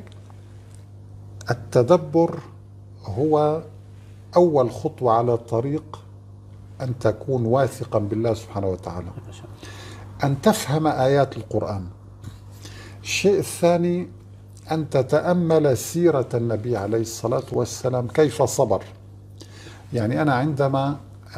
التدبر هو أول خطوة على طريق أن تكون واثقا بالله سبحانه وتعالى، أن تفهم آيات القرآن. الشيء الثاني أن تتأمل سيرة النبي عليه الصلاة والسلام كيف صبر. يعني أنا عندما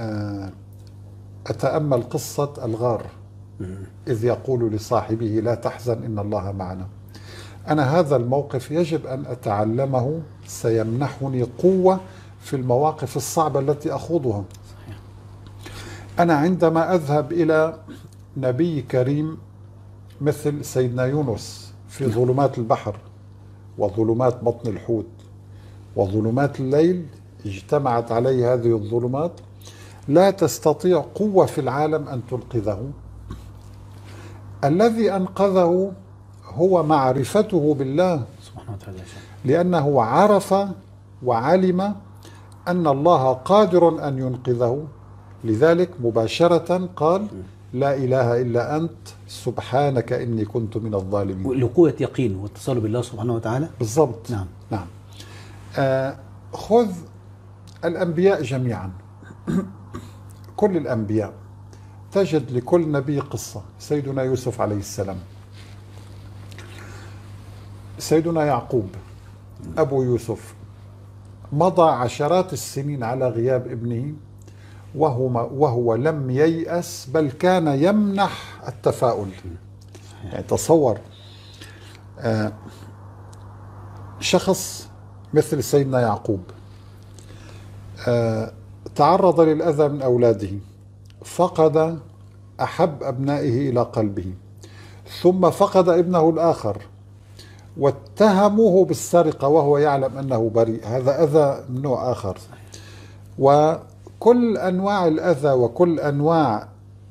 أتأمل قصة الغار إذ يقول لصاحبه لا تحزن إن الله معنا، أنا هذا الموقف يجب أن أتعلمه، سيمنحني قوة في المواقف الصعبة التي أخوضها. أنا عندما أذهب إلى نبي كريم مثل سيدنا يونس في ظلمات البحر وظلمات بطن الحوت وظلمات الليل، اجتمعت عليه هذه الظلمات، لا تستطيع قوة في العالم أن تنقذه. الذي أنقذه هو معرفته بالله سبحانه وتعالى، لأنه عرف وعلم أن الله قادر أن ينقذه، لذلك مباشرة قال لا إله إلا أنت سبحانك إني كنت من الظالمين. لقوة يقين واتصال بالله سبحانه وتعالى. بالضبط. نعم. نعم. خذ الأنبياء جميعا، كل الأنبياء تجد لكل نبي قصة. سيدنا يوسف عليه السلام، سيدنا يعقوب أبو يوسف مضى عشرات السنين على غياب ابنه وهو لم ييأس، بل كان يمنح التفاؤل. يعني تصور شخص مثل سيدنا يعقوب تعرض للأذى من أولاده، فقد أحب أبنائه إلى قلبه، ثم فقد ابنه الآخر واتهموه بالسرقة وهو يعلم أنه بريء. هذا أذى من نوع آخر. وكل أنواع الأذى وكل أنواع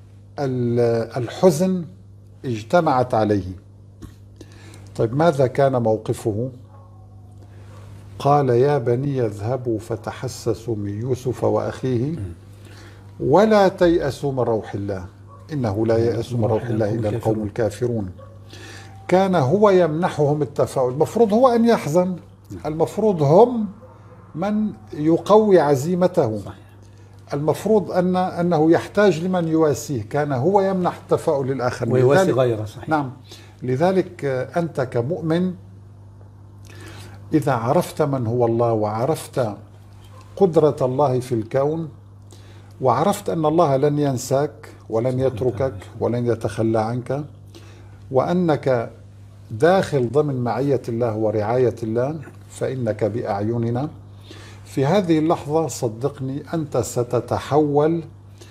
الحزن اجتمعت عليه. طيب ماذا كان موقفه؟ قال يا بني اذهبوا فتحسسوا من يوسف وأخيه ولا تيأسوا من روح الله إنه لا ييأس من روح الله إلا القوم الكافرون. كان هو يمنحهم التفاؤل. المفروض هو أن يحزن، المفروض هم من يقوي عزيمته، المفروض أنه يحتاج لمن يواسيه. كان هو يمنح التفاؤل للآخر ويواسي غيره. صحيح. نعم. لذلك أنت كمؤمن إذا عرفت من هو الله وعرفت قدرة الله في الكون وعرفت أن الله لن ينساك ولن يتركك ولن يتخلى عنك وأنك داخل ضمن معية الله ورعاية الله، فإنك بأعيننا. في هذه اللحظة صدقني أنت ستتحول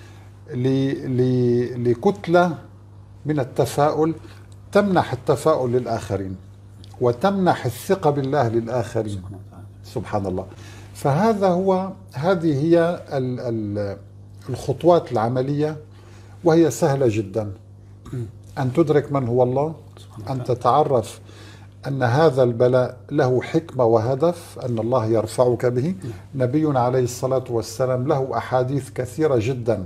لكتلة من التفاؤل، تمنح التفاؤل للآخرين وتمنح الثقة بالله للآخرين. سبحان الله. هذه هي الخطوات العملية، وهي سهلة جدا. أن تدرك من هو الله، أن تتعرف أن هذا البلاء له حكمة وهدف، أن الله يرفعك به. نبينا عليه الصلاة والسلام له أحاديث كثيرة جدا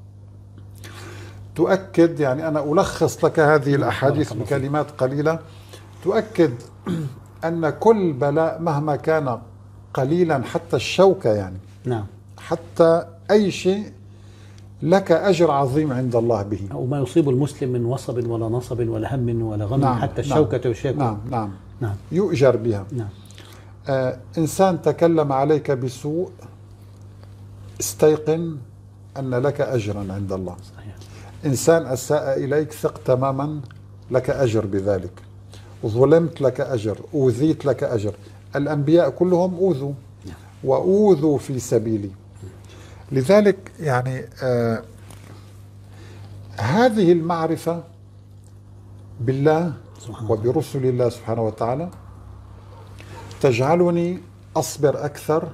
تؤكد، يعني أنا ألخص لك هذه الأحاديث بكلمات قليلة، تؤكد أن كل بلاء مهما كان قليلا، حتى الشوكة يعني، نعم، حتى أي شيء، لك أجر عظيم عند الله به. وما يصيب المسلم من وصب ولا نصب ولا هم ولا غم، نعم، حتى الشوكة يشاك. نعم نعم نعم، يؤجر بها. نعم. إنسان تكلم عليك بسوء، استيقن أن لك أجرا عند الله. صحيح. إنسان أساء إليك، ثق تماما لك أجر بذلك. ظلمت لك أجر، أوذيت لك أجر. الأنبياء كلهم أوذوا وأوذوا في سبيلي. لذلك يعني هذه المعرفة بالله وبرسل الله سبحانه وتعالى تجعلني أصبر أكثر،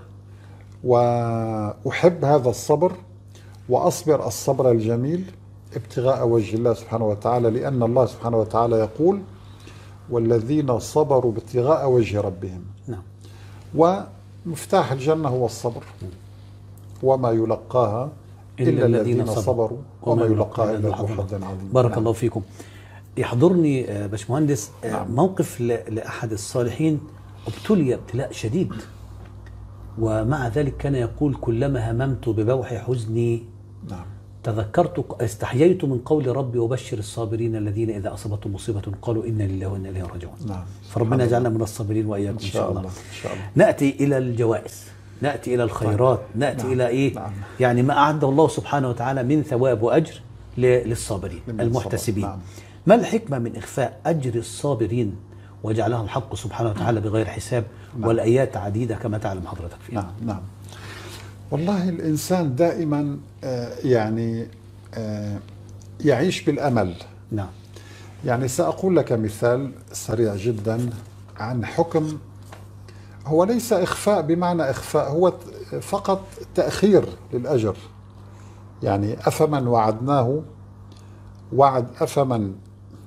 وأحب هذا الصبر، وأصبر الصبر الجميل ابتغاء وجه الله سبحانه وتعالى، لأن الله سبحانه وتعالى يقول: والذين صبروا ابتغاء وجه ربهم. نعم. ومفتاح الجنة هو الصبر، وما يلقاها إلا الذين صبروا وما يلقاها إلا ذو حظ عظيم. بارك الله فيكم. يحضرني باشمهندس موقف لأحد الصالحين ابتلي ابتلاء شديد، ومع ذلك كان يقول: كلما هممت ببوح حزني تذكرت استحييت من قول ربي وبشر الصابرين الذين إذا أصابتهم مصيبة قالوا إنا لله وإنا إليه راجعون. فربنا يجعلنا من الصابرين وإياكم إن شاء الله. نأتي إلى الجوائز، نأتي إلى الخيرات، نأتي إلى إيه؟ يعني ما أعده الله سبحانه وتعالى من ثواب وأجر للصابرين المحتسبين. ما الحكمة من إخفاء أجر الصابرين وجعلها الحق سبحانه وتعالى بغير حساب؟ والآيات عديدة كما تعلم حضرتك فيها. نعم. والله الإنسان دائما يعني يعيش بالأمل. نعم. يعني سأقول لك مثال سريع جدا عن حكم، هو ليس إخفاء بمعنى إخفاء، هو فقط تأخير للأجر. يعني أفمن وعدناه أفمن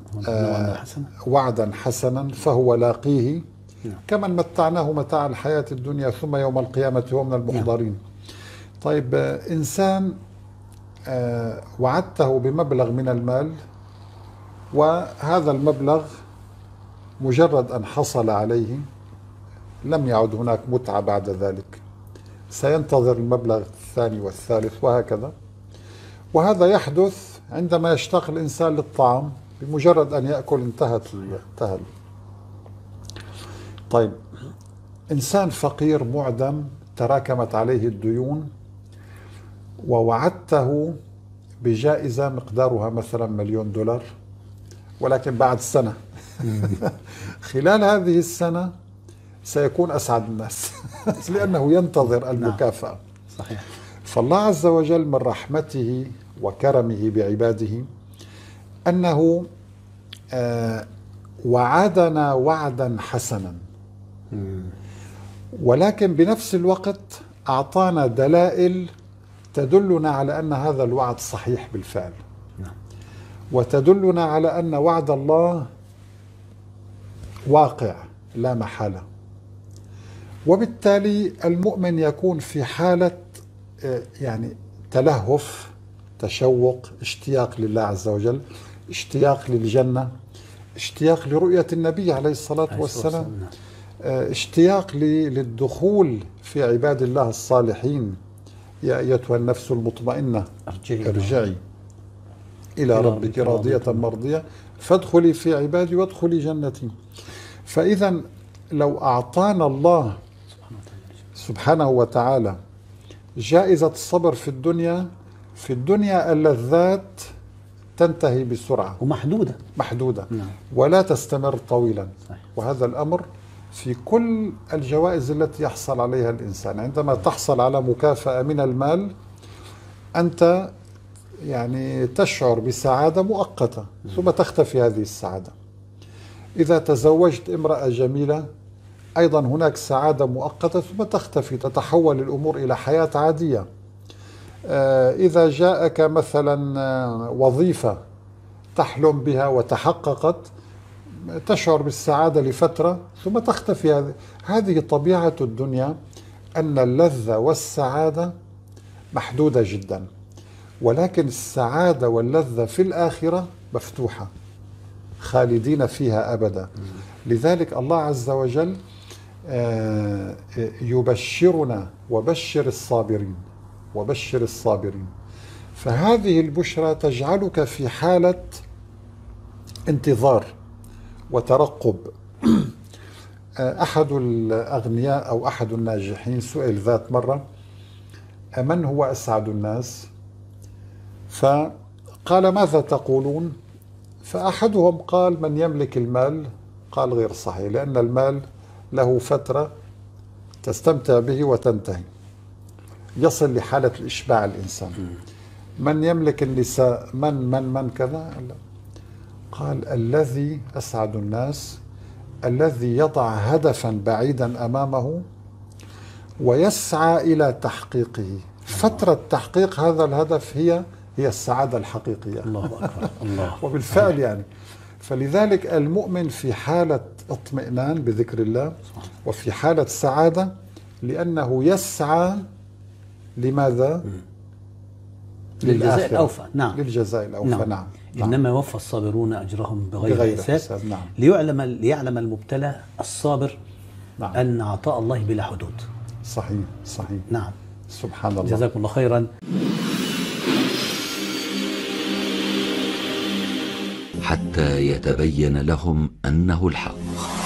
وعدا حسنا فهو لاقيه كمن متعناه متاع الحياة الدنيا ثم يوم القيامة هو من المحضرين. طيب، إنسان وعدته بمبلغ من المال، وهذا المبلغ مجرد أن حصل عليه لم يعد هناك متعة بعد ذلك، سينتظر المبلغ الثاني والثالث وهكذا. وهذا يحدث عندما يشتاق الإنسان للطعام، بمجرد أن يأكل انتهت. طيب، إنسان فقير معدم تراكمت عليه الديون، ووعدته بجائزة مقدارها مثلا $1,000,000، ولكن بعد سنة خلال هذه السنة سيكون أسعد الناس لأنه ينتظر المكافأة. صحيح. فالله عز وجل من رحمته وكرمه بعباده أنه وعدنا وعدا حسنا، ولكن بنفس الوقت أعطانا دلائل تدلنا على أن هذا الوعد صحيح بالفعل، وتدلنا على أن وعد الله واقع لا محالة. وبالتالي المؤمن يكون في حالة يعني تلهف، تشوق، اشتياق لله عز وجل، اشتياق للجنة، اشتياق لرؤية النبي عليه الصلاة والسلام، اشتياق للدخول في عباد الله الصالحين. يا أيتها النفس المطمئنة ارجعي إلى ربك راضية مرضية فادخلي في عبادي وادخلي جنتي. فإذا لو أعطانا الله سبحانه وتعالى جائزة الصبر في الدنيا اللذات تنتهي بسرعة محدودة ولا تستمر طويلا. وهذا الأمر في كل الجوائز التي يحصل عليها الإنسان. عندما تحصل على مكافأة من المال أنت يعني تشعر بسعادة مؤقتة ثم تختفي هذه السعادة. إذا تزوجت امرأة جميلة أيضا هناك سعادة مؤقتة ثم تختفي، تتحول الأمور إلى حياة عادية. إذا جاءك مثلا وظيفة تحلم بها وتحققت تشعر بالسعادة لفترة ثم تختفي. هذه طبيعة الدنيا، أن اللذة والسعادة محدودة جدا، ولكن السعادة واللذة في الآخرة مفتوحة خالدين فيها أبدا. لذلك الله عز وجل يبشرنا وبشر الصابرين، وبشر الصابرين. فهذه البشرى تجعلك في حالة انتظار وترقب. أحد الأغنياء أو أحد الناجحين سئل ذات مرة: من هو أسعد الناس؟ فقال: ماذا تقولون؟ فأحدهم قال: من يملك المال. قال: غير صحيح، لأن المال له فترة تستمتع به وتنتهي، يصل لحالة الإشباع الإنسان. من يملك النساء؟ من كذا. قال: الذي أسعد الناس الذي يضع هدفا بعيدا أمامه ويسعى إلى تحقيقه. فترة تحقيق هذا الهدف هي السعادة الحقيقية. الله أكبر. الله. وبالفعل يعني، فلذلك المؤمن في حالة اطمئنان بذكر الله وفي حالة سعادة، لأنه يسعى لماذا؟ للجزاء الأوفى. نعم، للجزاء الأوفى. نعم. إنما يوفى الصابرون أجرهم بغير حساب. نعم. ليعلم المبتلى الصابر نعم. أن عطاء الله بلا حدود. صحيح. نعم. سبحان الله. جزاكم الله خيرا. حتى يتبين لهم أنه الحق.